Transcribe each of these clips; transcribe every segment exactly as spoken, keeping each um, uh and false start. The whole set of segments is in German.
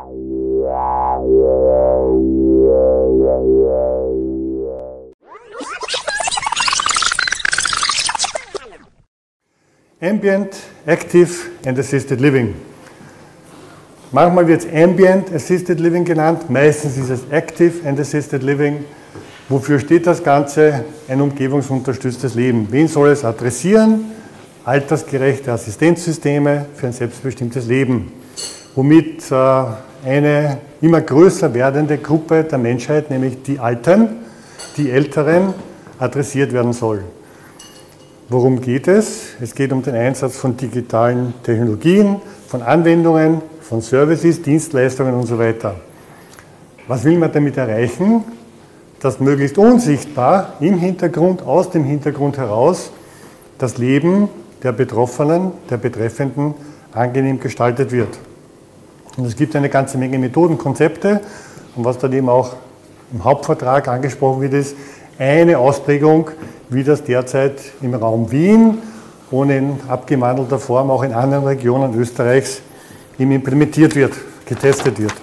Ambient, Active and Assisted Living. Manchmal wird es Ambient Assisted Living genannt, meistens ist es Active and Assisted Living. Wofür steht das Ganze? Ein umgebungsunterstütztes Leben. Wen soll es adressieren? Altersgerechte Assistenzsysteme für ein selbstbestimmtes Leben, womit äh, eine immer größer werdende Gruppe der Menschheit, nämlich die Alten, die Älteren, adressiert werden soll. Worum geht es? Es geht um den Einsatz von digitalen Technologien, von Anwendungen, von Services, Dienstleistungen und so weiter. Was will man damit erreichen? Dass möglichst unsichtbar im Hintergrund, aus dem Hintergrund heraus, das Leben der Betroffenen, der Betreffenden angenehm gestaltet wird. Und es gibt eine ganze Menge Methoden, Konzepte, und was dann eben auch im Hauptvortrag angesprochen wird, ist eine Ausprägung, wie das derzeit im Raum Wien und in abgewandelter Form auch in anderen Regionen Österreichs eben implementiert wird, getestet wird.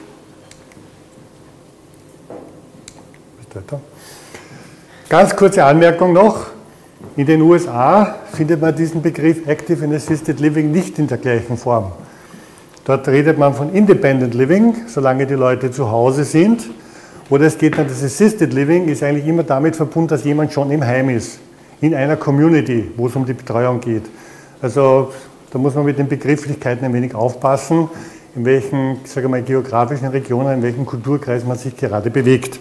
Ganz kurze Anmerkung noch. In den U S A findet man diesen Begriff Active and Assisted Living nicht in der gleichen Form. Dort redet man von Independent Living, solange die Leute zu Hause sind. Oder es geht dann, das Assisted Living ist eigentlich immer damit verbunden, dass jemand schon im Heim ist, in einer Community, wo es um die Betreuung geht. Also da muss man mit den Begrifflichkeiten ein wenig aufpassen, in welchen, ich sage mal, geografischen Regionen, in welchem Kulturkreis man sich gerade bewegt.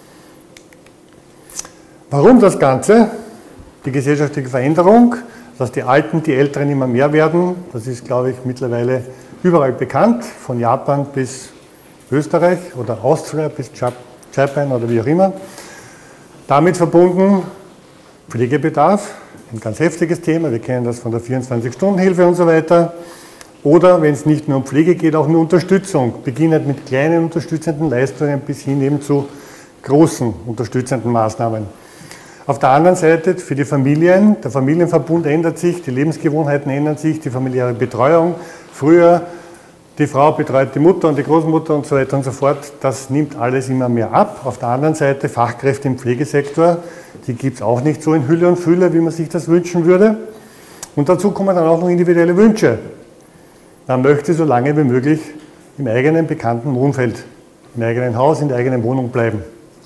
Warum das Ganze? Die gesellschaftliche Veränderung, dass die Alten, die Älteren immer mehr werden, das ist, glaube ich, mittlerweile überall bekannt, von Japan bis Österreich oder Austria bis Japan oder wie auch immer. Damit verbunden Pflegebedarf, ein ganz heftiges Thema, wir kennen das von der vierundzwanzig-Stunden-Hilfe und so weiter. Oder wenn es nicht nur um Pflege geht, auch nur Unterstützung, beginnend mit kleinen unterstützenden Leistungen bis hin eben zu großen unterstützenden Maßnahmen. Auf der anderen Seite für die Familien, der Familienverbund ändert sich, die Lebensgewohnheiten ändern sich, die familiäre Betreuung. Früher die Frau betreut die Mutter und die Großmutter und so weiter und so fort. Das nimmt alles immer mehr ab. Auf der anderen Seite Fachkräfte im Pflegesektor, die gibt es auch nicht so in Hülle und Fülle, wie man sich das wünschen würde. Und dazu kommen dann auch noch individuelle Wünsche. Man möchte so lange wie möglich im eigenen bekannten Wohnfeld, im eigenen Haus, in der eigenen Wohnung bleiben.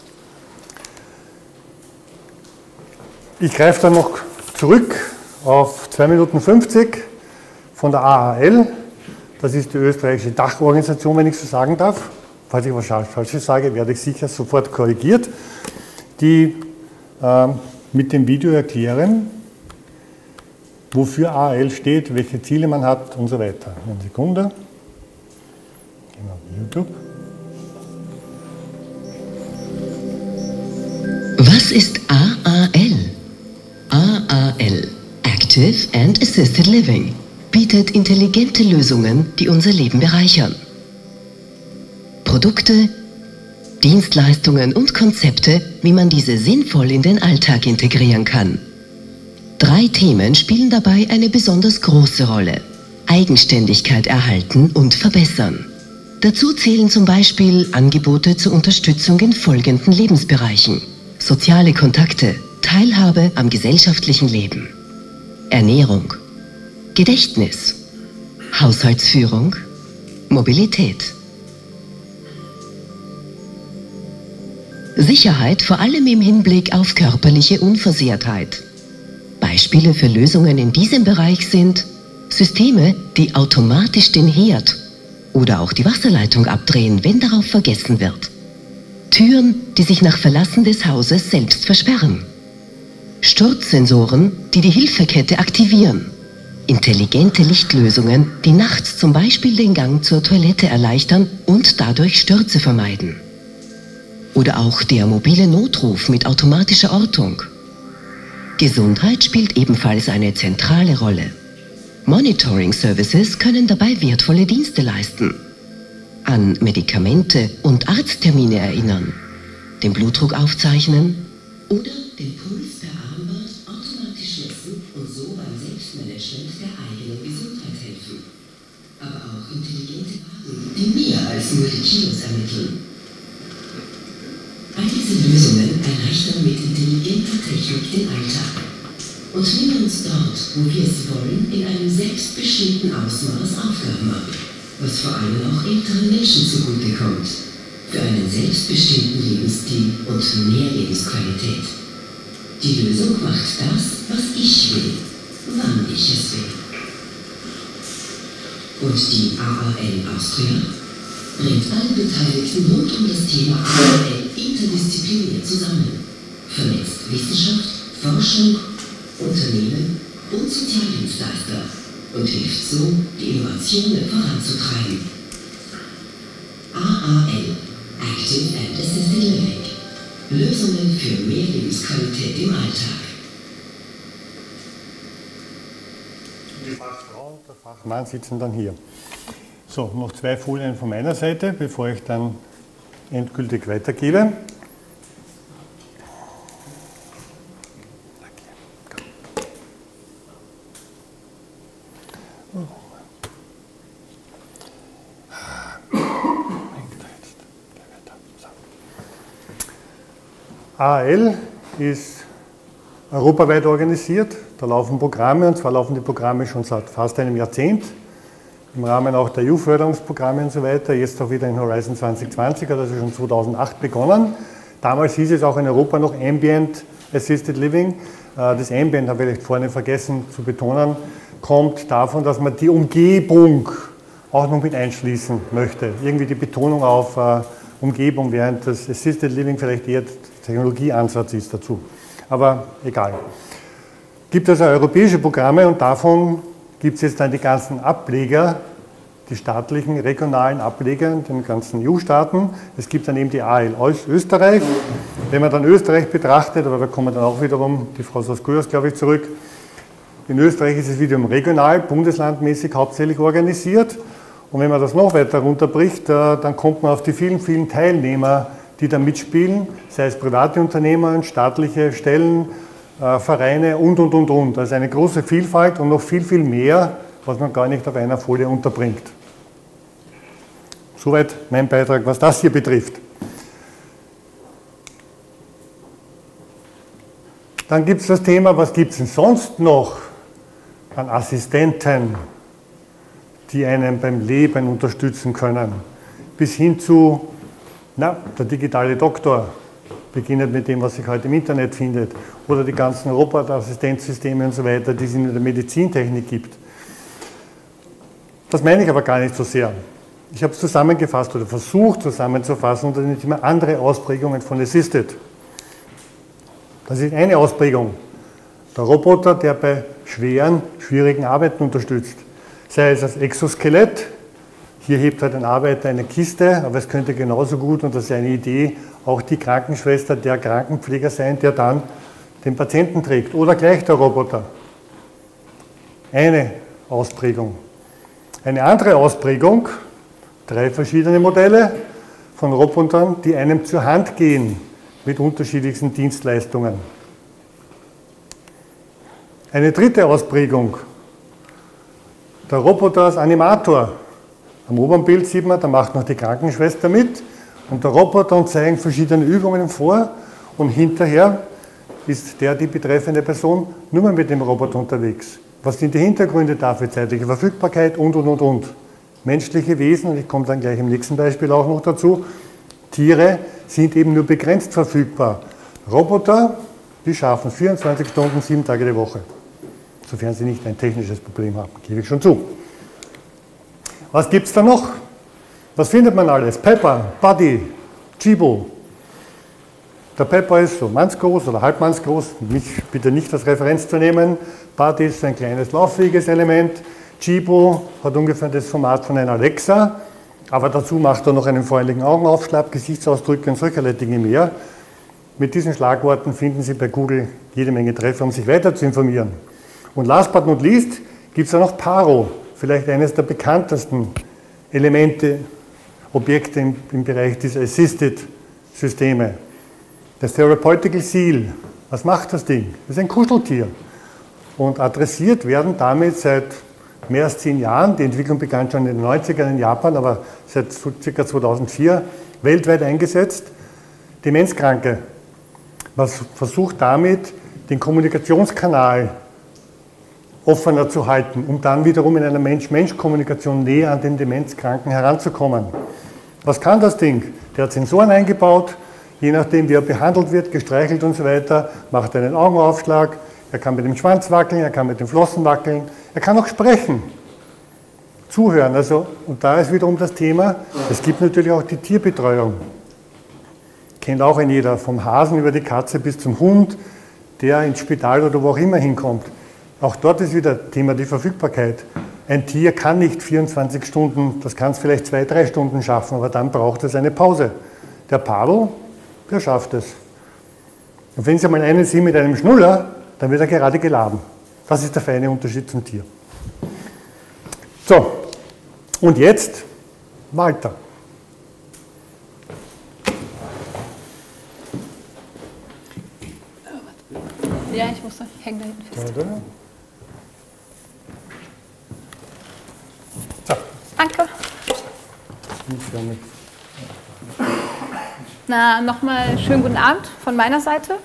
Ich greife dann noch zurück auf zwei Minuten fünfzig von der A A L. Das ist die österreichische Dachorganisation, wenn ich so sagen darf. Falls ich was Falsches sage, werde ich sicher sofort korrigiert. Die äh, mit dem Video erklären, wofür A A L steht, welche Ziele man hat und so weiter. Eine Sekunde. Gehen wir auf YouTube. Was ist A A L? A A L, Active and Assisted Living, bietet intelligente Lösungen, die unser Leben bereichern. Produkte, Dienstleistungen und Konzepte, wie man diese sinnvoll in den Alltag integrieren kann. Drei Themen spielen dabei eine besonders große Rolle. Eigenständigkeit erhalten und verbessern. Dazu zählen zum Beispiel Angebote zur Unterstützung in folgenden Lebensbereichen: soziale Kontakte, Teilhabe am gesellschaftlichen Leben, Ernährung, Gedächtnis, Haushaltsführung, Mobilität. Sicherheit vor allem im Hinblick auf körperliche Unversehrtheit. Beispiele für Lösungen in diesem Bereich sind Systeme, die automatisch den Herd oder auch die Wasserleitung abdrehen, wenn darauf vergessen wird. Türen, die sich nach Verlassen des Hauses selbst versperren. Sturzsensoren, die die Hilfekette aktivieren. Intelligente Lichtlösungen, die nachts zum Beispiel den Gang zur Toilette erleichtern und dadurch Stürze vermeiden. Oder auch der mobile Notruf mit automatischer Ortung. Gesundheit spielt ebenfalls eine zentrale Rolle. Monitoring-Services können dabei wertvolle Dienste leisten. An Medikamente und Arzttermine erinnern, den Blutdruck aufzeichnen oder den Puls per Armband automatisch messen und so beim Selbstmanagement der eigenen Gesundheit helfen. Aber auch intelligente Wagen, die mehr als als nur die Kilos ermitteln. All diese Lösungen erleichtern mit intelligenter Technik den Alltag und nehmen uns dort, wo wir es wollen, in einem selbstbestimmten Ausmaß Aufgaben ab, was vor allem auch älteren Menschen zugutekommt, für einen selbstbestimmten Lebensstil und mehr Lebensqualität. Die Lösung macht das, was ich will, wann ich es will. Und die A A L Austria bringt alle Beteiligten rund um das Thema A A L interdisziplinär zusammen, vernetzt Wissenschaft, Forschung, Unternehmen und Sozialdienstleister und hilft so, die Innovationen voranzutreiben. A A L, Active and Assisted Living, Lösungen für mehr Lebensqualität im Alltag. Die Fachfrau und der Fachmann sitzen dann hier. So, noch zwei Folien von meiner Seite, bevor ich dann endgültig weitergebe. A A L ist europaweit organisiert, da laufen Programme, und zwar laufen die Programme schon seit fast einem Jahrzehnt, im Rahmen auch der E U-Förderungsprogramme und so weiter, jetzt auch wieder in Horizon zwanzig zwanzig, hat also schon zweitausendacht begonnen. Damals hieß es auch in Europa noch Ambient Assisted Living. Das Ambient, habe ich vielleicht vorhin vergessen zu betonen, kommt davon, dass man die Umgebung auch noch mit einschließen möchte. Irgendwie die Betonung auf Umgebung, während das Assisted Living vielleicht eher Technologieansatz ist dazu. Aber egal. Gibt also europäische Programme und davon gibt es jetzt dann die ganzen Ableger, die staatlichen, regionalen Ableger in den ganzen E U-Staaten. Es gibt dann eben die A A L aus Österreich. Wenn man dann Österreich betrachtet, aber da kommen wir dann auch wiederum, die Frau Saskuras, glaube ich, zurück. In Österreich ist es wiederum regional, bundeslandmäßig hauptsächlich organisiert. Und wenn man das noch weiter runterbricht, dann kommt man auf die vielen, vielen Teilnehmer, die da mitspielen, sei es private Unternehmen, staatliche Stellen, äh, Vereine und, und, und, und. Also eine große Vielfalt und noch viel, viel mehr, was man gar nicht auf einer Folie unterbringt. Soweit mein Beitrag, was das hier betrifft. Dann gibt es das Thema, was gibt es denn sonst noch an Assistenten, die einen beim Leben unterstützen können, bis hin zu Na, der digitale Doktor, beginnend mit dem, was sich heute im Internet findet, oder die ganzen Roboterassistenzsysteme und so weiter, die es in der Medizintechnik gibt. Das meine ich aber gar nicht so sehr. Ich habe es zusammengefasst oder versucht zusammenzufassen unter dem Thema andere Ausprägungen von Assisted. Das ist eine Ausprägung. Der Roboter, der bei schweren, schwierigen Arbeiten unterstützt. Sei es als Exoskelett. Hier hebt halt ein Arbeiter eine Kiste, aber es könnte genauso gut, und das ist eine Idee, auch die Krankenschwester, der Krankenpfleger sein, der dann den Patienten trägt. Oder gleich der Roboter. Eine Ausprägung. Eine andere Ausprägung, drei verschiedene Modelle von Robotern, die einem zur Hand gehen mit unterschiedlichsten Dienstleistungen. Eine dritte Ausprägung, der Roboter als Animator. Am oberen Bild sieht man, da macht noch die Krankenschwester mit und der Roboter und zeigen verschiedene Übungen vor und hinterher ist der, die betreffende Person, nur mal mit dem Roboter unterwegs. Was sind die Hintergründe dafür? Zeitliche Verfügbarkeit und, und, und, und. Menschliche Wesen, und ich komme dann gleich im nächsten Beispiel auch noch dazu, Tiere sind eben nur begrenzt verfügbar. Roboter, die schaffen vierundzwanzig Stunden, sieben Tage die Woche. Sofern sie nicht ein technisches Problem haben, gebe ich schon zu. Was gibt es da noch? Was findet man alles? Pepper, Buddy, Chibo. Der Pepper ist so mannsgroß oder halbmannsgroß, mich bitte nicht als Referenz zu nehmen. Buddy ist ein kleines lauffähiges Element. Chibo hat ungefähr das Format von einer Alexa, aber dazu macht er noch einen freundlichen Augenaufschlag, Gesichtsausdrücke und solcherlei Dinge mehr. Mit diesen Schlagworten finden Sie bei Google jede Menge Treffer, um sich weiter zu informieren. Und last but not least gibt es da noch Paro. Vielleicht eines der bekanntesten Elemente, Objekte im, im Bereich dieser Assisted-Systeme. Das Therapeutical Seal, was macht das Ding? Das ist ein Kuscheltier. Und adressiert werden damit seit mehr als zehn Jahren, die Entwicklung begann schon in den neunzigern in Japan, aber seit ca. zweitausendvier weltweit eingesetzt, Demenzkranke. Man versucht damit, den Kommunikationskanal offener zu halten, um dann wiederum in einer Mensch-Mensch-Kommunikation näher an den Demenzkranken heranzukommen. Was kann das Ding? Der hat Sensoren eingebaut, je nachdem wie er behandelt wird, gestreichelt und so weiter, macht einen Augenaufschlag, er kann mit dem Schwanz wackeln, er kann mit den Flossen wackeln, er kann auch sprechen, zuhören. Also, und da ist wiederum das Thema, es gibt natürlich auch die Tierbetreuung. Kennt auch ein jeder, vom Hasen über die Katze bis zum Hund, der ins Spital oder wo auch immer hinkommt. Auch dort ist wieder Thema die Verfügbarkeit. Ein Tier kann nicht vierundzwanzig Stunden, das kann es vielleicht zwei, drei Stunden schaffen, aber dann braucht es eine Pause. Der Padel, der schafft es. Und wenn Sie mal einen sehen mit einem Schnuller, dann wird er gerade geladen. Das ist der feine Unterschied zum Tier. So, und jetzt Walter. Ja, ich muss, ich hänge da hinten fest. Ja, so. Danke. Na, nochmal schönen guten Abend von meiner Seite.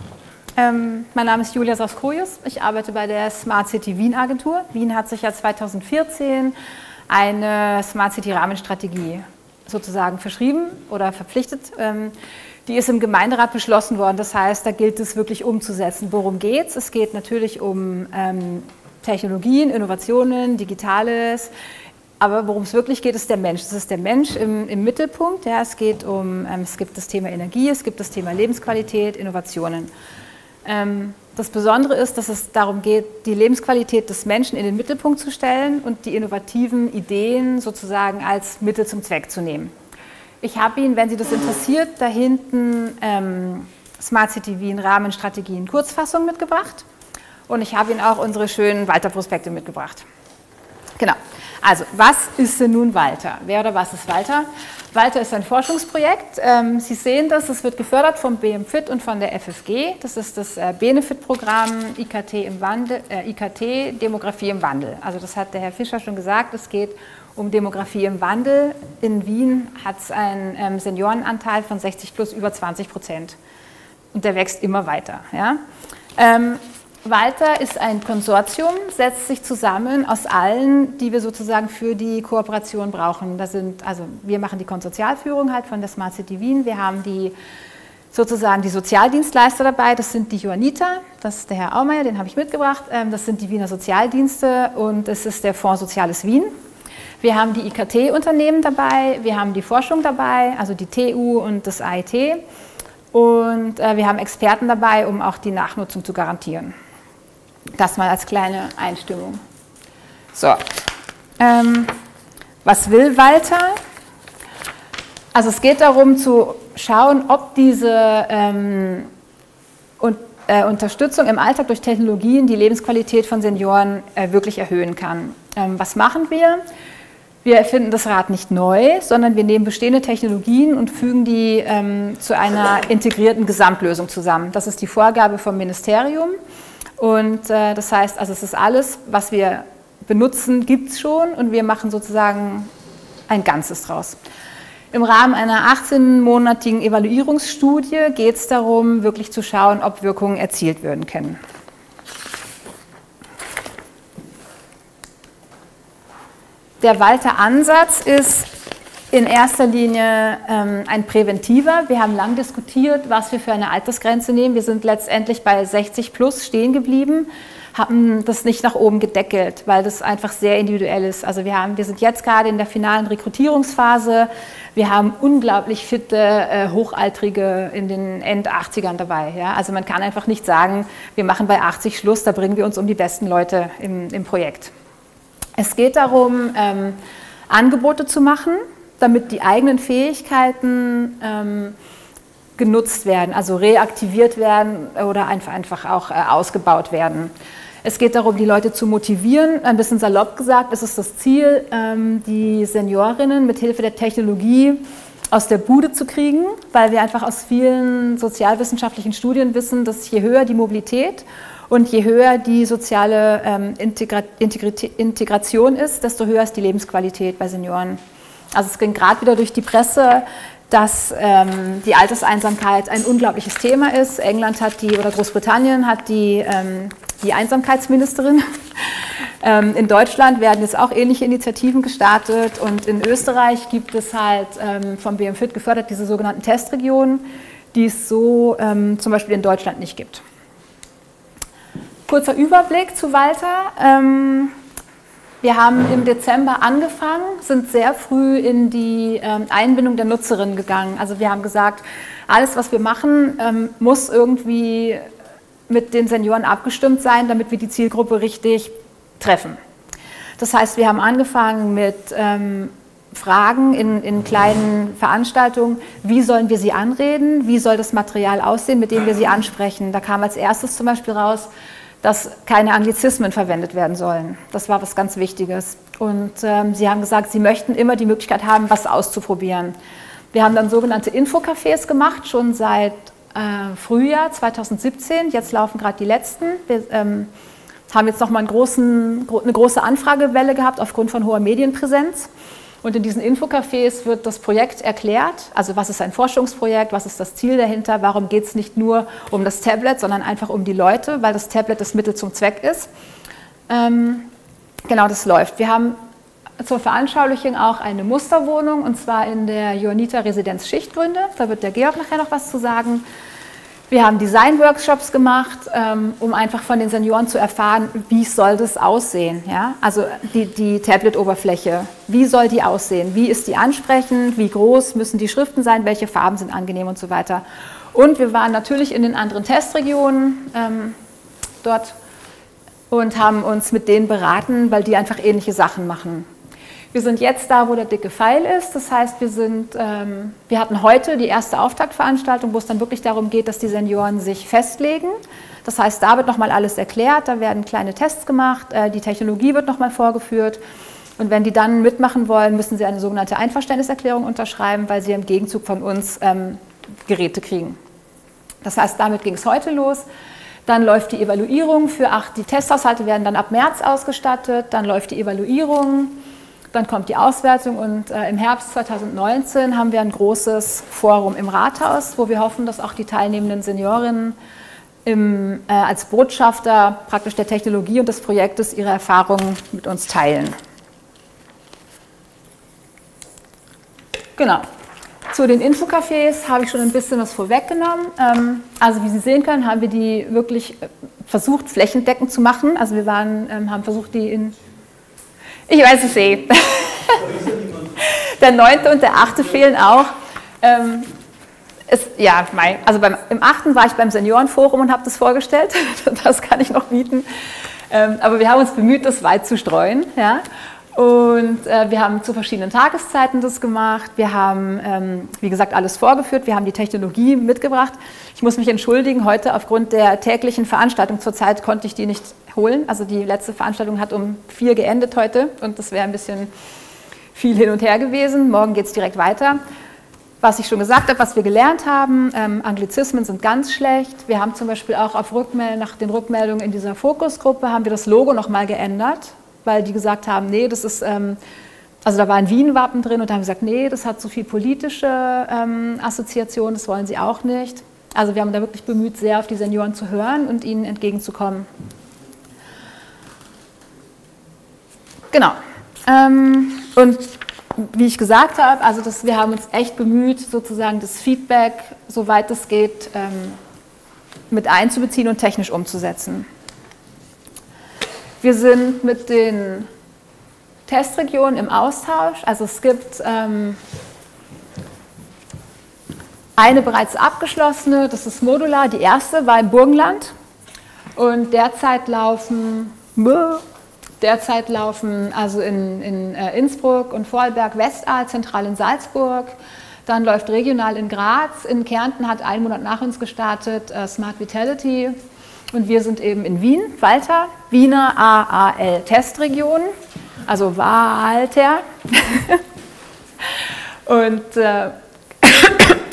Ähm, mein Name ist Julia Saskojus. Ich arbeite bei der Smart City Wien Agentur. Wien hat sich ja zweitausendvierzehn eine Smart City Rahmenstrategie sozusagen verschrieben oder verpflichtet. Ähm, die ist im Gemeinderat beschlossen worden. Das heißt, da gilt es wirklich umzusetzen. Worum geht es? Es geht natürlich um ähm, Technologien, Innovationen, Digitales. Aber worum es wirklich geht, ist der Mensch. Es ist der Mensch im, im Mittelpunkt. Ja, es geht um, ähm, es gibt das Thema Energie, es gibt das Thema Lebensqualität, Innovationen. Ähm, das Besondere ist, dass es darum geht, die Lebensqualität des Menschen in den Mittelpunkt zu stellen und die innovativen Ideen sozusagen als Mittel zum Zweck zu nehmen. Ich habe Ihnen, wenn Sie das interessiert, da hinten ähm, Smart City Wien Rahmenstrategien Kurzfassung mitgebracht. Und ich habe Ihnen auch unsere schönen Walter-Prospekte mitgebracht. Genau. Also, was ist denn nun Walter? Wer oder was ist Walter? Walter ist ein Forschungsprojekt. Ähm, Sie sehen das, es wird gefördert vom B M F I T und von der F F G. Das ist das äh, Benefit-Programm I K T im Wandel, äh, I K T, Demografie im Wandel. Also das hat der Herr Fischer schon gesagt, es geht um Demografie im Wandel. In Wien hat es einen ähm, Seniorenanteil von sechzig plus über zwanzig Prozent. Und der wächst immer weiter. Ja? Ähm, Walter ist ein Konsortium, setzt sich zusammen aus allen, die wir sozusagen für die Kooperation brauchen. Das sind, also wir machen die Konsortialführung halt von der Smart City Wien. Wir haben die sozusagen die Sozialdienstleister dabei. Das sind die Johanniter, das ist der Herr Aumeier, den habe ich mitgebracht. Das sind die Wiener Sozialdienste und es ist der Fonds Soziales Wien. Wir haben die I K T-Unternehmen dabei, wir haben die Forschung dabei, also die T U und das A I T. Und äh, wir haben Experten dabei, um auch die Nachnutzung zu garantieren. Das mal als kleine Einstimmung. So, ähm, was will Walter? Also es geht darum zu schauen, ob diese ähm, und, äh, Unterstützung im Alltag durch Technologien die Lebensqualität von Senioren äh, wirklich erhöhen kann. Ähm, was machen wir? Wir erfinden das Rad nicht neu, sondern wir nehmen bestehende Technologien und fügen die ähm, zu einer integrierten Gesamtlösung zusammen. Das ist die Vorgabe vom Ministerium. Und äh, das heißt, also es ist alles, was wir benutzen, gibt es schon und wir machen sozusagen ein Ganzes draus. Im Rahmen einer achtzehnmonatigen Evaluierungsstudie geht es darum, wirklich zu schauen, ob Wirkungen erzielt werden können. Der Walter-Ansatz ist in erster Linie ähm, ein präventiver. Wir haben lang diskutiert, was wir für eine Altersgrenze nehmen. Wir sind letztendlich bei sechzig plus stehen geblieben, haben das nicht nach oben gedeckelt, weil das einfach sehr individuell ist. Also wir, haben, wir sind jetzt gerade in der finalen Rekrutierungsphase. Wir haben unglaublich fitte, äh, Hochaltrige in den End-achtzigern dabei. Ja? Also man kann einfach nicht sagen, wir machen bei achtzig Schluss, da bringen wir uns um die besten Leute im, im Projekt. Es geht darum, ähm, Angebote zu machen, damit die eigenen Fähigkeiten ähm, genutzt werden, also reaktiviert werden oder einfach, einfach auch äh, ausgebaut werden. Es geht darum, die Leute zu motivieren. Ein bisschen salopp gesagt, es ist das Ziel, ähm, die Seniorinnen mit Hilfe der Technologie aus der Bude zu kriegen, weil wir einfach aus vielen sozialwissenschaftlichen Studien wissen, dass je höher die Mobilität und je höher die soziale ähm, Integra Integration ist, desto höher ist die Lebensqualität bei Senioren. Also es ging gerade wieder durch die Presse, dass ähm, die Alterseinsamkeit ein unglaubliches Thema ist. England hat die, oder Großbritannien hat die, ähm, die Einsamkeitsministerin. ähm, in Deutschland werden jetzt auch ähnliche Initiativen gestartet und in Österreich gibt es halt ähm, vom B M F I T gefördert diese sogenannten Testregionen, die es so ähm, zum Beispiel in Deutschland nicht gibt. Kurzer Überblick zu Walter. Ähm, wir haben im Dezember angefangen, sind sehr früh in die ähm, Einbindung der Nutzerinnen gegangen. Also wir haben gesagt, alles, was wir machen, ähm, muss irgendwie mit den Senioren abgestimmt sein, damit wir die Zielgruppe richtig treffen. Das heißt, wir haben angefangen mit ähm, Fragen in, in kleinen Veranstaltungen, wie sollen wir sie anreden, wie soll das Material aussehen, mit dem wir sie ansprechen. Da kam als erstes zum Beispiel raus, dass keine Anglizismen verwendet werden sollen. Das war was ganz Wichtiges. Und ähm, sie haben gesagt, sie möchten immer die Möglichkeit haben, was auszuprobieren. Wir haben dann sogenannte Infocafés gemacht, schon seit äh, Frühjahr zweitausendsiebzehn. Jetzt laufen gerade die letzten. Wir ähm, haben jetzt nochmal einen großen, eine große Anfragewelle gehabt aufgrund von hoher Medienpräsenz. Und in diesen Infocafés wird das Projekt erklärt, also was ist ein Forschungsprojekt, was ist das Ziel dahinter, warum geht es nicht nur um das Tablet, sondern einfach um die Leute, weil das Tablet das Mittel zum Zweck ist. Ähm, genau, das läuft. Wir haben zur Veranschaulichung auch eine Musterwohnung, und zwar in der Johanniter-Residenz Schichtgründe. Da wird der Georg nachher noch was zu sagen. Wir haben Design-Workshops gemacht, ähm, um einfach von den Senioren zu erfahren, wie soll das aussehen. Ja? Also die, die Tablet-Oberfläche, wie soll die aussehen? Wie ist die ansprechend? Wie groß müssen die Schriften sein? Welche Farben sind angenehm und so weiter. Und wir waren natürlich in den anderen Testregionen ähm, dort und haben uns mit denen beraten, weil die einfach ähnliche Sachen machen. Wir sind jetzt da, wo der dicke Pfeil ist. Das heißt, wir, sind, ähm, wir hatten heute die erste Auftaktveranstaltung, wo es dann wirklich darum geht, dass die Senioren sich festlegen. Das heißt, da wird nochmal alles erklärt, da werden kleine Tests gemacht, äh, die Technologie wird nochmal vorgeführt. Und wenn die dann mitmachen wollen, müssen sie eine sogenannte Einverständniserklärung unterschreiben, weil sie im Gegenzug von uns ähm, Geräte kriegen. Das heißt, damit ging es heute los. Dann läuft die Evaluierung für acht, die Testhaushalte werden dann ab März ausgestattet, dann läuft die Evaluierung. Dann kommt die Auswertung und äh, im Herbst zweitausendneunzehn haben wir ein großes Forum im Rathaus, wo wir hoffen, dass auch die teilnehmenden Seniorinnen im, äh, als Botschafter praktisch der Technologie und des Projektes ihre Erfahrungen mit uns teilen. Genau. Zu den Infocafés habe ich schon ein bisschen was vorweggenommen. Ähm, also wie Sie sehen können, haben wir die wirklich versucht, flächendeckend zu machen. Also wir waren, ähm, haben versucht, die in... Ich weiß es eh. Der neunte und der achte fehlen auch. Ähm, es, ja, also beim, im achten war ich beim Seniorenforum und habe das vorgestellt. Das kann ich noch bieten. Ähm, aber wir haben uns bemüht, das weit zu streuen. Ja? Und äh, wir haben zu verschiedenen Tageszeiten das gemacht. Wir haben, ähm, wie gesagt, alles vorgeführt. Wir haben die Technologie mitgebracht. Ich muss mich entschuldigen, heute aufgrund der täglichen Veranstaltung zurzeit konnte ich die nicht holen. Also die letzte Veranstaltung hat um vier geendet heute und das wäre ein bisschen viel hin und her gewesen. Morgen geht es direkt weiter. Was ich schon gesagt habe, was wir gelernt haben, ähm, Anglizismen sind ganz schlecht. Wir haben zum Beispiel auch auf Rückmel- nach den Rückmeldungen in dieser Fokusgruppe haben wir das Logo nochmal geändert, weil die gesagt haben, nee, das ist, ähm, also da war ein Wien-Wappen drin und da haben wir gesagt, nee, das hat so viel politische ähm, Assoziation, das wollen sie auch nicht. Also wir haben da wirklich bemüht, sehr auf die Senioren zu hören und ihnen entgegenzukommen. Genau. Ähm, und wie ich gesagt habe, also das, wir haben uns echt bemüht, sozusagen das Feedback, soweit es geht, ähm, mit einzubeziehen und technisch umzusetzen. Wir sind mit den Testregionen im Austausch. Also es gibt ähm, eine bereits abgeschlossene, das ist modular, die erste war im Burgenland. Und derzeit laufen... Derzeit laufen also in, in äh, Innsbruck und Vorarlberg, Westaal, zentral in Salzburg. Dann läuft regional in Graz. In Kärnten hat einen Monat nach uns gestartet äh, Smart Vitality. Und wir sind eben in Wien, Walter, Wiener A A L Testregion, also Walter. Und äh,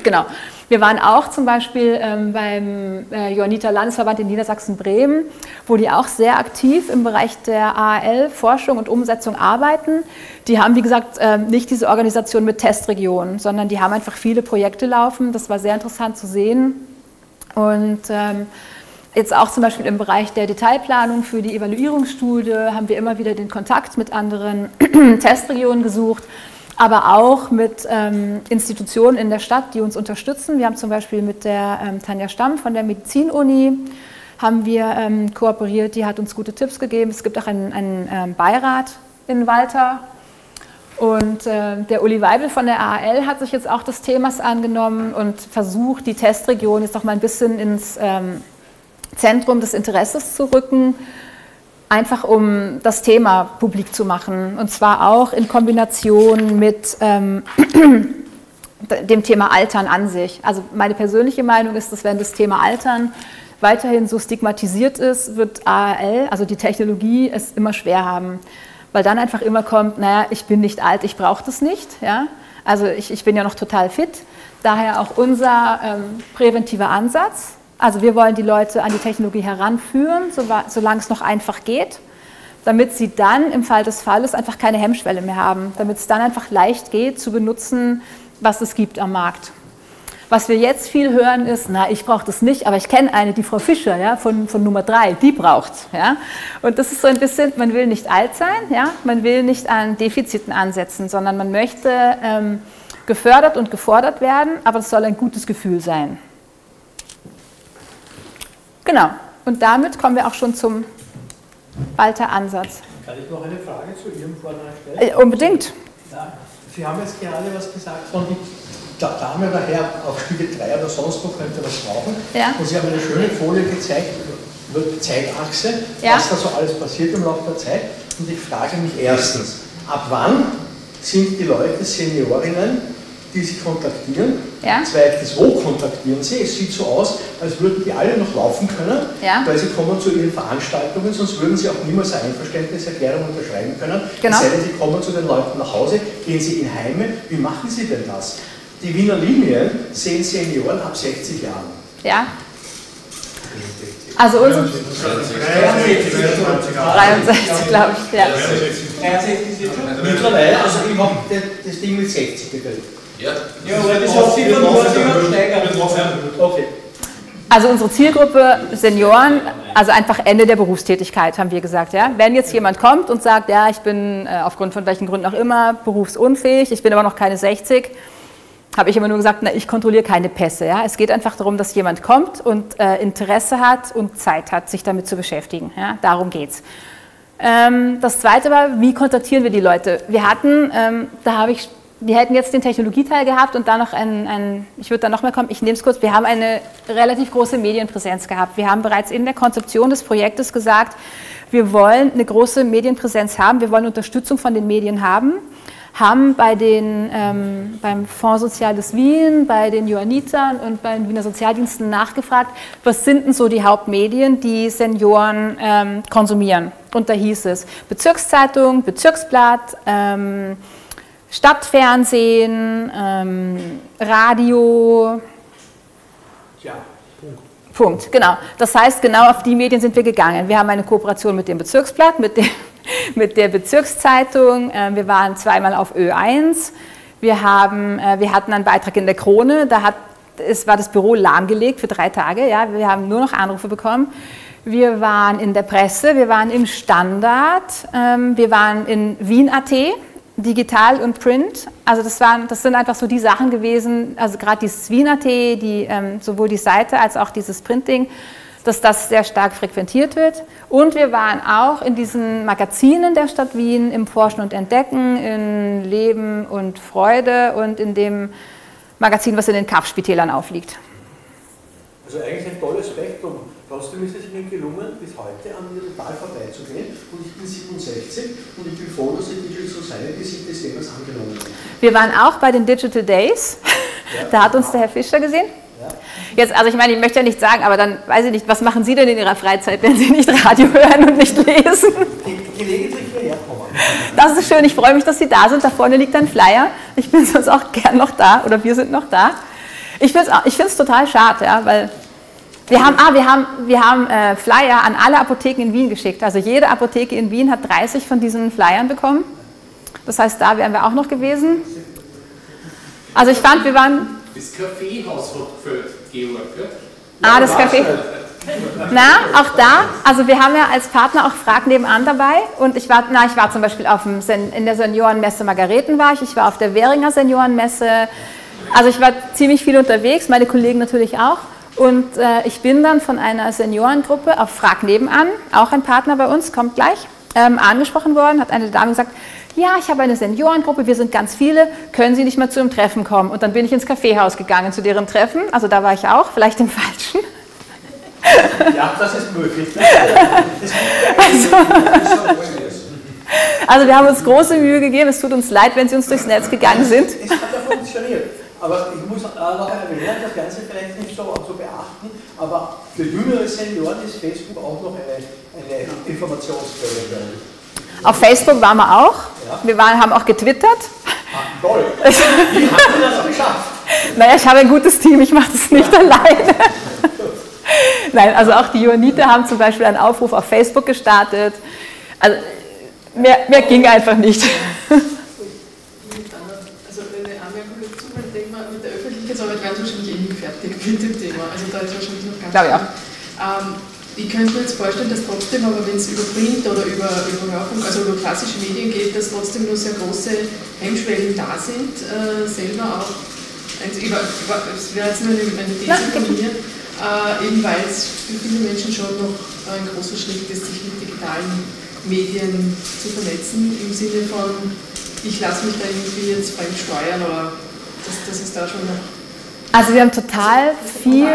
Genau. Wir waren auch zum Beispiel ähm, beim äh, Johanniter Landesverband in Niedersachsen-Bremen, wo die auch sehr aktiv im Bereich der A H L-Forschung und Umsetzung arbeiten. Die haben, wie gesagt, äh, nicht diese Organisation mit Testregionen, sondern die haben einfach viele Projekte laufen. Das war sehr interessant zu sehen. Und ähm, jetzt auch zum Beispiel im Bereich der Detailplanung für die Evaluierungsstudie haben wir immer wieder den Kontakt mit anderen Testregionen gesucht, aber auch mit ähm, Institutionen in der Stadt, die uns unterstützen. Wir haben zum Beispiel mit der ähm, Tanja Stamm von der Medizinuni haben wir ähm, kooperiert, die hat uns gute Tipps gegeben. Es gibt auch einen, einen ähm, Beirat in Walter. Und äh, der Uli Weibel von der A H L hat sich jetzt auch des Themas angenommen und versucht, die Testregion jetzt noch mal ein bisschen ins ähm, Zentrum des Interesses zu rücken, einfach um das Thema publik zu machen. Und zwar auch in Kombination mit ähm, dem Thema Altern an sich. Also meine persönliche Meinung ist, dass wenn das Thema Altern weiterhin so stigmatisiert ist, wird A H L, also die Technologie, es immer schwer haben. Weil dann einfach immer kommt, naja, ich bin nicht alt, ich brauche das nicht. Ja? Also ich, ich bin ja noch total fit. Daher auch unser ähm, präventiver Ansatz. Also wir wollen die Leute an die Technologie heranführen, so, solange es noch einfach geht, damit sie dann im Fall des Falles einfach keine Hemmschwelle mehr haben, damit es dann einfach leicht geht zu benutzen, was es gibt am Markt. Was wir jetzt viel hören ist, na, ich brauche das nicht, aber ich kenne eine, die Frau Fischer, ja, von, von Nummer drei, die braucht es. Ja. Und das ist so ein bisschen, man will nicht alt sein, ja, man will nicht an Defiziten ansetzen, sondern man möchte ähm, gefördert und gefordert werden, aber es soll ein gutes Gefühl sein. Genau, und damit kommen wir auch schon zum Walter-Ansatz. Kann ich noch eine Frage zu Ihrem Vortrag stellen? Äh, unbedingt. Ja, Sie haben jetzt gerade was gesagt von der Dame oder Herr auf Studie drei oder sonst wo könnte das brauchen. Ja. Und Sie haben eine schöne Folie gezeigt über die Zeitachse, ja, was da so alles passiert im Laufe der Zeit. Und ich frage mich erstens, ab wann sind die Leute Seniorinnen, die Sie kontaktieren? Ja. Zweitens, wo kontaktieren Sie? Es sieht so aus, als würden die alle noch laufen können, ja, weil Sie kommen zu Ihren Veranstaltungen, sonst würden Sie auch niemals eine Einverständniserklärung unterschreiben können. Genau. Es sei denn, Sie kommen zu den Leuten nach Hause, gehen Sie in Heime. Wie machen Sie denn das? Die Wiener Linien sehen Senioren ab sechzig Jahren. Ja. Also unsere dreiundsechzig, glaube ich. Ja. dreiundsechzig mittlerweile, also ich habe das Ding mit sechzig gekriegt. Ja, ja, aber das hat sich von steigern. Okay. Also unsere Zielgruppe Senioren, also einfach Ende der Berufstätigkeit, haben wir gesagt. Ja? Wenn jetzt jemand kommt und sagt, ja, ich bin äh, aufgrund von welchen Gründen auch immer berufsunfähig, ich bin aber noch keine sechzig, habe ich immer nur gesagt, na, ich kontrolliere keine Pässe. Ja? Es geht einfach darum, dass jemand kommt und äh, Interesse hat und Zeit hat, sich damit zu beschäftigen. Ja? Darum geht es. Ähm, das Zweite war, wie kontaktieren wir die Leute? Wir hatten, ähm, da habe ich, wir hätten jetzt den Technologieteil gehabt und dann noch ein, ein ich würde dann noch mal kommen, ich nehme es kurz, wir haben eine relativ große Medienpräsenz gehabt. Wir haben bereits in der Konzeption des Projektes gesagt, wir wollen eine große Medienpräsenz haben, wir wollen Unterstützung von den Medien haben, haben bei den, ähm, beim Fonds Soziales Wien, bei den Johannitern und bei den Wiener Sozialdiensten nachgefragt, was sind denn so die Hauptmedien, die Senioren ähm, konsumieren. Und da hieß es Bezirkszeitung, Bezirksblatt, ähm, Stadtfernsehen, ähm, Radio. Ja, Punkt. Punkt, genau. Das heißt, genau auf die Medien sind wir gegangen. Wir haben eine Kooperation mit dem Bezirksblatt, mit dem mit der Bezirkszeitung, wir waren zweimal auf Ö eins, wir, haben, wir hatten einen Beitrag in der Krone, da hat, es war das Büro lahmgelegt für drei Tage, ja, wir haben nur noch Anrufe bekommen. Wir waren in der Presse, wir waren im Standard, wir waren in Wien Punkt at, digital und print, also das, waren, das sind einfach so die Sachen gewesen, also gerade dieses Wien Punkt at, die, sowohl die Seite als auch dieses Printing, dass das sehr stark frequentiert wird. Und wir waren auch in diesen Magazinen der Stadt Wien, im Forschen und Entdecken, in Leben und Freude und in dem Magazin, was in den Kaff-Spitälern aufliegt. Also eigentlich ein tolles Spektrum. Trotzdem ist es Ihnen gelungen, bis heute an Ihrem Tal vorbeizugehen. Und ich bin siebenundsechzig und ich bin froh, dass die Digital Society sich des Themas angenommen hat. Wir waren auch bei den Digital Days. Ja. Da hat uns der Herr Fischer gesehen. Ja. Jetzt, also ich meine, ich möchte ja nicht sagen, aber dann weiß ich nicht, was machen Sie denn in Ihrer Freizeit, wenn Sie nicht Radio hören und nicht lesen? Gelegentlich hierher kommen. Das ist schön, ich freue mich, dass Sie da sind. Da vorne liegt ein Flyer. Ich bin sonst auch gern noch da oder wir sind noch da. Ich finde es ich find's total schade, ja, weil wir haben, ah, wir haben, wir haben äh, Flyer an alle Apotheken in Wien geschickt. Also jede Apotheke in Wien hat dreißig von diesen Flyern bekommen. Das heißt, da wären wir auch noch gewesen. Also ich fand, wir waren... Das Kaffeehaus hat gefällt, Georg, gell? Ah, das Kaffee. Na, auch da, also wir haben ja als Partner auch Frag nebenan dabei und ich war, na, ich war zum Beispiel auf dem Sen in der Seniorenmesse Margareten war ich, ich war auf der Währinger Seniorenmesse, also ich war ziemlich viel unterwegs, meine Kollegen natürlich auch und äh, ich bin dann von einer Seniorengruppe auf Frag nebenan, auch ein Partner bei uns, kommt gleich, ähm, angesprochen worden, hat eine Dame gesagt, ja, ich habe eine Seniorengruppe, wir sind ganz viele, können Sie nicht mal zu einem Treffen kommen? Und dann bin ich ins Kaffeehaus gegangen zu deren Treffen, also da war ich auch, vielleicht im Falschen. Ja, das ist möglich. Also, also wir haben uns große Mühe gegeben, es tut uns leid, wenn Sie uns durchs Netz gegangen sind. Es hat ja funktioniert, aber ich muss noch erwähnen, das Ganze vielleicht nicht so zu beachten, aber für jüngere Senioren ist Facebook auch noch eine, eine Informationsquelle. Auf Facebook waren wir auch, ja. wir waren, haben auch getwittert. Ah, toll, wie haben Sie das geschafft? Naja, ich habe ein gutes Team, ich mache das nicht alleine. Nein, also auch die Johanniter haben zum Beispiel einen Aufruf auf Facebook gestartet. Also mehr, mehr ging einfach nicht. Also eine Anmerkung dazu, ich denke mal, mit der Öffentlichkeitsarbeit werden Sie wahrscheinlich eh nicht fertig mit dem Thema. Also da ist wahrscheinlich noch ganz Glaube ich auch. Ähm, ich könnte mir jetzt vorstellen, dass trotzdem, aber wenn es über Print oder über, über Hörfunk, also über klassische Medien geht, dass trotzdem nur sehr große Hemmschwellen da sind, äh, selber auch. Also, ich, es wäre jetzt nur eine, eine These von mir. Äh, eben weil es für viele Menschen schon noch ein großer Schritt ist, sich mit digitalen Medien zu vernetzen, im Sinne von, ich lasse mich da irgendwie jetzt fremd steuern oder dass, dass es da schon noch... Also wir haben total viel...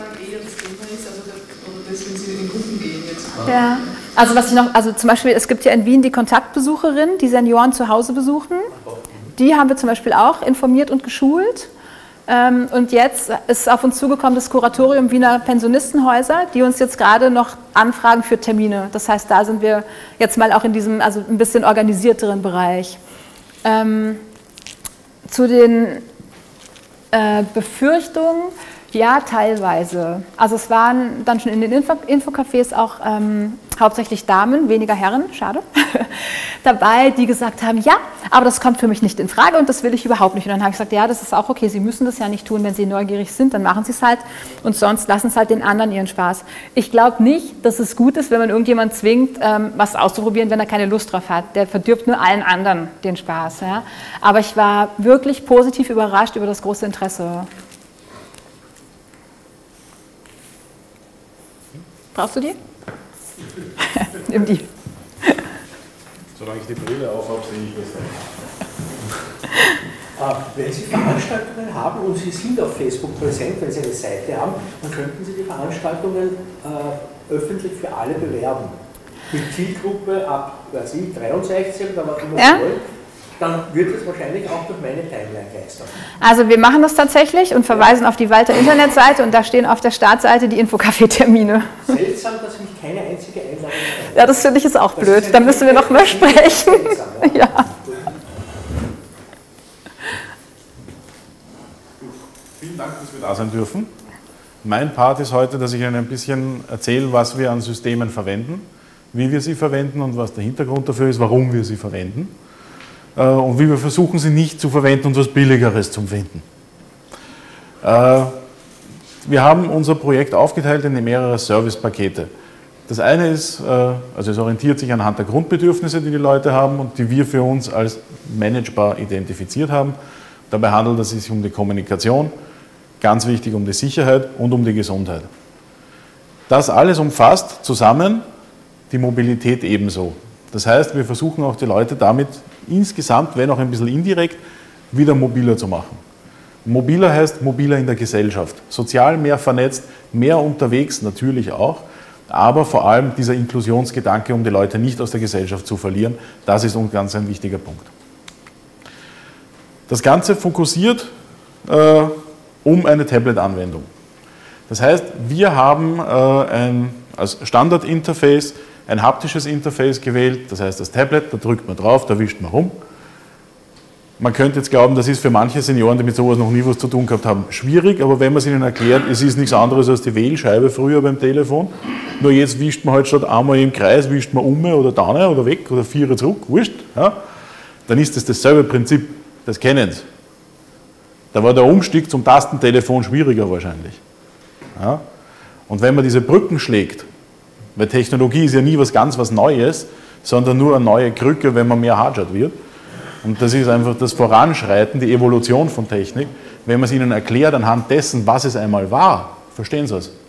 Ja, also was ich noch, also zum Beispiel, es gibt ja in Wien die Kontaktbesucherin, die Senioren zu Hause besuchen. Die haben wir zum Beispiel auch informiert und geschult. Und jetzt ist auf uns zugekommen das Kuratorium Wiener Pensionistenhäuser, die uns jetzt gerade noch anfragen für Termine. Das heißt, da sind wir jetzt mal auch in diesem, also ein bisschen organisierteren Bereich. Ähm, zu den äh, Befürchtungen, ja, teilweise. Also es waren dann schon in den Info Infocafés auch ähm, hauptsächlich Damen, weniger Herren, schade, dabei, die gesagt haben, ja, aber das kommt für mich nicht in Frage und das will ich überhaupt nicht. Und dann habe ich gesagt, ja, das ist auch okay, Sie müssen das ja nicht tun, wenn Sie neugierig sind, dann machen Sie es halt und sonst lassen es halt den anderen ihren Spaß. Ich glaube nicht, dass es gut ist, wenn man irgendjemand zwingt, ähm, was auszuprobieren, wenn er keine Lust drauf hat. Der verdirbt nur allen anderen den Spaß. Ja? Aber ich war wirklich positiv überrascht über das große Interesse. Brauchst du die? Nimm die. Solange ich die Brille auf habe, sehe ich das nicht. Wenn Sie Veranstaltungen haben und Sie sind auf Facebook präsent, wenn Sie eine Seite haben, dann könnten Sie die Veranstaltungen äh, öffentlich für alle bewerben. Mit Zielgruppe ab, weiß ich, dreiundsechzig oder was immer ja? Sie wollen. Dann wird es wahrscheinlich auch durch meine Timeline geistern. Also wir machen das tatsächlich und verweisen auf die Walter Internetseite und da stehen auf der Startseite die Infocafé-Termine. Seltsam, dass mich keine einzige Einladung hat. Ja, das finde ich jetzt auch das blöd. Da müssen wir noch mal sprechen. Seltsam, ja. Ja. Vielen Dank, dass wir da sein dürfen. Mein Part ist heute, dass ich Ihnen ein bisschen erzähle, was wir an Systemen verwenden, wie wir sie verwenden und was der Hintergrund dafür ist, warum wir sie verwenden. Und wie wir versuchen, sie nicht zu verwenden und was Billigeres zu finden. Wir haben unser Projekt aufgeteilt in mehrere Servicepakete. Das eine ist, also es orientiert sich anhand der Grundbedürfnisse, die die Leute haben und die wir für uns als managebar identifiziert haben. Dabei handelt es sich um die Kommunikation, ganz wichtig um die Sicherheit und um die Gesundheit. Das alles umfasst zusammen die Mobilität ebenso. Das heißt, wir versuchen auch die Leute damit insgesamt, wenn auch ein bisschen indirekt, wieder mobiler zu machen. Mobiler heißt mobiler in der Gesellschaft. Sozial mehr vernetzt, mehr unterwegs natürlich auch, aber vor allem dieser Inklusionsgedanke, um die Leute nicht aus der Gesellschaft zu verlieren, das ist uns ganz ein wichtiger Punkt. Das Ganze fokussiert äh, um eine Tablet-Anwendung. Das heißt, wir haben äh, ein, als Standard-Interface ein haptisches Interface gewählt, das heißt das Tablet, da drückt man drauf, da wischt man rum. Man könnte jetzt glauben, das ist für manche Senioren, die mit sowas noch nie was zu tun gehabt haben, schwierig, aber wenn man es ihnen erklärt, es ist nichts anderes als die Wählscheibe früher beim Telefon, nur jetzt wischt man halt statt einmal im Kreis, wischt man um oder da oder weg oder vier zurück, wurscht, ja? Dann ist das dasselbe Prinzip, das kennen Sie. Da war der Umstieg zum Tastentelefon schwieriger wahrscheinlich. Ja? Und wenn man diese Brücken schlägt, weil Technologie ist ja nie was ganz was Neues, sondern nur eine neue Krücke, wenn man mehr hardware wird. Und das ist einfach das Voranschreiten, die Evolution von Technik. Wenn man es ihnen erklärt anhand dessen, was es einmal war, verstehen sie es.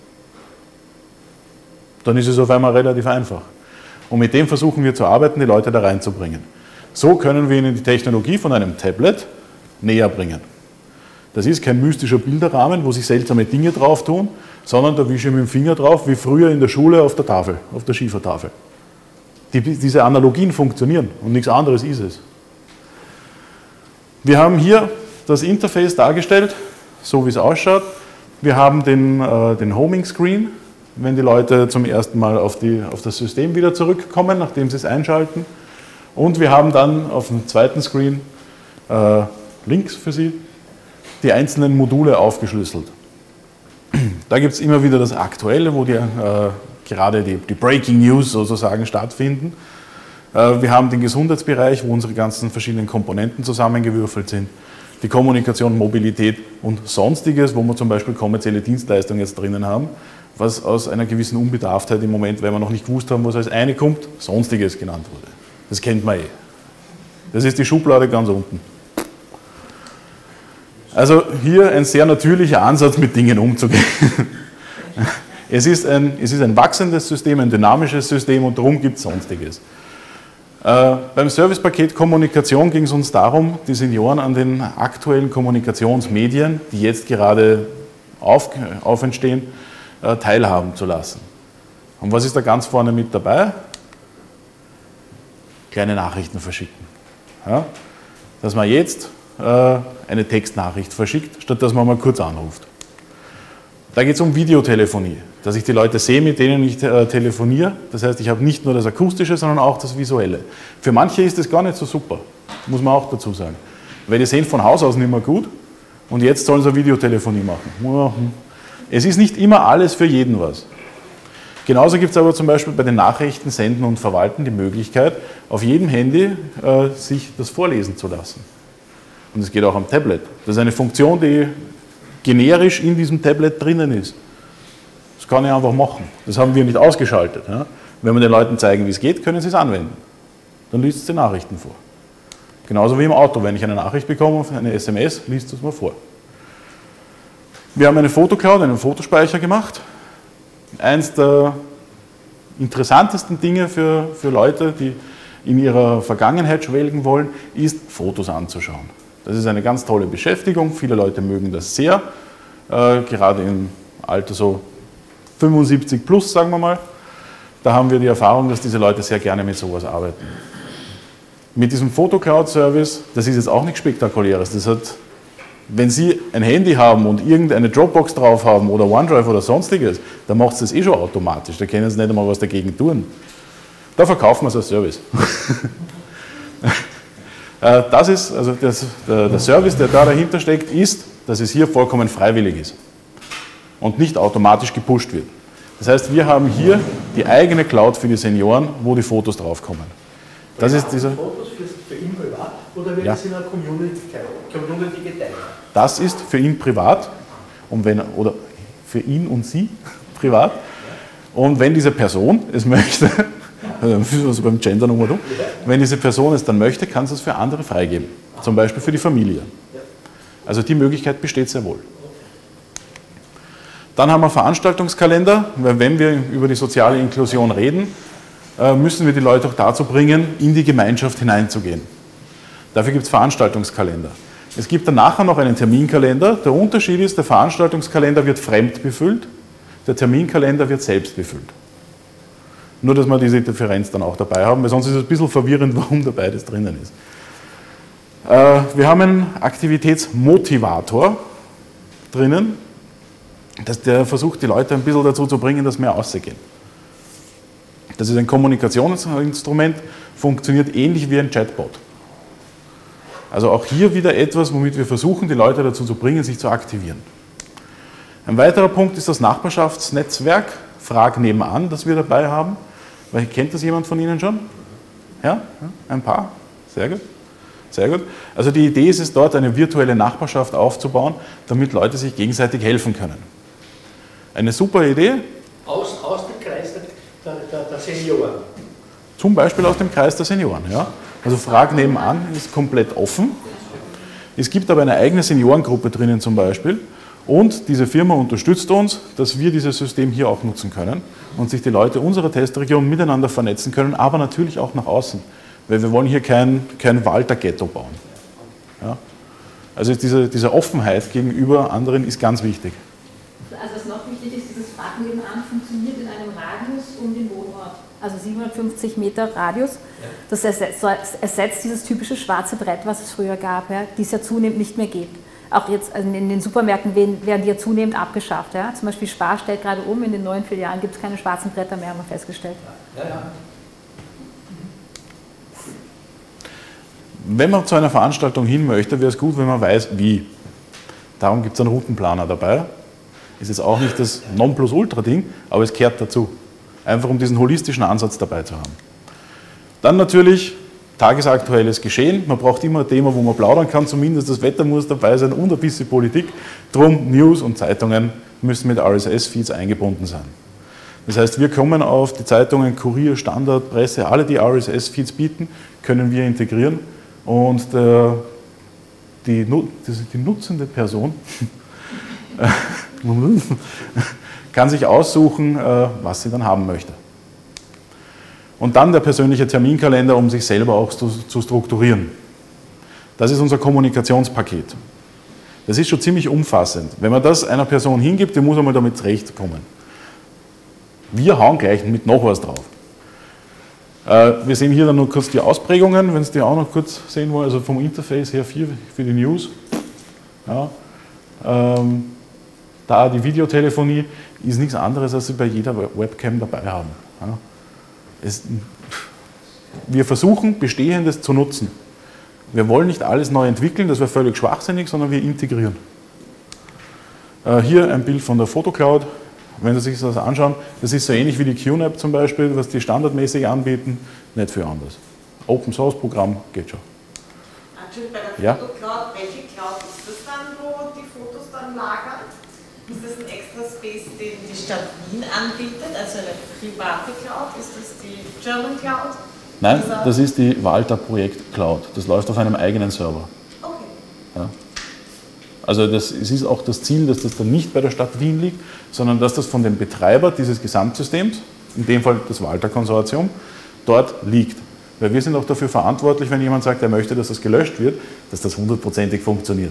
Dann ist es auf einmal relativ einfach. Und mit dem versuchen wir zu arbeiten, die Leute da reinzubringen. So können wir ihnen die Technologie von einem Tablet näher bringen. Das ist kein mystischer Bilderrahmen, wo sich seltsame Dinge drauf tun, sondern da wische ich mit dem Finger drauf, wie früher in der Schule auf der Tafel, auf der Schiefertafel. Die, diese Analogien funktionieren und nichts anderes ist es. Wir haben hier das Interface dargestellt, so wie es ausschaut. Wir haben den, äh, den Homing-Screen, wenn die Leute zum ersten Mal auf, die, auf das System wieder zurückkommen, nachdem sie es einschalten. Und wir haben dann auf dem zweiten Screen äh, links für Sie die einzelnen Module aufgeschlüsselt. Da gibt es immer wieder das Aktuelle, wo die, äh, gerade die, die Breaking News sozusagen stattfinden. Äh, wir haben den Gesundheitsbereich, wo unsere ganzen verschiedenen Komponenten zusammengewürfelt sind. Die Kommunikation, Mobilität und Sonstiges, wo wir zum Beispiel kommerzielle Dienstleistungen jetzt drinnen haben, was aus einer gewissen Unbedarftheit im Moment, weil wir noch nicht gewusst haben, was als eine kommt, Sonstiges genannt wurde. Das kennt man eh. Das ist die Schublade ganz unten. Also hier ein sehr natürlicher Ansatz, mit Dingen umzugehen. Es ist ein, es ist ein wachsendes System, ein dynamisches System und darum gibt es Sonstiges. Äh, beim Servicepaket Kommunikation ging es uns darum, die Senioren an den aktuellen Kommunikationsmedien, die jetzt gerade auf, aufentstehen, äh, teilhaben zu lassen. Und was ist da ganz vorne mit dabei? Kleine Nachrichten verschicken. Ja? Dass man jetzt äh, eine Textnachricht verschickt, statt dass man mal kurz anruft. Da geht es um Videotelefonie, dass ich die Leute sehe, mit denen ich äh, telefoniere. Das heißt, ich habe nicht nur das Akustische, sondern auch das Visuelle. Für manche ist das gar nicht so super, muss man auch dazu sagen. Weil die sehen von Haus aus nicht mehr gut und jetzt sollen sie Videotelefonie machen. Es ist nicht immer alles für jeden was. Genauso gibt es aber zum Beispiel bei den Nachrichten senden und verwalten die Möglichkeit, auf jedem Handy äh, sich das vorlesen zu lassen. Und es geht auch am Tablet. Das ist eine Funktion, die generisch in diesem Tablet drinnen ist. Das kann ich einfach machen. Das haben wir nicht ausgeschaltet. Ja? Wenn wir den Leuten zeigen, wie es geht, können sie es anwenden. Dann liest es die Nachrichten vor. Genauso wie im Auto. Wenn ich eine Nachricht bekomme, eine S M S, liest es mal vor. Wir haben eine Fotocloud, einen Fotospeicher gemacht. Eins der interessantesten Dinge für, für Leute, die in ihrer Vergangenheit schwelgen wollen, ist, Fotos anzuschauen. Das ist eine ganz tolle Beschäftigung. Viele Leute mögen das sehr, äh, gerade im Alter so fünfundsiebzig plus, sagen wir mal. Da haben wir die Erfahrung, dass diese Leute sehr gerne mit sowas arbeiten. Mit diesem Fotocloud-Service, das ist jetzt auch nichts Spektakuläres. Das hat, wenn Sie ein Handy haben und irgendeine Dropbox drauf haben oder OneDrive oder sonstiges, dann macht es das eh schon automatisch. Da können Sie nicht einmal was dagegen tun. Da verkaufen wir es als Service. Das ist, also das, der, der Service, der da dahinter steckt, ist, dass es hier vollkommen freiwillig ist und nicht automatisch gepusht wird. Das heißt, wir haben hier die eigene Cloud für die Senioren, wo die Fotos draufkommen. Das ist dieser. Fotos für ihn privat oder wird es in einer Community geteilt? Das ist für ihn privat und wenn, oder für ihn und sie privat. Und wenn diese Person es möchte, also beim Gender nochmal um, wenn diese Person es dann möchte, kann sie es für andere freigeben. Zum Beispiel für die Familie. Also die Möglichkeit besteht sehr wohl. Dann haben wir Veranstaltungskalender, weil wenn wir über die soziale Inklusion reden, müssen wir die Leute auch dazu bringen, in die Gemeinschaft hineinzugehen. Dafür gibt es Veranstaltungskalender. Es gibt dann nachher noch einen Terminkalender. Der Unterschied ist, der Veranstaltungskalender wird fremd befüllt, der Terminkalender wird selbst befüllt. Nur, dass wir diese Differenz dann auch dabei haben, weil sonst ist es ein bisschen verwirrend, warum da beides drinnen ist. Wir haben einen Aktivitätsmotivator drinnen, der versucht, die Leute ein bisschen dazu zu bringen, dass mehr rausgehen. Das ist ein Kommunikationsinstrument, funktioniert ähnlich wie ein Chatbot. Also auch hier wieder etwas, womit wir versuchen, die Leute dazu zu bringen, sich zu aktivieren. Ein weiterer Punkt ist das Nachbarschaftsnetzwerk, Frag nebenan, das wir dabei haben. Kennt das jemand von Ihnen schon? Ja? Ein paar? Sehr gut. Sehr gut. Also die Idee ist es, dort eine virtuelle Nachbarschaft aufzubauen, damit Leute sich gegenseitig helfen können. Eine super Idee. Aus, aus dem Kreis der, der, der Senioren. Zum Beispiel aus dem Kreis der Senioren. Ja? Also Frag nebenan ist komplett offen. Es gibt aber eine eigene Seniorengruppe drinnen zum Beispiel. Und diese Firma unterstützt uns, dass wir dieses System hier auch nutzen können und sich die Leute unserer Testregion miteinander vernetzen können, aber natürlich auch nach außen. Weil wir wollen hier kein, kein Walter-Ghetto bauen. Ja? Also diese, diese Offenheit gegenüber anderen ist ganz wichtig. Also was noch wichtig ist, dieses Frag nebenan funktioniert in einem Radius um den Wohnort. Also siebenhundertfünfzig Meter Radius. Das ersetzt, ersetzt dieses typische schwarze Brett, was es früher gab, ja, die es ja zunehmend nicht mehr gibt. Auch jetzt also in den Supermärkten werden, werden die ja zunehmend abgeschafft. Ja? Zum Beispiel Spar stellt gerade um, in den neuen Filialen gibt es keine schwarzen Bretter mehr, haben wir festgestellt. Ja, ja. Wenn man zu einer Veranstaltung hin möchte, wäre es gut, wenn man weiß, wie. Darum gibt es einen Routenplaner dabei. Ist jetzt auch nicht das Nonplusultra-Ding, aber es gehört dazu. Einfach um diesen holistischen Ansatz dabei zu haben. Dann natürlich tagesaktuelles Geschehen. Man braucht immer ein Thema, wo man plaudern kann, zumindest das Wetter muss dabei sein und ein bisschen Politik. Drum News und Zeitungen müssen mit R S S-Feeds eingebunden sein. Das heißt, wir kommen auf die Zeitungen, Kurier, Standard, Presse, alle die R S S-Feeds bieten, können wir integrieren und der, die, die nutzende Person kann sich aussuchen, was sie dann haben möchte. Und dann der persönliche Terminkalender, um sich selber auch zu, zu strukturieren. Das ist unser Kommunikationspaket. Das ist schon ziemlich umfassend. Wenn man das einer Person hingibt, die muss einmal damit zurechtkommen. Wir hauen gleich mit noch was drauf. Wir sehen hier dann nur kurz die Ausprägungen, wenn Sie die auch noch kurz sehen wollen, also vom Interface her für, für die News. Ja. Ähm, da die Videotelefonie ist nichts anderes, als Sie bei jeder Webcam dabei haben. Ja. Es, wir versuchen, Bestehendes zu nutzen. Wir wollen nicht alles neu entwickeln, das wäre völlig schwachsinnig, sondern wir integrieren. Äh, hier ein Bild von der Fotocloud. Wenn Sie sich das anschauen, das ist so ähnlich wie die Q NAP zum Beispiel, was die standardmäßig anbieten, nicht viel anders. Open Source Programm geht schon. Entschuldigung, bei der Fotocloud, welche Cloud ist das dann, wo die Fotos dann lagern? Ist das ein extra Space, den die Stadt Wien anbietet, also eine private Cloud? Ist das die German Cloud? Nein, das ist die Walter Projekt Cloud. Das läuft auf einem eigenen Server. Okay. Ja. Also das, es ist auch das Ziel, dass das dann nicht bei der Stadt Wien liegt, sondern dass das von dem Betreiber dieses Gesamtsystems, in dem Fall das Walter Konsortium, dort liegt. Weil wir sind auch dafür verantwortlich, wenn jemand sagt, er möchte, dass das gelöscht wird, dass das hundertprozentig funktioniert.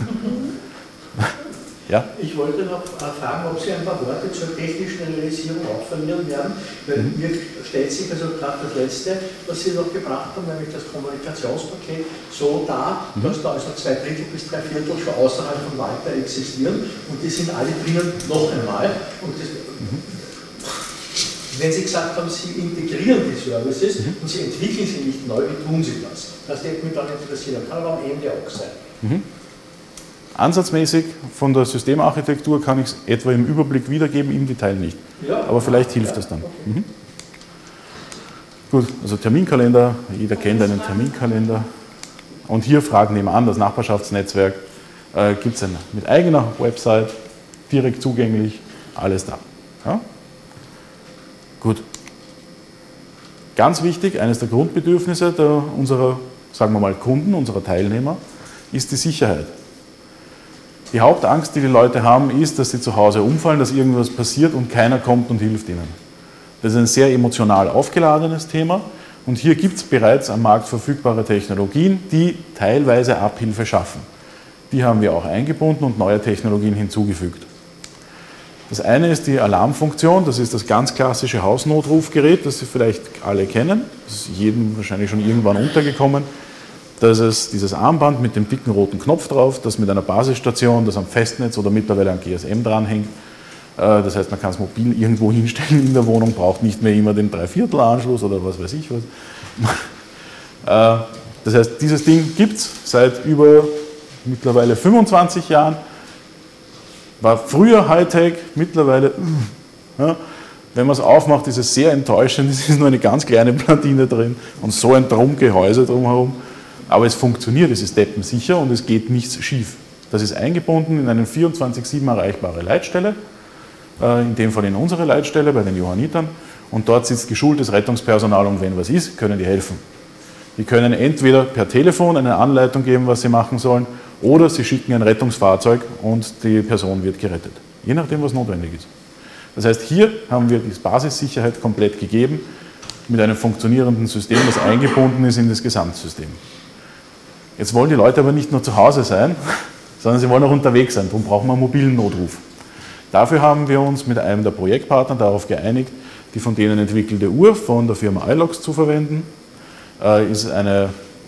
Ja? Ich wollte noch fragen, ob Sie ein paar Worte zur technischen Realisierung auch verlieren werden, weil mhm. mir stellt sich also gerade das Letzte, was Sie noch gebracht haben, nämlich das Kommunikationspaket, so dar, mhm. dass da also zwei Drittel bis drei Viertel schon außerhalb von Walter existieren und die sind alle drinnen noch einmal. Und das, mhm. wenn Sie gesagt haben, Sie integrieren die Services mhm. und Sie entwickeln sie nicht neu, wie tun Sie das? Das hätte mich dann interessiert, kann aber am Ende auch sein. Mhm. Ansatzmäßig von der Systemarchitektur kann ich es etwa im Überblick wiedergeben, im Detail nicht. Ja. Aber vielleicht hilft das dann. Okay. Mhm. Gut, also Terminkalender, jeder kennt einen Terminkalender. Und hier Fragen nebenan, das Nachbarschaftsnetzwerk, äh, gibt es mit eigener Website, direkt zugänglich, alles da. Ja? Gut. Ganz wichtig, eines der Grundbedürfnisse der, unserer, sagen wir mal, Kunden, unserer Teilnehmer, ist die Sicherheit. Die Hauptangst, die die Leute haben, ist, dass sie zu Hause umfallen, dass irgendwas passiert und keiner kommt und hilft ihnen. Das ist ein sehr emotional aufgeladenes Thema und hier gibt es bereits am Markt verfügbare Technologien, die teilweise Abhilfe schaffen. Die haben wir auch eingebunden und neue Technologien hinzugefügt. Das eine ist die Alarmfunktion, das ist das ganz klassische Hausnotrufgerät, das Sie vielleicht alle kennen, das ist jedem wahrscheinlich schon irgendwann untergekommen. Das ist dieses Armband mit dem dicken roten Knopf drauf, das mit einer Basisstation, das am Festnetz oder mittlerweile am G S M dranhängt. Das heißt, man kann es mobil irgendwo hinstellen in der Wohnung, braucht nicht mehr immer den Dreiviertel-Anschluss oder was weiß ich was. Das heißt, dieses Ding gibt es seit über mittlerweile fünfundzwanzig Jahren. War früher Hightech, mittlerweile, ja, wenn man es aufmacht, ist es sehr enttäuschend. Es ist nur eine ganz kleine Platine drin und so ein Drumgehäuse drumherum. Aber es funktioniert, es ist deppensicher und es geht nichts schief. Das ist eingebunden in eine vierundzwanzig sieben erreichbare Leitstelle, in dem Fall in unsere Leitstelle bei den Johannitern. Und dort sitzt geschultes Rettungspersonal und wenn was ist, können die helfen. Die können entweder per Telefon eine Anleitung geben, was sie machen sollen, oder sie schicken ein Rettungsfahrzeug und die Person wird gerettet. Je nachdem, was notwendig ist. Das heißt, hier haben wir die Basissicherheit komplett gegeben, mit einem funktionierenden System, das eingebunden ist in das Gesamtsystem. Jetzt wollen die Leute aber nicht nur zu Hause sein, sondern sie wollen auch unterwegs sein. Darum brauchen wir einen mobilen Notruf. Dafür haben wir uns mit einem der Projektpartner darauf geeinigt, die von denen entwickelte Uhr von der Firma iLox zu verwenden. Äh, ist eine,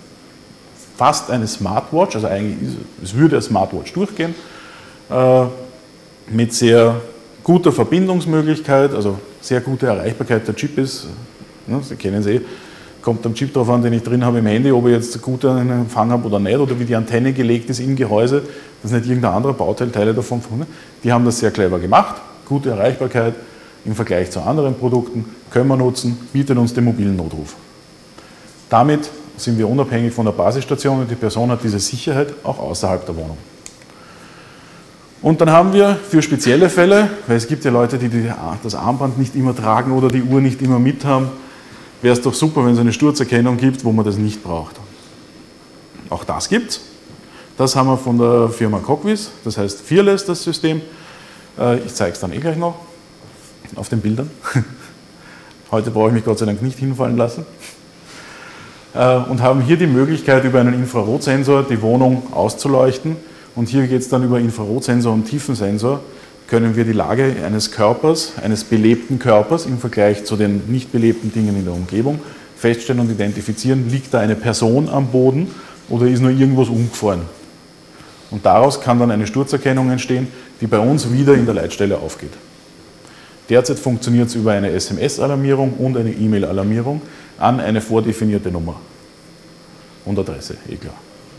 fast eine Smartwatch, also eigentlich ist, es würde als Smartwatch durchgehen, äh, mit sehr guter Verbindungsmöglichkeit, also sehr gute Erreichbarkeit. Der Chip ist, ne, Sie kennen es eh, kommt am Chip drauf an, den ich drin habe im Handy, ob ich jetzt gut einen Empfang habe oder nicht, oder wie die Antenne gelegt ist im Gehäuse, das ist nicht irgendein anderer Bauteil, Teile davon. Die haben das sehr clever gemacht, gute Erreichbarkeit im Vergleich zu anderen Produkten, können wir nutzen, bietet uns den mobilen Notruf. Damit sind wir unabhängig von der Basisstation und die Person hat diese Sicherheit auch außerhalb der Wohnung. Und dann haben wir für spezielle Fälle, weil es gibt ja Leute, die das Armband nicht immer tragen oder die Uhr nicht immer mit haben, wäre es doch super, wenn es eine Sturzerkennung gibt, wo man das nicht braucht. Auch das gibt es. Das haben wir von der Firma Cockwiz, das heißt Fearless, das System. Ich zeige es dann eh gleich noch auf den Bildern. Heute brauche ich mich Gott sei Dank nicht hinfallen lassen. Und haben hier die Möglichkeit, über einen Infrarotsensor die Wohnung auszuleuchten. Und hier geht es dann über Infrarotsensor und Tiefensensor, können wir die Lage eines Körpers, eines belebten Körpers im Vergleich zu den nicht belebten Dingen in der Umgebung feststellen und identifizieren, liegt da eine Person am Boden oder ist nur irgendwas umgefahren. Und daraus kann dann eine Sturzerkennung entstehen, die bei uns wieder in der Leitstelle aufgeht. Derzeit funktioniert es über eine S M S-Alarmierung und eine E-Mail-Alarmierung an eine vordefinierte Nummer und Adresse, eh klar.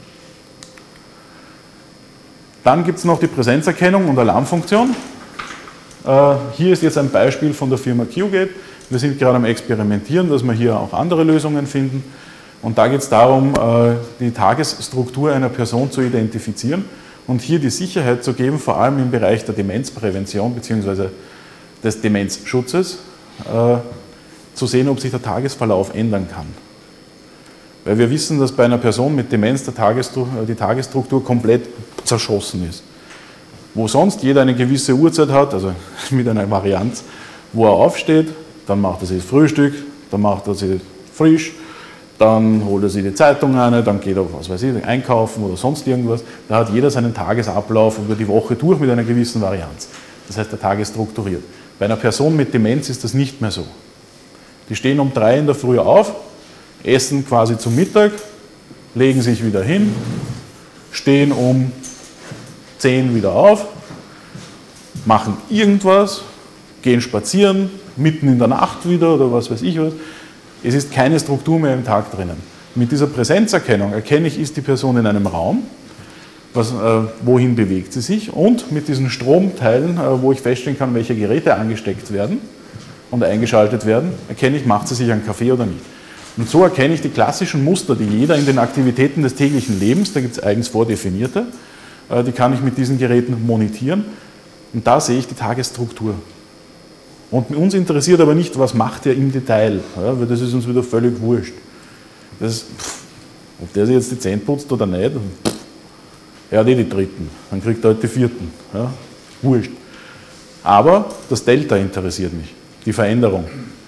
Dann gibt es noch die Präsenzerkennung und Alarmfunktion. Äh, hier ist jetzt ein Beispiel von der Firma Qgate. Wir sind gerade am Experimentieren, dass wir hier auch andere Lösungen finden. Und da geht es darum, äh, die Tagesstruktur einer Person zu identifizieren und hier die Sicherheit zu geben, vor allem im Bereich der Demenzprävention bzw. des Demenzschutzes, äh, zu sehen, ob sich der Tagesverlauf ändern kann. Weil wir wissen, dass bei einer Person mit Demenz der Tagesstruktur, die Tagesstruktur komplett zerschossen ist. Wo sonst jeder eine gewisse Uhrzeit hat, also mit einer Varianz, wo er aufsteht, dann macht er sich das Frühstück, dann macht er sich frisch, dann holt er sich die Zeitung rein, dann geht er, was weiß ich, einkaufen oder sonst irgendwas. Da hat jeder seinen Tagesablauf über die Woche durch mit einer gewissen Varianz. Das heißt, der Tag ist strukturiert. Bei einer Person mit Demenz ist das nicht mehr so. Die stehen um drei in der Früh auf, essen quasi zum Mittag, legen sich wieder hin, stehen um zehn wieder auf, machen irgendwas, gehen spazieren, mitten in der Nacht wieder oder was weiß ich was. Es ist keine Struktur mehr im Tag drinnen. Mit dieser Präsenzerkennung erkenne ich, ist die Person in einem Raum, was, äh, wohin bewegt sie sich, und mit diesen Stromteilen, äh, wo ich feststellen kann, welche Geräte angesteckt werden und eingeschaltet werden, erkenne ich, macht sie sich einen Kaffee oder nicht. Und so erkenne ich die klassischen Muster, die jeder in den Aktivitäten des täglichen Lebens, da gibt es eigens vordefinierte, die kann ich mit diesen Geräten monitieren und da sehe ich die Tagesstruktur. Und uns interessiert aber nicht, was macht er im Detail, ja, weil das ist uns wieder völlig wurscht. Das, pff, ob der sich jetzt die Zähne putzt oder nicht, pff, er hat eh die dritten, dann kriegt er halt die vierten, ja, wurscht. Aber das Delta interessiert mich, die Veränderung.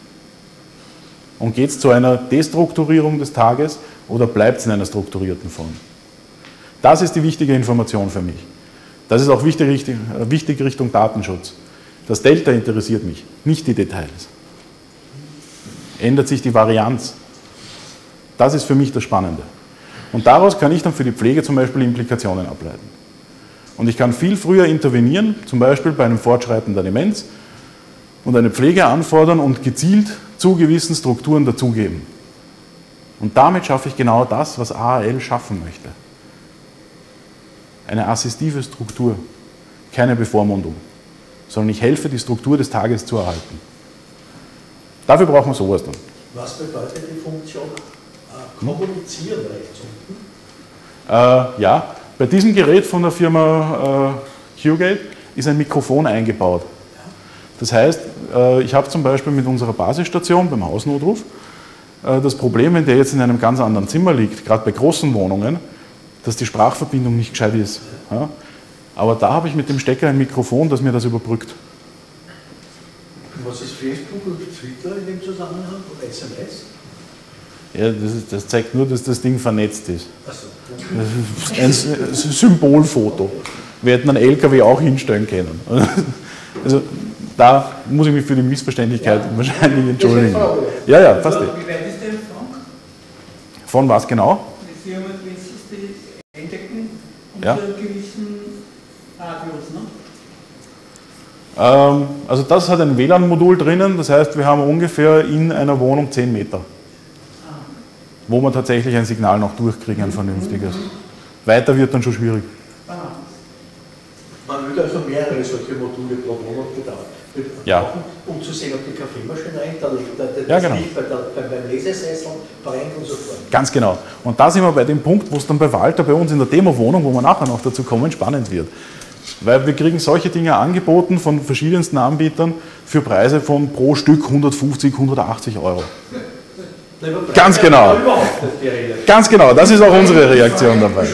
Und geht es zu einer Destrukturierung des Tages oder bleibt es in einer strukturierten Form? Das ist die wichtige Information für mich. Das ist auch wichtig, wichtig Richtung Datenschutz. Das Delta interessiert mich, nicht die Details. Ändert sich die Varianz? Das ist für mich das Spannende. Und daraus kann ich dann für die Pflege zum Beispiel Implikationen ableiten. Und ich kann viel früher intervenieren, zum Beispiel bei einem Fortschreiten der Demenz, und eine Pflege anfordern und gezielt zu gewissen Strukturen dazugeben. Und damit schaffe ich genau das, was A A L schaffen möchte. Eine assistive Struktur, keine Bevormundung, sondern ich helfe, die Struktur des Tages zu erhalten. Dafür brauchen wir sowas dann. Was bedeutet die Funktion äh, kommunizieren rechts unten? Äh, ja, bei diesem Gerät von der Firma äh, Qgate ist ein Mikrofon eingebaut. Das heißt, äh, ich habe zum Beispiel mit unserer Basisstation beim Hausnotruf äh, das Problem, wenn der jetzt in einem ganz anderen Zimmer liegt, gerade bei großen Wohnungen, dass die Sprachverbindung nicht gescheit ist. Ja? Aber da habe ich mit dem Stecker ein Mikrofon, das mir das überbrückt. Was ist Facebook und Twitter in dem Zusammenhang? Und S M S? Ja, das, ist, das zeigt nur, dass das Ding vernetzt ist. Ach so. Das ist ein Symbolfoto. Wir hätten einen L K W auch hinstellen können. Also da muss ich mich für die Missverständlichkeit ja. wahrscheinlich entschuldigen. Ja, ja, fast nicht. Wie weit ist der Frank? Von was genau? Die Firma, wenn Sie das entdecken, unter ja. gewissen Radios, ne? Ähm, also das hat ein W L A N-Modul drinnen, das heißt, wir haben ungefähr in einer Wohnung zehn Meter, wo wir tatsächlich ein Signal noch durchkriegen, ein vernünftiges. Weiter wird dann schon schwierig. Man würde also mehrere solche Module pro Wohnung brauchen, ja. um zu sehen, ob die Kaffeemaschine reicht, das ja, genau. Licht bei der, beim Lesesessel brennt und so fort. Ganz genau. Und da sind wir bei dem Punkt, wo es dann bei Walter bei uns in der Demo-Wohnung, wo wir nachher noch dazu kommen, spannend wird. Weil wir kriegen solche Dinge angeboten von verschiedensten Anbietern für Preise von pro Stück hundertfünfzig, hundertachtzig Euro. Ganz genau. Ganz genau, das ist auch unsere Reaktion dabei.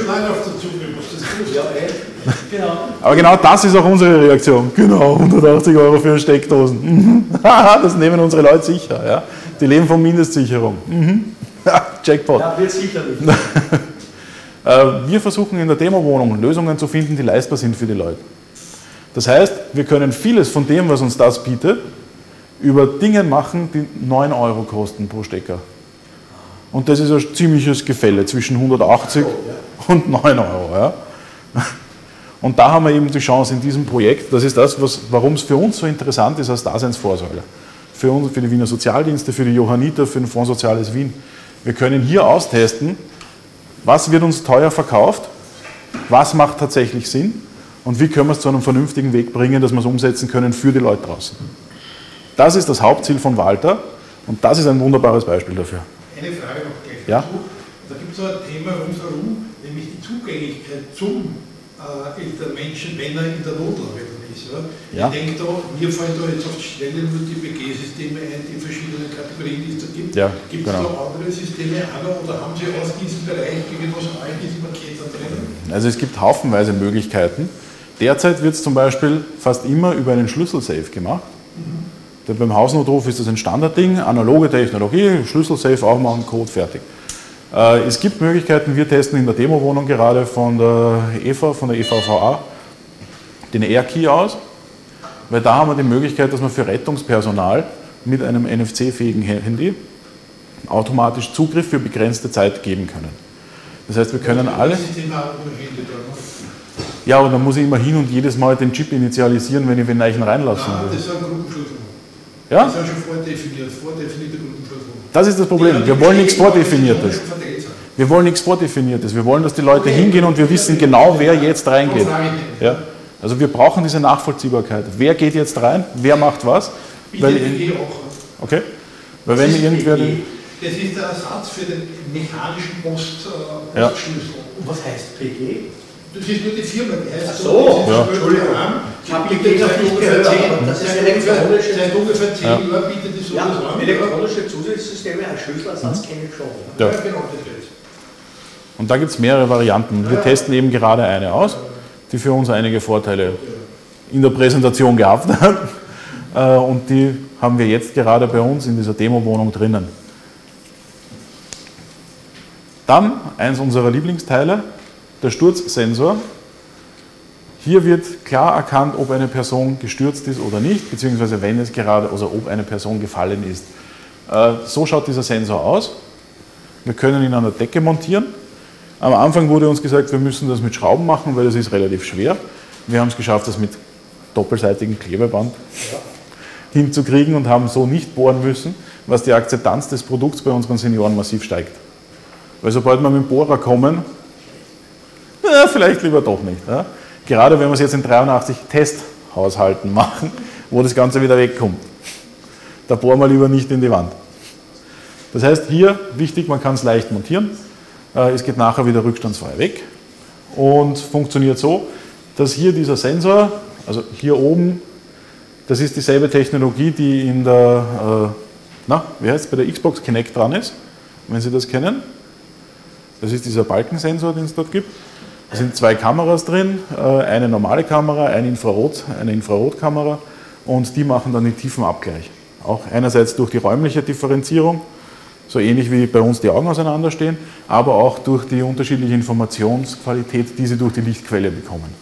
Aber genau das ist auch unsere Reaktion. Genau, hundertachtzig Euro für Steckdosen. Das nehmen unsere Leute sicher. Ja? Die leben von Mindestsicherung. Jackpot. Ja, wird sicherlich. Wir versuchen in der Demo-Wohnung Lösungen zu finden, die leistbar sind für die Leute. Das heißt, wir können vieles von dem, was uns das bietet, über Dinge machen, die neun Euro kosten pro Stecker. Und das ist ein ziemliches Gefälle zwischen hundertachtzig und neun Euro. Ja. Und da haben wir eben die Chance in diesem Projekt, das ist das, warum es für uns so interessant ist als Daseinsvorsorge. Für uns, für die Wiener Sozialdienste, für die Johanniter, für den Fonds Soziales Wien. Wir können hier austesten, was wird uns teuer verkauft, was macht tatsächlich Sinn und wie können wir es zu einem vernünftigen Weg bringen, dass wir es umsetzen können für die Leute draußen. Das ist das Hauptziel von Walter und das ist ein wunderbares Beispiel dafür. Eine Frage noch gleich ja? dazu. Da gibt es so ein Thema rundherum, nämlich die Zugänglichkeit zum äh, älteren Menschen, wenn er in der Notlage dann ist. Ja? Ja. Ich denke da, mir fallen da jetzt auf die Stelle nur die B G-Systeme ein, die verschiedenen Kategorien, die es da gibt. Ja, gibt es genau. da andere Systeme auch noch oder haben Sie aus diesem Bereich irgendwas an all diesen Paketen drinnen? Also es gibt haufenweise Möglichkeiten. Derzeit wird es zum Beispiel fast immer über einen Schlüsselsafe gemacht. Mhm. Beim Hausnotruf ist das ein Standardding, analoge Technologie, Schlüsselsafe aufmachen, Code, fertig. Äh, es gibt Möglichkeiten, wir testen in der Demo-Wohnung gerade von der E V A, von der E V V A, den Air-Key aus, weil da haben wir die Möglichkeit, dass wir für Rettungspersonal mit einem N F C-fähigen Handy automatisch Zugriff für begrenzte Zeit geben können. Das heißt, wir können alle... Ja, aber dann muss ich immer hin und jedes Mal den Chip initialisieren, wenn ich den Neichen reinlassen will. Das ist ein Gruppenschlüssel. Ja? Das ist schon vordefiniert, vordefinierte Gruppenschlüssel. Das ist das Problem. Wir wollen nichts Vordefiniertes. Wir wollen nichts Vordefiniertes. Wir wollen, dass die Leute hingehen und wir wissen genau, wer jetzt reingeht. Ja? Also wir brauchen diese Nachvollziehbarkeit. Wer geht jetzt rein? Wer macht was? Weil, okay. Weil wenn irgendwer den, das ist der Ersatz für den mechanischen Post, äh, ja. Postschlüssel. Und was heißt P G? Das ist nur die Firma, die heißt Ach so, so. Ja. Entschuldigung. Ich habe die noch nicht gehört, aber das ist elektronische... Seit ungefähr zehn Jahren bietet es so Ja, an. elektronische Zusatzsysteme als Schlüsselersatz mhm. kenne ich schon. Ja. Ja, genau, das ist. Und da gibt es mehrere Varianten. Wir testen eben gerade eine aus, die für uns einige Vorteile in der Präsentation gehabt hat. Und die haben wir jetzt gerade bei uns in dieser Demo-Wohnung drinnen. Dann eins unserer Lieblingsteile, der Sturzsensor. Hier wird klar erkannt, ob eine Person gestürzt ist oder nicht, beziehungsweise wenn es gerade, also ob eine Person gefallen ist. So schaut dieser Sensor aus. Wir können ihn an der Decke montieren. Am Anfang wurde uns gesagt, wir müssen das mit Schrauben machen, weil das ist relativ schwer. Wir haben es geschafft, das mit doppelseitigem Klebeband ja. hinzukriegen und haben so nicht bohren müssen, was die Akzeptanz des Produkts bei unseren Senioren massiv steigt. Weil sobald wir mit dem Bohrer kommen, na, vielleicht lieber doch nicht. Ja? Gerade wenn wir es jetzt in dreiundachtzig Testhaushalten machen, wo das Ganze wieder wegkommt. Da bohren wir lieber nicht in die Wand. Das heißt, hier, wichtig, man kann es leicht montieren. Es geht nachher wieder rückstandsfrei weg und funktioniert so, dass hier dieser Sensor, also hier oben, das ist dieselbe Technologie, die in der, äh, na, wie heißt es, bei der Xbox Kinect dran ist, wenn Sie das kennen. Das ist dieser Balkensensor, den es dort gibt. Da sind zwei Kameras drin, eine normale Kamera, eine, Infrarot, eine Infrarotkamera und die machen dann den Tiefenabgleich. Auch einerseits durch die räumliche Differenzierung, so ähnlich wie bei uns die Augen auseinanderstehen, aber auch durch die unterschiedliche Informationsqualität, die Sie durch die Lichtquelle bekommen.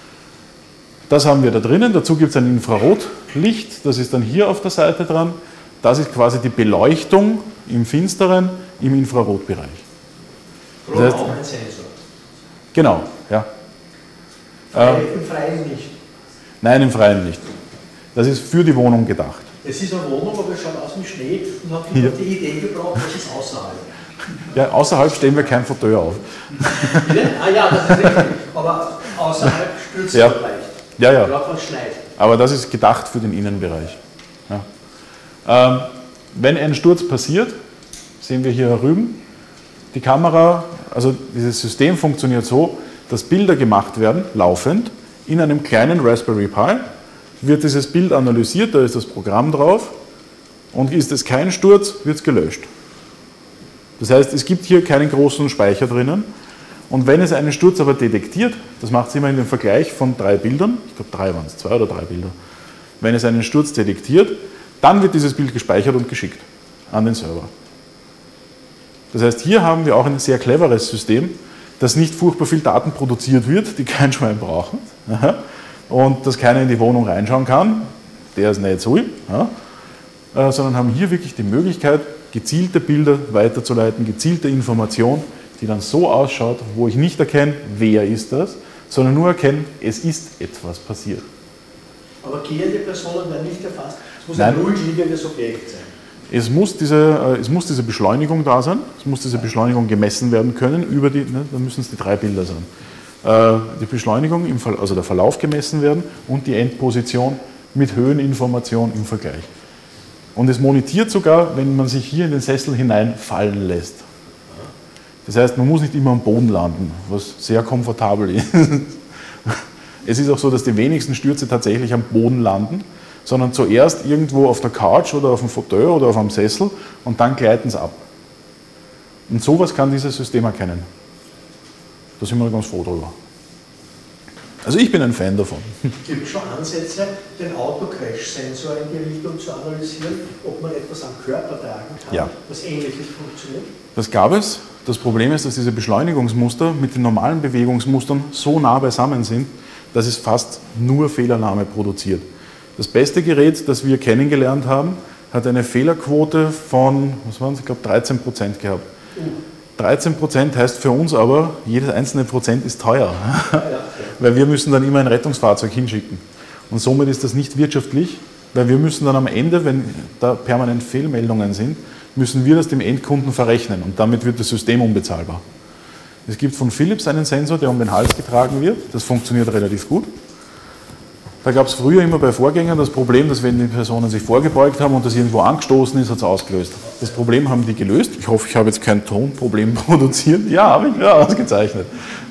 Das haben wir da drinnen. Dazu gibt es ein Infrarotlicht, das ist dann hier auf der Seite dran. Das ist quasi die Beleuchtung im Finsteren im Infrarotbereich. Das heißt, auch ein Sensor. Genau, ja. Freie, Im Freien nicht. Nein, im Freien nicht. Das ist für die Wohnung gedacht. Es ist eine Wohnung, aber es schaut aus wie Schnee und hat ja. die Idee gebraucht, dass es außerhalb. Ja, außerhalb stellen wir kein Fauteuil auf. Ah ja, das ist richtig. Aber außerhalb stürzt es ja. leicht. Ja, ja. Gerade was schneit. Aber das ist gedacht für den Innenbereich. Ja. Ähm, wenn ein Sturz passiert, sehen wir hier rüben, die Kamera, also dieses System funktioniert so, dass Bilder gemacht werden, laufend, in einem kleinen Raspberry Pi, wird dieses Bild analysiert, da ist das Programm drauf und ist es kein Sturz, wird es gelöscht. Das heißt, es gibt hier keinen großen Speicher drinnen und wenn es einen Sturz aber detektiert, das macht es immer in dem Vergleich von drei Bildern, ich glaube drei waren es, zwei oder drei Bilder, wenn es einen Sturz detektiert, dann wird dieses Bild gespeichert und geschickt an den Server. Das heißt, hier haben wir auch ein sehr cleveres System, dass nicht furchtbar viel Daten produziert wird, die kein Schwein brauchen, und dass keiner in die Wohnung reinschauen kann, der ist nicht so, ja, sondern haben hier wirklich die Möglichkeit, gezielte Bilder weiterzuleiten, gezielte Information, die dann so ausschaut, wo ich nicht erkenne, wer ist das, sondern nur erkenne, es ist etwas passiert. Aber gehende Personen werden nicht erfasst, es muss Nein. ein nullgliebiges Objekt sein. Es muss, diese, es muss diese Beschleunigung da sein, es muss diese Beschleunigung gemessen werden können, über die, ne, da müssen es die drei Bilder sein. Äh, die Beschleunigung, im Ver, also der Verlauf gemessen werden und die Endposition mit Höheninformation im Vergleich. Und es monitiert sogar, wenn man sich hier in den Sessel hineinfallen lässt. Das heißt, man muss nicht immer am Boden landen, was sehr komfortabel ist. Es ist auch so, dass die wenigsten Stürze tatsächlich am Boden landen, sondern zuerst irgendwo auf der Couch oder auf dem Fauteuil oder auf einem Sessel und dann gleiten sie ab. Und sowas kann dieses System erkennen. Da sind wir ganz froh drüber. Also ich bin ein Fan davon. Gibt es schon Ansätze, den Auto-Crash-Sensor in die Richtung zu analysieren, ob man etwas am Körper tragen kann, ja. was Ähnliches funktioniert? Das gab es. Das Problem ist, dass diese Beschleunigungsmuster mit den normalen Bewegungsmustern so nah beisammen sind, dass es fast nur Fehlalarme produziert. Das beste Gerät, das wir kennengelernt haben, hat eine Fehlerquote von, was waren es, ich glaube dreizehn Prozent gehabt. dreizehn Prozent heißt für uns aber, jedes einzelne Prozent ist teuer, weil wir müssen dann immer ein Rettungsfahrzeug hinschicken. Und somit ist das nicht wirtschaftlich, weil wir müssen dann am Ende, wenn da permanent Fehlmeldungen sind, müssen wir das dem Endkunden verrechnen und damit wird das System unbezahlbar. Es gibt von Philips einen Sensor, der um den Hals getragen wird, das funktioniert relativ gut. Da gab es früher immer bei Vorgängern das Problem, dass wenn die Personen sich vorgebeugt haben und das irgendwo angestoßen ist, hat es ausgelöst. Das Problem haben die gelöst. Ich hoffe, ich habe jetzt kein Tonproblem produziert. Ja, habe ich ja, ausgezeichnet.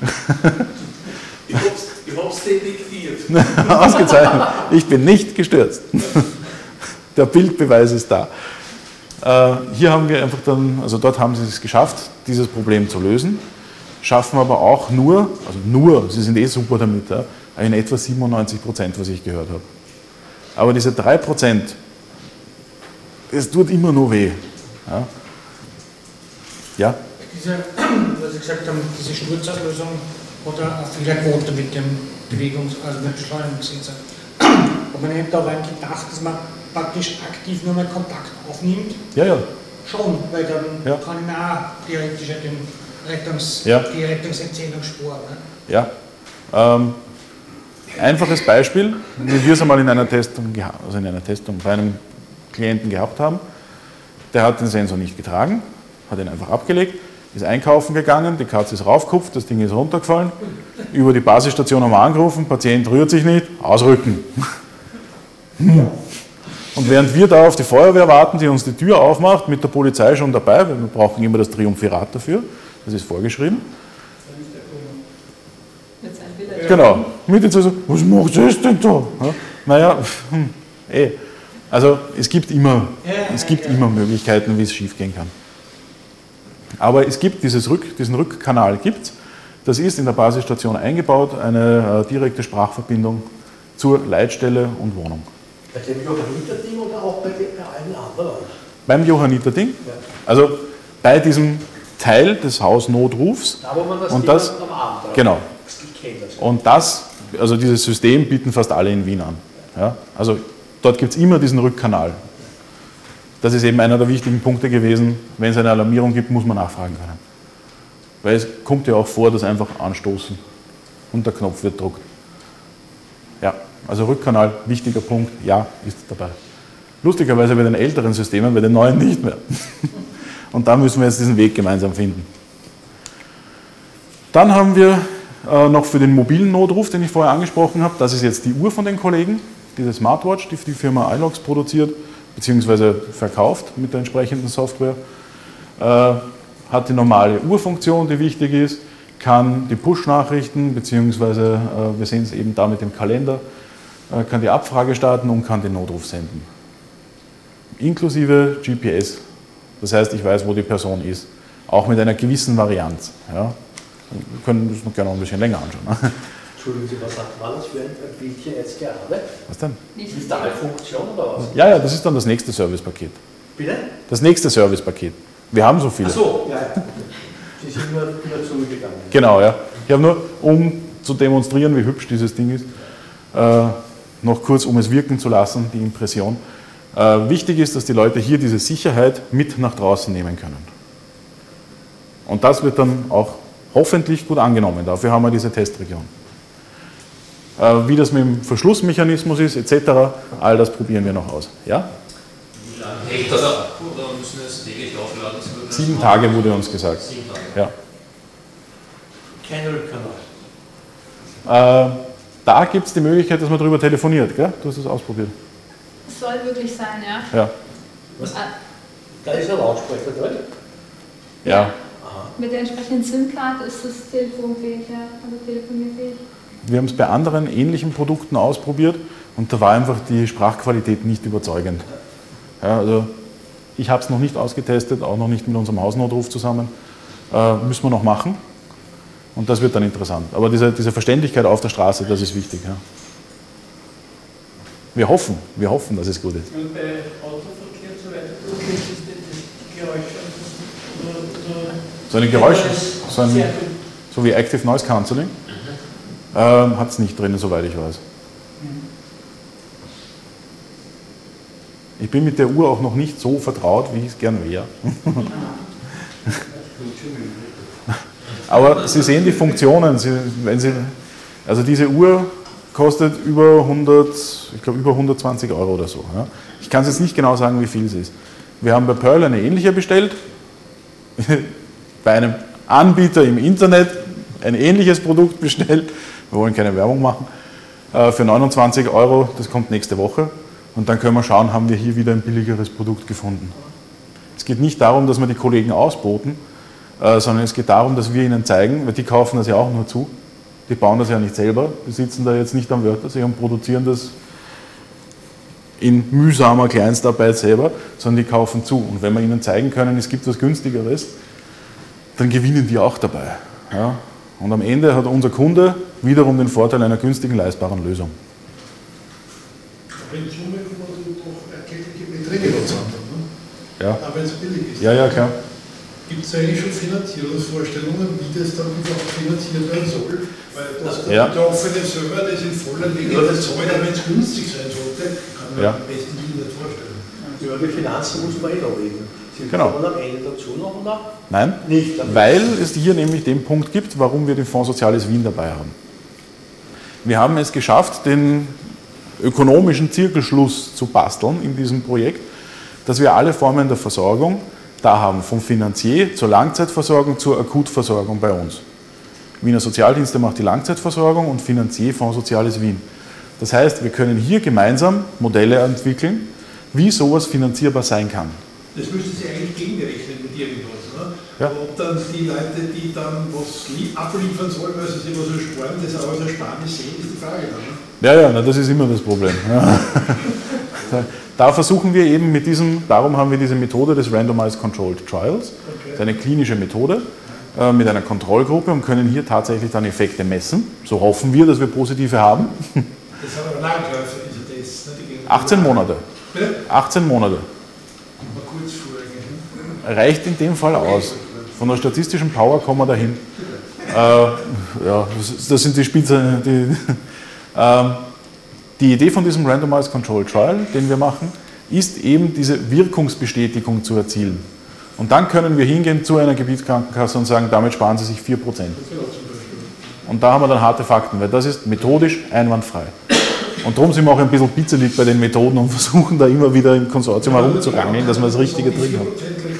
Ich habe es detektiert. Ausgezeichnet. Ich bin nicht gestürzt. Der Bildbeweis ist da. Hier haben wir einfach dann, also dort haben sie es geschafft, dieses Problem zu lösen. Schaffen aber auch nur, also nur, sie sind eh super damit, ja, in etwa siebenundneunzig Prozent, was ich gehört habe. Aber diese drei Prozent, es tut immer nur weh. Ja? Ja? Diese, was Sie gesagt haben, diese Sturzauslösung oder eine Fehlerquote mit dem Bewegungs-, also mit Beschleunigungssensor. Hat man nicht daran gedacht, dass man praktisch aktiv nur mal Kontakt aufnimmt? Ja, ja. Schon, weil dann ja. kann ich mir auch theoretisch den Rettungs-, ja. die Rettungserzählung sparen. Ne? Ja. Ähm, einfaches Beispiel, wie wir es einmal in einer Testung, also in einer Testung bei einem Klienten gehabt haben. Der hat den Sensor nicht getragen, hat ihn einfach abgelegt. ist einkaufen gegangen, die Katze ist raufgekupft, das Ding ist runtergefallen, über die Basisstation haben wir angerufen, Patient rührt sich nicht, ausrücken. Und während wir da auf die Feuerwehr warten, die uns die Tür aufmacht, mit der Polizei schon dabei, weil wir brauchen immer das Triumphirat dafür, das ist vorgeschrieben. Genau. Mit jetzt so, was macht das denn da? Ja, naja, hm, eh. Also es gibt immer, es gibt immer Möglichkeiten, wie es schief gehen kann. Aber es gibt dieses Rück, diesen Rückkanal gibt's. Das ist in der Basisstation eingebaut, eine äh, direkte Sprachverbindung zur Leitstelle und Wohnung. Bei dem Johanniter-Ding oder auch bei, den, bei allen anderen? Beim Johanniter-Ding? Ja. Also bei diesem Teil des Hausnotrufs. Da, wo man das und das, am Abend genau. Das. Und das, also dieses System bieten fast alle in Wien an. Ja? Also dort gibt es immer diesen Rückkanal. Das ist eben einer der wichtigen Punkte gewesen. Wenn es eine Alarmierung gibt, muss man nachfragen können. Weil es kommt ja auch vor, dass einfach anstoßen und der Knopf wird gedruckt. Ja, also Rückkanal, wichtiger Punkt, ja, ist dabei. Lustigerweise bei den älteren Systemen, bei den neuen nicht mehr. Und da müssen wir jetzt diesen Weg gemeinsam finden. Dann haben wir äh, noch für den mobilen Notruf, den ich vorher angesprochen habe, das ist jetzt die Uhr von den Kollegen, diese Smartwatch, die die Firma iLox produziert bzw. verkauft mit der entsprechenden Software. Äh, hat die normale Uhrfunktion, die wichtig ist, kann die Push-Nachrichten bzw. äh, wir sehen es eben da mit dem Kalender, äh, kann die Abfrage starten und kann den Notruf senden. Inklusive G P S. Das heißt, ich weiß, wo die Person ist. Auch mit einer gewissen Varianz. Ja. Wir können das noch gerne noch ein bisschen länger anschauen. Entschuldigen Sie, was war das für ein Bildchen jetzt gerade? Was denn? Digitalfunktion oder was? Ja, ja, das ist dann das nächste Servicepaket. Bitte? Das nächste Servicepaket. Wir haben so viele. Ach so, ja, ja. Sie sind nur, nur zugegangen. Genau, ja. Ich habe nur, um zu demonstrieren, wie hübsch dieses Ding ist, äh, noch kurz, um es wirken zu lassen, die Impression. Äh, wichtig ist, dass die Leute hier diese Sicherheit mit nach draußen nehmen können. Und das wird dann auch hoffentlich gut angenommen. Dafür haben wir diese Testregion. Äh, wie das mit dem Verschlussmechanismus ist, et cetera, all das probieren wir noch aus. Ja? Wie lange hält das Akku oder müssen wir es täglich aufladen? Sieben Tage wurde uns gesagt. Sieben Tage. Ja. Kein Rückkanal. Äh, da gibt es die Möglichkeit, dass man darüber telefoniert. Gell? Du hast das ausprobiert. Es soll wirklich sein, ja. Ja. Was? Da ist ein Lautsprecher drin? Ja. Aha. Mit der entsprechenden SIM-Card ist das telefonfähig, ja, also telefonierfähig. Wir haben es bei anderen ähnlichen Produkten ausprobiert und da war einfach die Sprachqualität nicht überzeugend. Ja, also ich habe es noch nicht ausgetestet, auch noch nicht mit unserem Hausnotruf zusammen. Äh, müssen wir noch machen und das wird dann interessant. Aber diese, diese Verständlichkeit auf der Straße, das ist wichtig. Ja. Wir hoffen, wir hoffen, dass es gut ist. Und bei Autoverkehr und so weiter, okay, ist das die Geräusche oder, oder so eine Geräusche, so, ein, so wie Active Noise Cancelling, ähm, hat es nicht drin, soweit ich weiß. Ich bin mit der Uhr auch noch nicht so vertraut, wie ich es gern wäre. Aber Sie sehen die Funktionen. Sie, wenn Sie, also diese Uhr kostet über hundert, ich glaube über hundertzwanzig Euro oder so. Ja. Ich kann es jetzt nicht genau sagen, wie viel es ist. Wir haben bei Pearl eine ähnliche bestellt. Bei einem Anbieter im Internet ein ähnliches Produkt bestellt. Wir wollen keine Werbung machen. Äh, für neunundzwanzig Euro, das kommt nächste Woche. Und dann können wir schauen, haben wir hier wieder ein billigeres Produkt gefunden. Es geht nicht darum, dass wir die Kollegen ausboten, äh, sondern es geht darum, dass wir ihnen zeigen, weil die kaufen das ja auch nur zu. Die bauen das ja nicht selber, die sitzen da jetzt nicht am Wörthersee und produzieren das in mühsamer Kleinstarbeit selber, sondern die kaufen zu. Und wenn wir ihnen zeigen können, es gibt was Günstigeres, dann gewinnen die auch dabei. Ja? Und am Ende hat unser Kunde wiederum den Vorteil einer günstigen, leistbaren Lösung. Aber in Summe kann man doch erkältliche Beträge bezahlen, ne? Ja. Aber wenn es billig ist. Ja, ja, klar. Gibt es eigentlich schon Finanzierungsvorstellungen, wie das dann überhaupt finanziert werden soll? Weil das der ja. betroffene Server, das in voller Länge das zahlt, aber wenn es günstig sein sollte, kann man ja. am besten nicht vorstellen. Über die Finanzen muss man eh noch reden. Sie genau. kommen am Ende dazu noch, oder? Nein, nicht, weil es hier nämlich den Punkt gibt, warum wir den Fonds Soziales Wien dabei haben. Wir haben es geschafft, den ökonomischen Zirkelschluss zu basteln in diesem Projekt, dass wir alle Formen der Versorgung da haben, vom Finanzier zur Langzeitversorgung, zur Akutversorgung bei uns. Wiener Sozialdienste macht die Langzeitversorgung und Finanzier Fonds Soziales Wien. Das heißt, wir können hier gemeinsam Modelle entwickeln, wie sowas finanzierbar sein kann. Das müsste sich eigentlich gegenrechnen mit irgendwas, oder? Ja. Ob dann die Leute, die dann was abliefern sollen, weil sie sich was ersparen, das auch als Ersparnis sehen, ist die Frage dann. Ne? Ja, ja, na, das ist immer das Problem. Ja. Da versuchen wir eben mit diesem, darum haben wir diese Methode des Randomized Controlled Trials, okay. Das ist eine klinische Methode äh, mit einer Kontrollgruppe und können hier tatsächlich dann Effekte messen. So hoffen wir, dass wir positive haben. Das hat aber Langläufe, diese Tests. Ne? achtzehn Monate. Bitte? achtzehn Monate. Mal kurz vorgehen. Reicht in dem Fall aus. Von der statistischen Power kommen wir dahin. Äh, ja, das sind die Spitze. Die, ähm, die Idee von diesem Randomized Controlled Trial, den wir machen, ist eben diese Wirkungsbestätigung zu erzielen. Und dann können wir hingehen zu einer Gebietskrankenkasse und sagen, damit sparen Sie sich vier Prozent. Und da haben wir dann harte Fakten, weil das ist methodisch einwandfrei. Und darum sind wir auch ein bisschen bitzelig bei den Methoden und versuchen da immer wieder im Konsortium herumzurangeln, dass wir das Richtige drin haben.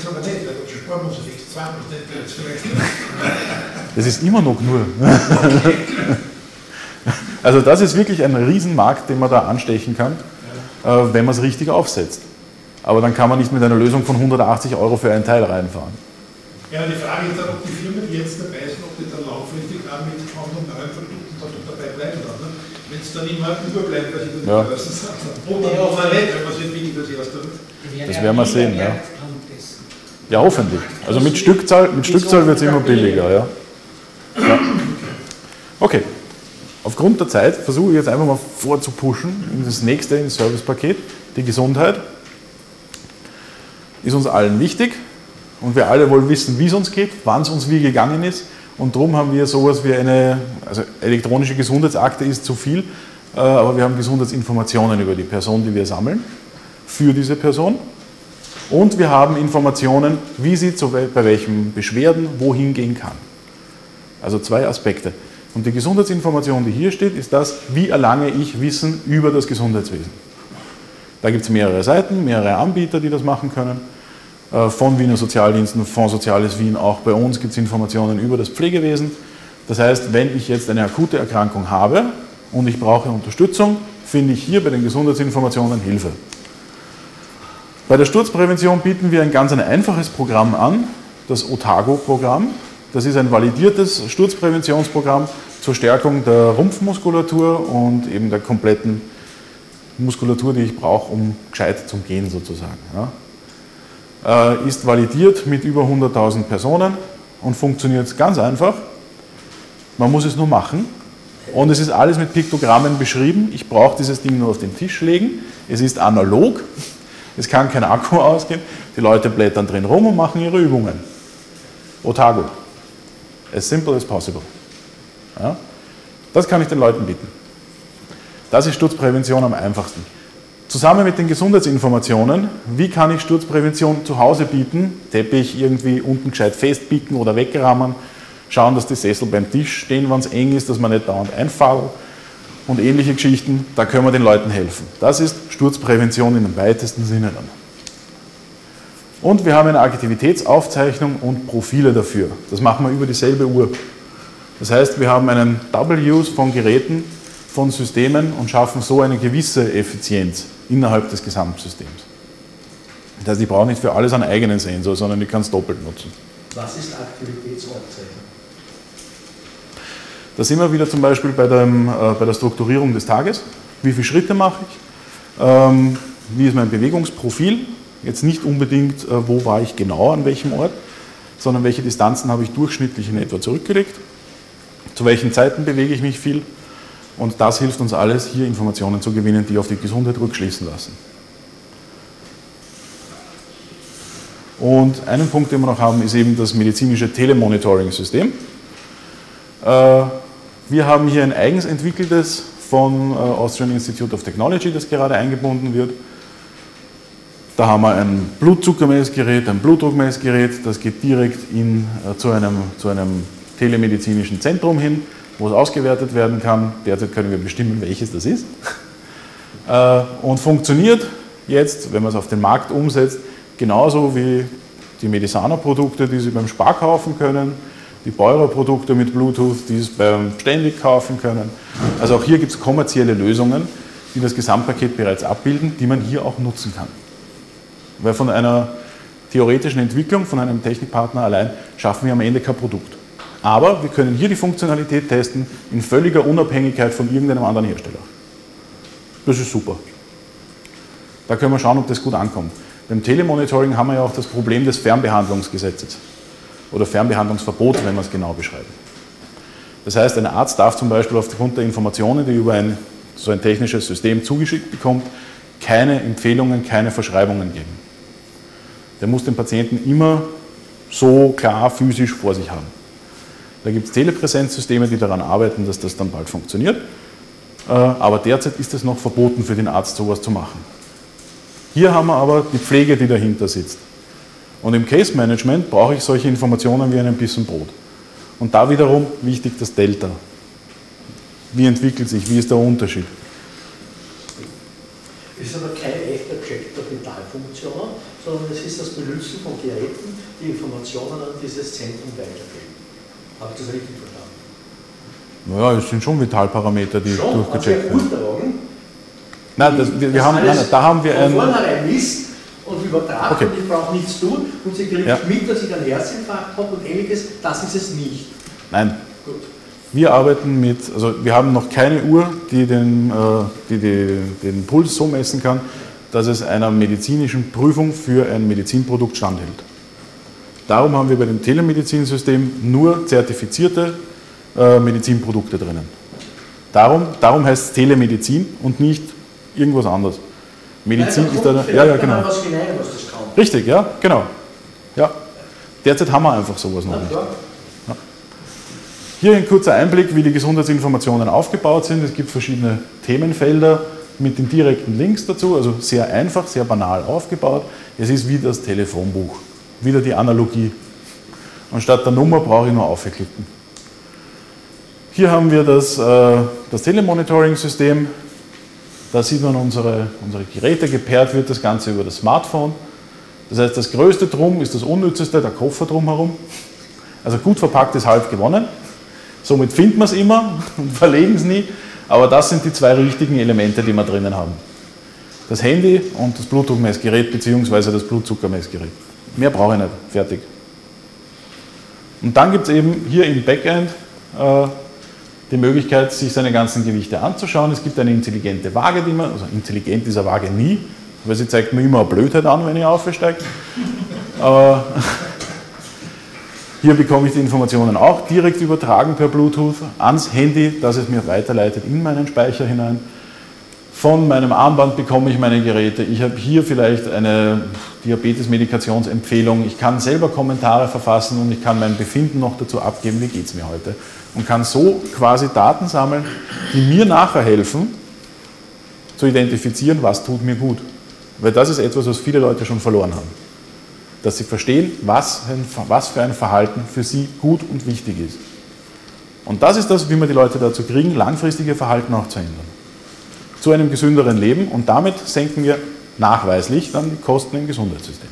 Das ist immer noch nur. Also das ist wirklich ein Riesenmarkt, den man da anstechen kann, wenn man es richtig aufsetzt. Aber dann kann man nicht mit einer Lösung von hundertachtzig Euro für einen Teil reinfahren. Ja, die Frage ist dann, ob die Firmen, die jetzt dabei sind, ob die dann laufmäßig auch mit anderen neuen Produkten dabei bleiben. Ne? Wenn es dann immer überbleibt, dass ich das ja. Erste sage. Oder auch nicht, wenn man es entwickelt als Erster. Das werden wir sehen, ja. Ja, hoffentlich. Also mit Stückzahl, mit Stückzahl wird es immer billiger. Ja. Ja. Okay. Aufgrund der Zeit versuche ich jetzt einfach mal vorzupushen in das nächste in das Servicepaket. Die Gesundheit ist uns allen wichtig und wir alle wollen wissen, wie es uns geht, wann es uns wie gegangen ist. Und darum haben wir sowas wie eine, also elektronische Gesundheitsakte ist zu viel, aber wir haben Gesundheitsinformationen über die Person, die wir sammeln, für diese Person. Und wir haben Informationen, wie sie zu, bei welchen Beschwerden wohin gehen kann. Also zwei Aspekte. Und die Gesundheitsinformation, die hier steht, ist das, wie erlange ich Wissen über das Gesundheitswesen. Da gibt es mehrere Seiten, mehrere Anbieter, die das machen können. Von Wiener Sozialdiensten, Fonds Soziales Wien, auch bei uns gibt es Informationen über das Pflegewesen. Das heißt, wenn ich jetzt eine akute Erkrankung habe und ich brauche Unterstützung, finde ich hier bei den Gesundheitsinformationen Hilfe. Bei der Sturzprävention bieten wir ein ganz ein einfaches Programm an, das Otago-Programm. Das ist ein validiertes Sturzpräventionsprogramm zur Stärkung der Rumpfmuskulatur und eben der kompletten Muskulatur, die ich brauche, um gescheit zum Gehen sozusagen. Ja. Äh, ist validiert mit über hunderttausend Personen und funktioniert ganz einfach. Man muss es nur machen und es ist alles mit Piktogrammen beschrieben. Ich brauche dieses Ding nur auf den Tisch legen. Es ist analog, es kann kein Akku ausgehen. Die Leute blättern drin rum und machen ihre Übungen. Otago. As simple as possible. Ja. Das kann ich den Leuten bieten. Das ist Sturzprävention am einfachsten. Zusammen mit den Gesundheitsinformationen, wie kann ich Sturzprävention zu Hause bieten? Teppich irgendwie unten gescheit festbiegen oder wegrammen, schauen, dass die Sessel beim Tisch stehen, wenn es eng ist, dass man nicht dauernd einfallen und ähnliche Geschichten, da können wir den Leuten helfen. Das ist Sturzprävention in dem weitesten Sinne dann. Und wir haben eine Aktivitätsaufzeichnung und Profile dafür. Das machen wir über dieselbe Uhr. Das heißt, wir haben einen Double Use von Geräten, von Systemen und schaffen so eine gewisse Effizienz innerhalb des Gesamtsystems. Das heißt, ich brauche nicht für alles einen eigenen Sensor, sondern ich kann es doppelt nutzen. Was ist Aktivitätsaufzeichnung? Da sind wir wieder zum Beispiel bei, dem, äh, bei der Strukturierung des Tages. Wie viele Schritte mache ich? Ähm, wie ist mein Bewegungsprofil? Jetzt nicht unbedingt, äh, wo war ich genau, an welchem Ort, sondern welche Distanzen habe ich durchschnittlich in etwa zurückgelegt. Zu welchen Zeiten bewege ich mich viel. Und das hilft uns alles, hier Informationen zu gewinnen, die auf die Gesundheit rückschließen lassen. Und einen Punkt, den wir noch haben, ist eben das medizinische Telemonitoring-System. Wir haben hier ein eigens entwickeltes von Austrian Institute of Technology, das gerade eingebunden wird. Da haben wir ein Blutzuckermessgerät, ein Blutdruckmessgerät, das geht direkt in, zu, einem, zu einem telemedizinischen Zentrum hin, wo es ausgewertet werden kann. Derzeit können wir bestimmen, welches das ist. Und funktioniert jetzt, wenn man es auf den Markt umsetzt, genauso wie die Medisana-Produkte, die Sie beim Spar kaufen können, die Beurer-Produkte mit Bluetooth, die Sie beim Ständig kaufen können. Also auch hier gibt es kommerzielle Lösungen, die das Gesamtpaket bereits abbilden, die man hier auch nutzen kann. Weil von einer theoretischen Entwicklung, von einem Technikpartner allein, schaffen wir am Ende kein Produkt. Aber wir können hier die Funktionalität testen, in völliger Unabhängigkeit von irgendeinem anderen Hersteller. Das ist super. Da können wir schauen, ob das gut ankommt. Beim Telemonitoring haben wir ja auch das Problem des Fernbehandlungsgesetzes oder Fernbehandlungsverbots, wenn wir es genau beschreiben. Das heißt, ein Arzt darf zum Beispiel aufgrund der Informationen, die über ein, so ein technisches System zugeschickt bekommt, keine Empfehlungen, keine Verschreibungen geben. Der muss den Patienten immer so klar physisch vor sich haben. Da gibt es Telepräsenzsysteme, die daran arbeiten, dass das dann bald funktioniert. Aber derzeit ist es noch verboten für den Arzt, sowas zu machen. Hier haben wir aber die Pflege, die dahinter sitzt. Und im Case Management brauche ich solche Informationen wie einen Bissen Brot. Und da wiederum wichtig das Delta. Wie entwickelt sich, wie ist der Unterschied? Es ist aber kein echter Check der Vitalfunktionen, sondern es ist das Benutzen von Geräten, die Informationen an dieses Zentrum weitergeben. Habe ich das richtig verstanden? Naja, es sind schon Vitalparameter, die schon, durchgecheckt werden. Nein, das, wir, wir haben, nein, da haben wir ein... Von vornherein misst und übertragen, okay. Und ich brauche nichts tun und sie kriegt ja. mit, dass ich einen Herzinfarkt habe und ähnliches, das ist es nicht. Nein. Gut. Wir arbeiten mit, also wir haben noch keine Uhr, die den, die, die den Puls so messen kann, dass es einer medizinischen Prüfung für ein Medizinprodukt standhält. Darum haben wir bei dem Telemedizinsystem nur zertifizierte äh, Medizinprodukte drinnen. Darum, darum heißt es Telemedizin und nicht irgendwas anderes. Medizin Nein, ist da, ja, ja, genau. Was hinein, was das kann. Richtig, ja, genau. Ja. Derzeit haben wir einfach sowas noch nicht. Ja. Hier ein kurzer Einblick, wie die Gesundheitsinformationen aufgebaut sind. Es gibt verschiedene Themenfelder mit den direkten Links dazu, also sehr einfach, sehr banal aufgebaut. Es ist wie das Telefonbuch, wieder die Analogie. Und statt der Nummer brauche ich nur aufklicken. Hier haben wir das, äh, das Telemonitoring-System. Da sieht man unsere, unsere Geräte, gepaart wird das Ganze über das Smartphone. Das heißt, das größte Drum ist das unnützeste, der Koffer drumherum. Also gut verpackt ist halb gewonnen. Somit finden wir es immer und verlegen es nie. Aber das sind die zwei richtigen Elemente, die wir drinnen haben. Das Handy und das Blutdruckmessgerät bzw. das Blutzuckermessgerät. Mehr brauche ich nicht. Fertig. Und dann gibt es eben hier im Backend äh, die Möglichkeit, sich seine ganzen Gewichte anzuschauen. Es gibt eine intelligente Waage, die man, also intelligent ist eine Waage nie, weil sie zeigt mir immer eine Blödheit an, wenn ich aufsteige. Aber hier bekomme ich die Informationen auch direkt übertragen per Bluetooth ans Handy, das es mir weiterleitet in meinen Speicher hinein. Von meinem Armband bekomme ich meine Geräte. Ich habe hier vielleicht eine Diabetes-Medikationsempfehlung. Ich kann selber Kommentare verfassen und ich kann mein Befinden noch dazu abgeben, wie geht es mir heute. Und kann so quasi Daten sammeln, die mir nachher helfen, zu identifizieren, was tut mir gut. Weil das ist etwas, was viele Leute schon verloren haben. Dass sie verstehen, was, was für ein Verhalten für sie gut und wichtig ist. Und das ist das, wie wir die Leute dazu kriegen, langfristige Verhalten auch zu ändern. Zu einem gesünderen Leben und damit senken wir nachweislich dann die Kosten im Gesundheitssystem.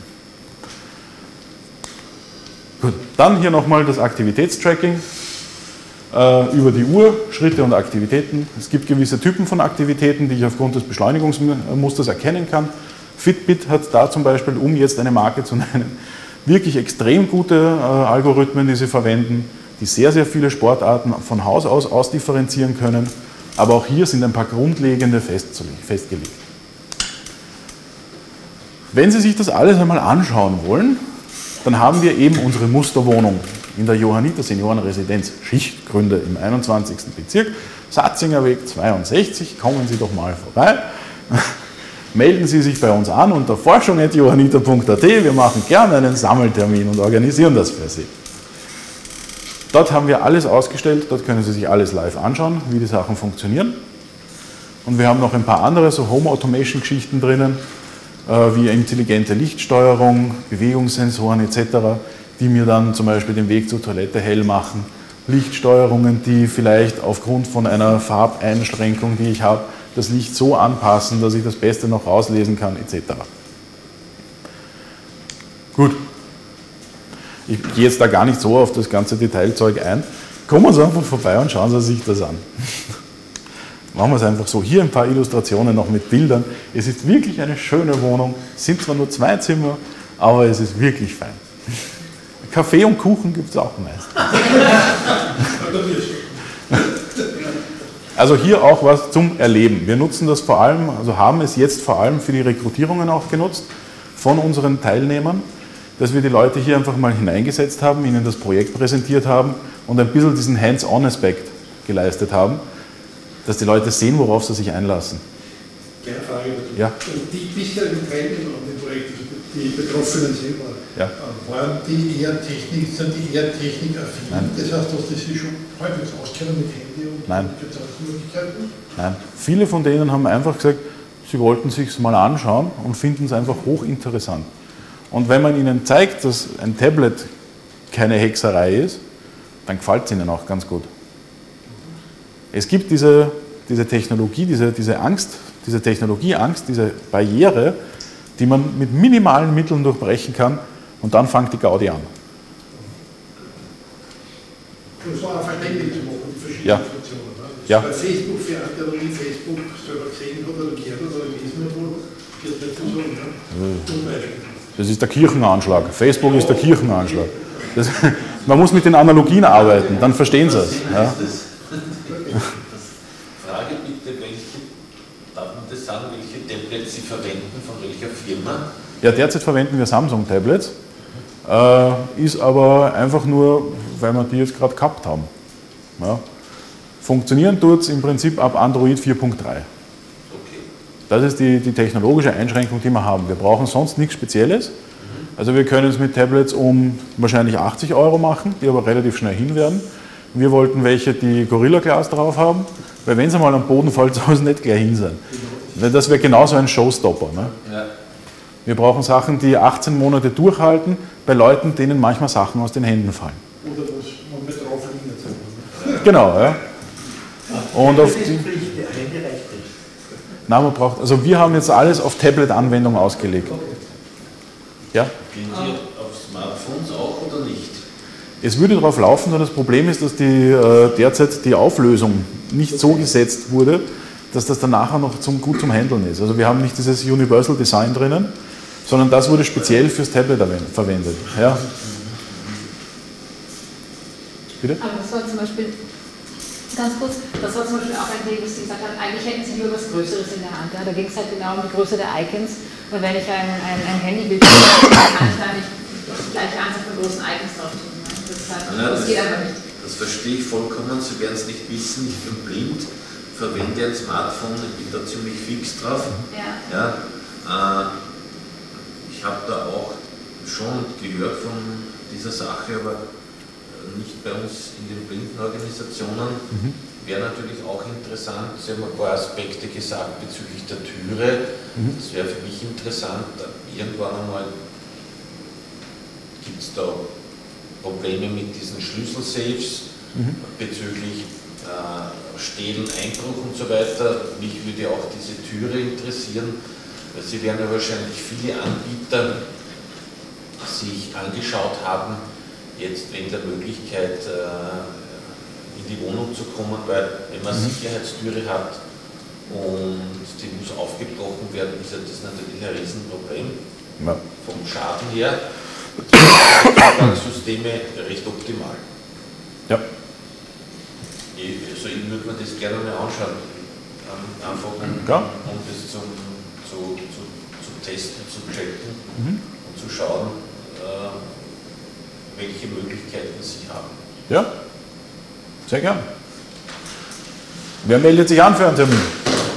Gut, dann hier nochmal das Aktivitätstracking äh, über die Uhr, Schritte und Aktivitäten. Es gibt gewisse Typen von Aktivitäten, die ich aufgrund des Beschleunigungsmusters erkennen kann. Fitbit hat da zum Beispiel, um jetzt eine Marke zu nennen, wirklich extrem gute äh, Algorithmen, die sie verwenden, die sehr, sehr viele Sportarten von Haus aus ausdifferenzieren können. Aber auch hier sind ein paar grundlegende festgelegt. Wenn Sie sich das alles einmal anschauen wollen, dann haben wir eben unsere Musterwohnung in der Johanniter Seniorenresidenz Schichtgründe im einundzwanzigsten Bezirk, Satzingerweg zweiundsechzig. Kommen Sie doch mal vorbei. Melden Sie sich bei uns an unter forschung at johanniter punkt at. Wir machen gerne einen Sammeltermin und organisieren das für Sie. Dort haben wir alles ausgestellt, dort können Sie sich alles live anschauen, wie die Sachen funktionieren. Und wir haben noch ein paar andere so Home Automation Geschichten drinnen, äh, wie intelligente Lichtsteuerung, Bewegungssensoren et cetera, die mir dann zum Beispiel den Weg zur Toilette hell machen. Lichtsteuerungen, die vielleicht aufgrund von einer Farbeinschränkung, die ich habe, das Licht so anpassen, dass ich das Beste noch rauslesen kann et cetera. Gut. Ich gehe jetzt da gar nicht so auf das ganze Detailzeug ein. Kommen Sie einfach vorbei und schauen Sie sich das an. Machen wir es einfach so. Hier ein paar Illustrationen noch mit Bildern. Es ist wirklich eine schöne Wohnung. Es sind zwar nur zwei Zimmer, aber es ist wirklich fein. Kaffee und Kuchen gibt es auch meistens. Also hier auch was zum Erleben. Wir nutzen das vor allem, also haben es jetzt vor allem für die Rekrutierungen auch genutzt von unseren Teilnehmern, dass wir die Leute hier einfach mal hineingesetzt haben, ihnen das Projekt präsentiert haben und ein bisschen diesen Hands-on-Aspekt geleistet haben, dass die Leute sehen, worauf sie sich einlassen. Keine Frage dazu. Ja. Die bisherigen Teilnehmer an dem Projekt, die Betroffenen selber, ja. waren die eher Technik, sind die eher technikaffin? Nein. Das heißt, dass die sich schon halbwegs auskennen mit Handy und Nein. Kommunikationsmöglichkeiten? Nein. Viele von denen haben einfach gesagt, sie wollten sich es mal anschauen und finden es einfach hochinteressant. Und wenn man ihnen zeigt, dass ein Tablet keine Hexerei ist, dann gefällt es ihnen auch ganz gut. Es gibt diese, diese Technologie, diese, diese Angst, diese Technologieangst, diese Barriere, die man mit minimalen Mitteln durchbrechen kann und dann fängt die Gaudi an. Das war auch verständlich zu machen, die verschiedenen Ja. Funktionen. Ne? Ja. Bei Facebook, für einen, der noch nie Facebook selber gesehen hat oder gehört hat oder gelesen hat, geht nicht zu sagen. Ne? Das ist der Kirchenanschlag. Facebook ist der Kirchenanschlag. Das, man muss mit den Analogien arbeiten, dann verstehen sie es. Ja. Frage bitte, welche, darf man das sagen, welche Tablets Sie verwenden, von welcher Firma? Ja, derzeit verwenden wir Samsung-Tablets, äh, ist aber einfach nur, weil wir die jetzt gerade gehabt haben. Ja. Funktionieren tut es im Prinzip ab Android vier Punkt drei. Das ist die, die technologische Einschränkung, die wir haben. Wir brauchen sonst nichts Spezielles. Also wir können es mit Tablets um wahrscheinlich achtzig Euro machen, die aber relativ schnell hin werden. Wir wollten welche, die Gorilla Glass drauf haben, weil wenn sie mal am Boden fällt, soll es nicht gleich hin sein. Weil das wäre genauso ein Showstopper. Ne? Ja. Wir brauchen Sachen, die achtzehn Monate durchhalten, bei Leuten, denen manchmal Sachen aus den Händen fallen. Oder was man mit drauf liegen. Genau, ja. Und auf die, Nein, man braucht, also wir haben jetzt alles auf Tablet-Anwendung ausgelegt. Ja? Gehen Sie auf Smartphones auch oder nicht? Es würde darauf laufen, nur das Problem ist, dass die, äh, derzeit die Auflösung nicht so gesetzt wurde, dass das dann nachher noch zum, gut zum Handeln ist. Also wir haben nicht dieses Universal Design drinnen, sondern das wurde speziell fürs Tablet verwendet. Ja. Bitte? Aber das war zum Beispiel, ganz kurz, das war zum Beispiel auch ein Ding, dass Sie gesagt haben, eigentlich hätten Sie lieber was Größeres in der Hand. Ja? Da ging es halt genau um die Größe der Icons. Und wenn ich ein, ein, ein Handybild habe, kann ich da nicht die gleiche Anzahl von großen Icons drauf tun. Ne? Das, halt, ja, das, das geht aber nicht. Das verstehe ich vollkommen. Sie werden es nicht wissen, ich bin blind, verwende ein Smartphone, ich bin da ziemlich fix drauf. Ja. Ja, äh, ich habe da auch schon gehört von dieser Sache, aber nicht bei uns in den Blindenorganisationen. Mhm. Wäre natürlich auch interessant, Sie haben ein paar Aspekte gesagt bezüglich der Türe. Mhm. Das wäre für mich interessant. Irgendwann einmal gibt es da Probleme mit diesen Schlüsselsafes mhm. bezüglich äh, Stehlen, Einbruch und so weiter. Mich würde auch diese Türe interessieren, weil Sie werden ja wahrscheinlich viele Anbieter sich angeschaut haben, jetzt wegen der Möglichkeit äh, in die Wohnung zu kommen, weil wenn man mhm. Sicherheitstüre hat und die muss aufgebrochen werden, ist ja das natürlich ein Riesenproblem. Ja. Vom Schaden her sind Systeme recht optimal. Ja. Also ich würde mir das gerne mal anschauen, einfach um, ja. um das zum, zu, zu, zu testen, zu checken mhm. und zu schauen, äh, welche Möglichkeiten Sie haben. Ja, sehr gern. Wer meldet sich an für einen Termin?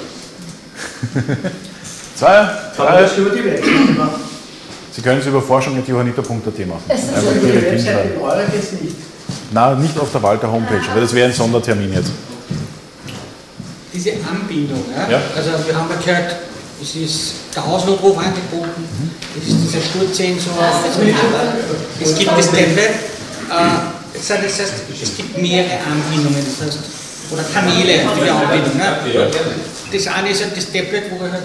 Zwei, drei. Sie können es über forschung at johanniter punkt at machen. Ist das über die Website in Eurer jetzt nicht? Nein, nicht auf der Walter Homepage, weil das wäre ein Sondertermin jetzt. Diese Anbindung, ja? Ja. Also wir haben ja gehört, es ist der Ausnotruf angeboten, mhm. es ist dieser Sturzsensor, es gibt das Tablet, äh, das heißt, es gibt mehrere Anbindungen, das heißt, oder Kanäle für die Anbindung. Ne? Das eine ist halt das Tablet, wo wir halt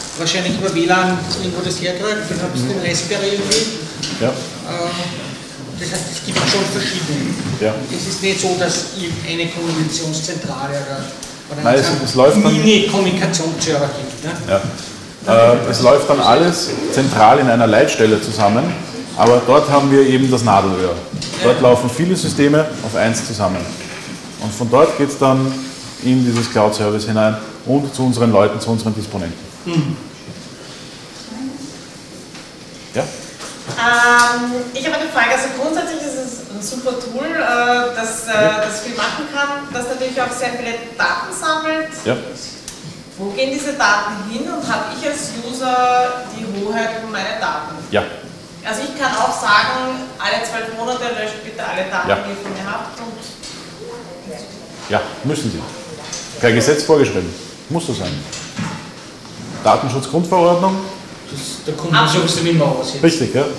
wahrscheinlich über W L A N irgendwo das herkriegt, dann habe ich den Raspberry irgendwie. Ja. Äh, Das heißt, es gibt schon verschiedene. Ja. Es ist nicht so, dass eine Kommunikationszentrale oder, oder Nein, es, es läuft dann Mini-Kommunikationsserver gibt. Ne? Ja. Äh, es läuft dann alles zentral in einer Leitstelle zusammen, aber dort haben wir eben das Nadelöhr. Dort laufen viele Systeme auf eins zusammen. Und von dort geht es dann in dieses Cloud-Service hinein und zu unseren Leuten, zu unseren Disponenten. Mhm. Ja? Ähm, ich habe eine Frage. Also grundsätzlich ist es ein super Tool, äh, das, äh, das viel machen kann, das natürlich auch sehr viele Daten sammelt. Ja. Wo gehen diese Daten hin und habe ich als User die Hoheit über meine Daten? Ja. Also ich kann auch sagen, alle zwölf Monate löscht bitte alle Daten, ja. die ihr von mir habt. Und ja, müssen Sie. Per Gesetz vorgeschrieben. Muss so sein. Datenschutzgrundverordnung. Da kommt man sowieso nicht mehr aus. Richtig, ja.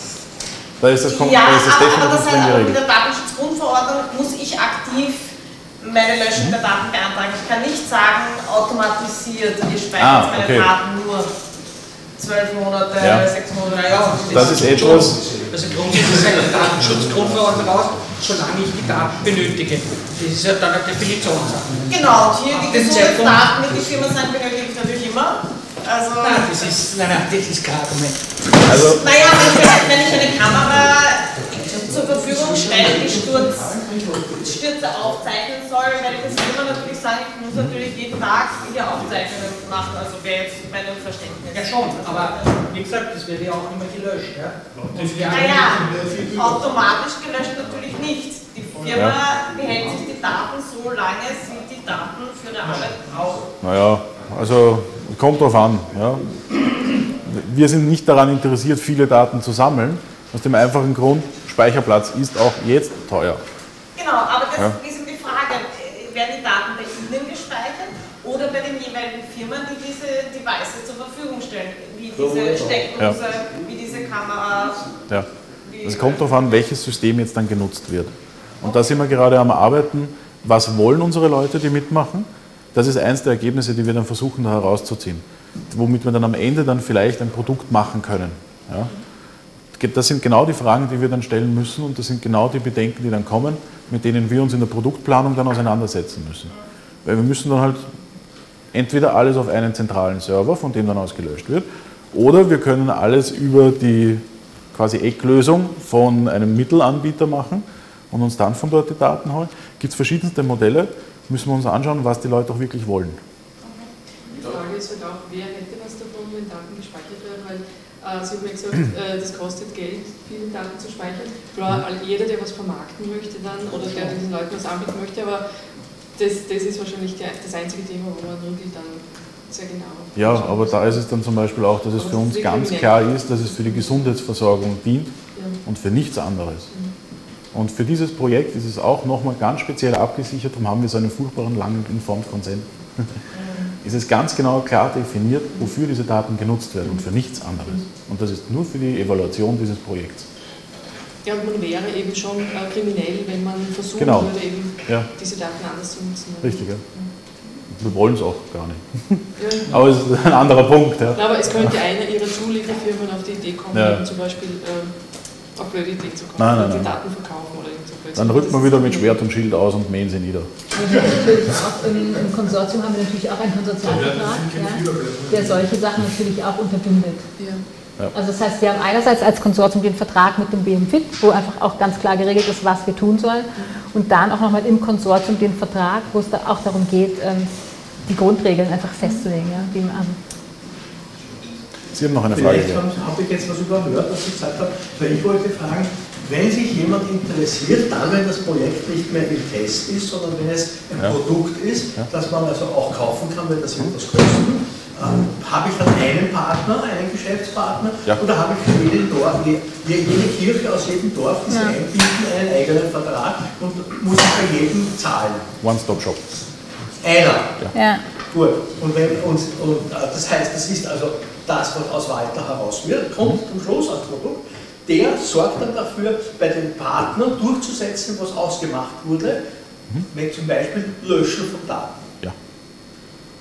Da ist das, ja, da ist das aber, aber das streng heißt, geregelt. mit der Datenschutzgrundverordnung muss ich aktiv meine Löschung mhm. der Daten beantragen. Ich kann nicht sagen, automatisiert, ihr speichert ah, meine okay. Daten nur zwölf Monate, ja. sechs Monate. Ja, das, das ist etwas. Also grundsätzlich ist eine Datenschutzgrundverordnung raus, solange ich die Daten benötige. Das ist ja dann eine Definitionssache. Genau, und hier die Gesundheitsdaten, die die Firma sagen, benötige ich natürlich immer. Also nein, das ist, nein, nein, das ist kein Argument. Also, naja, wenn ich eine Kamera zur Verfügung stelle, die Sturz, Stürze aufzeichnen soll, werde ich das Firma natürlich sagen, ich muss natürlich jeden Tag hier Aufzeichnungen machen, also wäre jetzt mein Unverständnis. Ja schon, aber wie gesagt, das wird ja auch immer gelöscht. Ja? Naja, automatisch gelöscht natürlich nicht. Die Firma ja. behält sich die Daten so lange, sie die Daten für die Arbeit braucht. Naja, also kommt drauf an. Ja. Wir sind nicht daran interessiert, viele Daten zu sammeln, aus dem einfachen Grund, Speicherplatz ist auch jetzt teuer. Genau, aber das ja. ist die Frage, werden die Daten bei Ihnen gespeichert oder bei den jeweiligen Firmen, die diese Devices zur Verfügung stellen, wie diese Steckdose, ja. wie diese Kamera? Ja, es kommt darauf an, welches System jetzt dann genutzt wird. Und da sind wir gerade am Arbeiten, was wollen unsere Leute, die mitmachen? Das ist eins der Ergebnisse, die wir dann versuchen da herauszuziehen, womit wir dann am Ende dann vielleicht ein Produkt machen können. Ja? Das sind genau die Fragen, die wir dann stellen müssen und das sind genau die Bedenken, die dann kommen, mit denen wir uns in der Produktplanung dann auseinandersetzen müssen. Weil wir müssen dann halt entweder alles auf einen zentralen Server, von dem dann aus gelöscht wird, oder wir können alles über die quasi Ecklösung von einem Mittelanbieter machen und uns dann von dort die Daten holen. Gibt es verschiedenste Modelle, müssen wir uns anschauen, was die Leute auch wirklich wollen. Die Frage ist halt auch, wer hätte was davon, wenn Daten gespeichert werden, weil äh, Sie haben ja gesagt, äh, das kostet Geld, viele Daten zu speichern. Klar, jeder, der was vermarkten möchte dann oder der diesen Leuten was anbieten möchte, aber das, das ist wahrscheinlich die, das einzige Thema, wo man wirklich dann sehr genau... Ja, aber da ist es dann zum Beispiel auch, dass es für uns ganz klar ist, dass es für die Gesundheitsversorgung dient ja. und für nichts anderes. Mhm. Und für dieses Projekt ist es auch nochmal ganz speziell abgesichert, darum haben wir so einen furchtbaren langen Informed Consent. Es ist ganz genau klar definiert, wofür diese Daten genutzt werden und für nichts anderes. Und das ist nur für die Evaluation dieses Projekts. Ja, und man wäre eben schon äh, kriminell, wenn man versuchen genau. würde, eben ja. diese Daten anders zu nutzen. Richtig, ja. Wir wollen es auch gar nicht. Ja. Aber es ist ein anderer Punkt. Ja. Ja, aber es könnte eine ihrer Zulieferfirmen auf die Idee kommen, ja. zum Beispiel äh, auf blöde Idee zu kommen nein, nein, und die nein. Daten verkaufen oder irgend so. Dann rückt man wieder mit Schwert und Schild aus und mähen sie nieder. Also natürlich auch im, im Konsortium haben wir natürlich auch einen Konsortialvertrag, ja, der solche Sachen natürlich auch unterbindet. Ja. Ja. Also das heißt, wir haben einerseits als Konsortium den Vertrag mit dem B M F I T, wo einfach auch ganz klar geregelt ist, was wir tun sollen. Und dann auch nochmal im Konsortium den Vertrag, wo es da auch darum geht, die Grundregeln einfach festzulegen. Ja, die, also Sie haben noch eine Frage. Vielleicht habe ich jetzt was überhört, was ich gesagt habe, weil ich wollte fragen, wenn sich jemand interessiert, dann, wenn das Projekt nicht mehr im Test ist, sondern wenn es ein ja. Produkt ist, ja. das man also auch kaufen kann, weil das wird was kosten, ähm, habe ich dann einen Partner, einen Geschäftspartner, ja. oder habe ich für jeden Dorf, jede Kirche aus jedem Dorf, die sie ja. einbieten, einen eigenen Vertrag und muss ich bei jedem zahlen? One-Stop-Shop. Einer? Ja. ja. Gut. Und, wenn, und, und das heißt, das ist also das, was aus Walter heraus wird, kommt zum Schluss als Produkt. Der sorgt dann dafür, bei den Partnern durchzusetzen, was ausgemacht wurde, mhm. wenn zum Beispiel Löschen von Daten. Ja.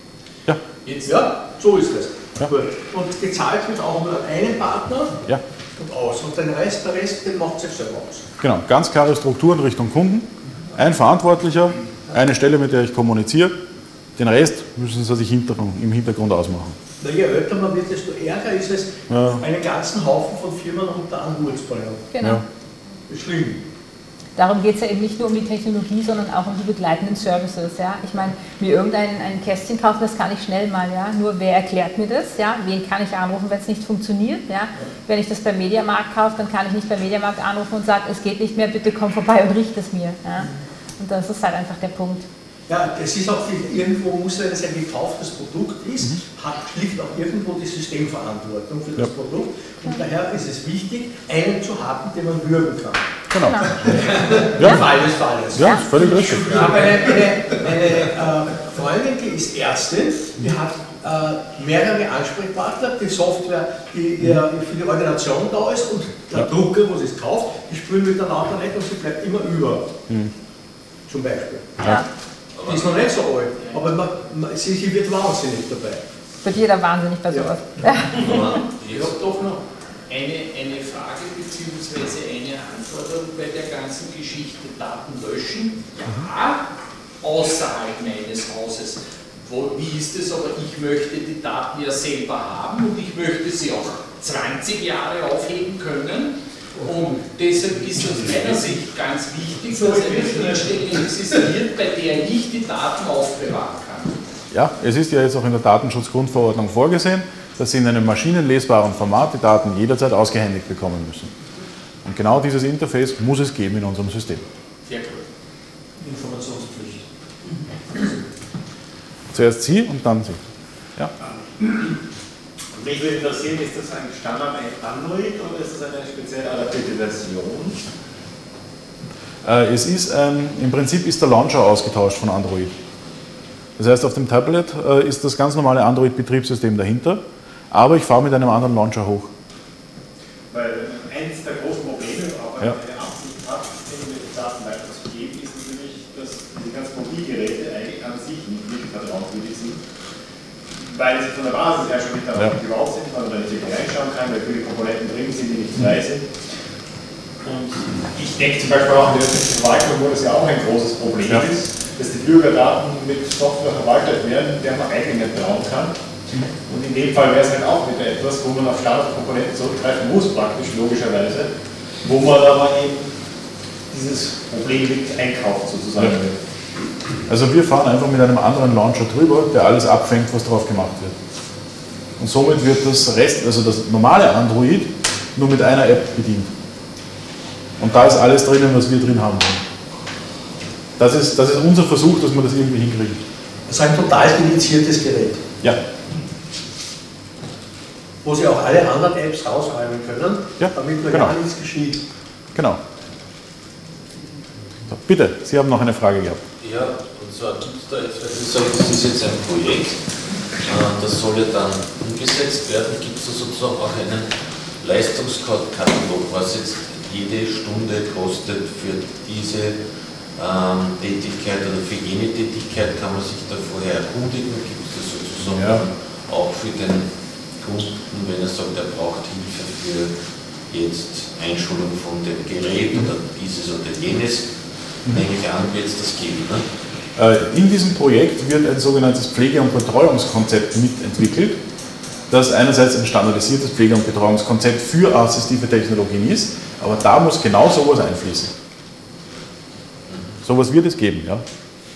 Ja. Jetzt, ja, so ist es. Ja. Und gezahlt wird auch nur an einen Partner. Ja. und aus. Und den Rest, der Rest, den macht sich selber aus. Genau, ganz klare Strukturen Richtung Kunden. Ein Verantwortlicher, eine Stelle, mit der ich kommuniziere. Den Rest müssen Sie sich im Hintergrund ausmachen. Na, je älter man wird, desto ärger ist es, ja. einen ganzen Haufen von Firmen unter einen Hut zu bringen. Genau. Ja. Das ist schlimm. Darum geht es ja eben nicht nur um die Technologie, sondern auch um die begleitenden Services. Ja? Ich meine, mir irgendein ein Kästchen kaufen, das kann ich schnell mal. Ja? Nur wer erklärt mir das? Ja? Wen kann ich anrufen, wenn es nicht funktioniert? Ja? Wenn ich das beim Mediamarkt kaufe, dann kann ich nicht beim Mediamarkt anrufen und sagen, es geht nicht mehr, bitte komm vorbei und richte es mir. Ja? Und das ist halt einfach der Punkt. Ja, es ist auch, irgendwo muss, wenn es ein gekauftes Produkt ist, mhm. hat, liegt auch irgendwo die Systemverantwortung für das ja. Produkt. Und daher ist es wichtig, einen zu haben, den man würgen kann. Genau. Ja. Im Fall des Falles. Ja, völlig richtig. Ich habe eine, eine, eine äh, Freundin, die ist Ärztin, die hat äh, mehrere Ansprechpartner, die Software, die äh, für die Ordination da ist und der ja. Drucker, wo sie es kauft, die spülen miteinander nicht und sie bleibt immer über. Mhm. Zum Beispiel. Ja. Die ist noch nicht so alt, aber man, man, sie, sie wird wahnsinnig dabei. Wird jeder wahnsinnig bei sowas. Ja. Ich habe doch noch eine, eine Frage bzw. eine Anforderung bei der ganzen Geschichte. Daten löschen, ja, außerhalb meines Hauses. Wo, wie ist es aber, ich möchte die Daten ja selber haben und ich möchte sie auch zwanzig Jahre aufheben können. Und deshalb ist aus meiner Sicht ganz wichtig, dass eine Schnittstelle existiert, bei der ich die Daten aufbewahren kann. Ja, es ist ja jetzt auch in der Datenschutzgrundverordnung vorgesehen, dass Sie in einem maschinenlesbaren Format die Daten jederzeit ausgehändigt bekommen müssen. Und genau dieses Interface muss es geben in unserem System. Sehr cool. Informationspflicht. Zuerst Sie und dann Sie. Ja. Mich würde interessieren, ist das ein Standard Android oder ist das eine speziell adaptierte Version? Äh, es ist ein, im Prinzip ist der Launcher ausgetauscht von Android. Das heißt, auf dem Tablet äh, ist das ganz normale Android-Betriebssystem dahinter, aber ich fahre mit einem anderen Launcher hoch. Weil eines der großen Probleme, auch wenn ja. man eine Absicht hat, mit Daten weiterzugeben, ist natürlich, dass die ganzen Mobilgeräte eigentlich an sich nicht wirklich vertrauenswürdig sind. Weil sie von der Basis her schon nicht darauf ja. gebaut sind, weil man da nicht wirklich reinschauen kann, weil viele Komponenten drin sind, die nicht frei sind. Und ich denke zum Beispiel auch in der öffentlichen Verwaltung, wo das ja auch ein großes Problem ja. ist, dass die Bürgerdaten mit Software verwaltet werden, der man eigentlich nicht trauen kann. Und in dem Fall wäre es halt auch wieder etwas, wo man auf Standardkomponenten zurückgreifen muss, praktisch, logischerweise, wo man aber eben dieses Problem mit einkauft, sozusagen. Ja. Also wir fahren einfach mit einem anderen Launcher drüber, der alles abfängt, was drauf gemacht wird. Und somit wird das Rest, also das normale Android, nur mit einer App bedient. Und da ist alles drinnen, was wir drin haben wollen. Das ist, das ist unser Versuch, dass wir das irgendwie hinkriegen. Das ist ein total dediziertes Gerät. Ja. Wo Sie auch alle anderen Apps rausräumen können, ja, damit nur genau. gar nichts geschieht. Genau. So, bitte, Sie haben noch eine Frage gehabt. Ja, und zwar gibt es da jetzt, weil Sie sagen, das ist jetzt ein Projekt, das soll ja dann umgesetzt werden. Gibt es da sozusagen auch einen Leistungskatalog, was jetzt jede Stunde kostet für diese ähm, Tätigkeit oder für jene Tätigkeit? Kann man sich da vorher erkundigen? Gibt es das sozusagen ja. auch für den Kunden, wenn er sagt, er braucht Hilfe für jetzt Einschulung von dem Gerät oder dieses oder jenes? Eigentlich an wird es das geben. Ne? In diesem Projekt wird ein sogenanntes Pflege- und Betreuungskonzept mitentwickelt, das einerseits ein standardisiertes Pflege- und Betreuungskonzept für assistive Technologien ist, aber da muss genau sowas einfließen. Sowas wird es geben, ja.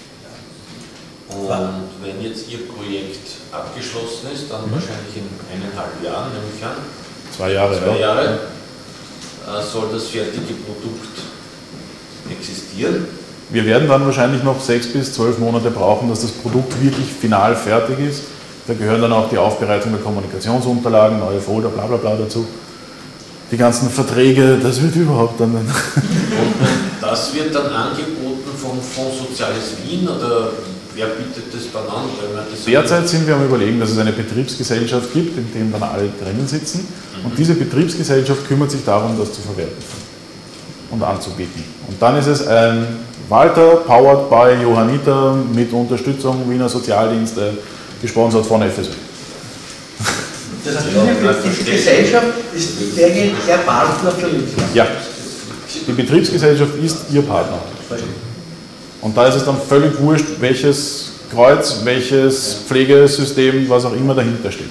Und wenn jetzt Ihr Projekt abgeschlossen ist, dann mhm. wahrscheinlich in eineinhalb Jahren, nehme ich an. Zwei Jahre, Zwei ja. Jahre ja. soll das fertige Produkt existieren. Wir werden dann wahrscheinlich noch sechs bis zwölf Monate brauchen, dass das Produkt wirklich final fertig ist. Da gehören dann auch die Aufbereitung der Kommunikationsunterlagen, neue Folder, bla bla bla dazu. Die ganzen Verträge, das wird überhaupt dann... Und das wird dann angeboten vom Fonds Soziales Wien oder wer bietet das dann an? Das Derzeit sind wir am Überlegen, dass es eine Betriebsgesellschaft gibt, in der dann alle drinnen sitzen. Mhm. Und diese Betriebsgesellschaft kümmert sich darum, das zu verwerten und anzubieten. Und dann ist es ein Walter, powered by Johanniter, mit Unterstützung Wiener Sozialdienste, gesponsert von F S W. Das heißt, diese Gesellschaft ist der, der Partner für mich. Ja, die Betriebsgesellschaft ist Ihr Partner. Und da ist es dann völlig wurscht, welches Kreuz, welches Pflegesystem, was auch immer dahinter steht.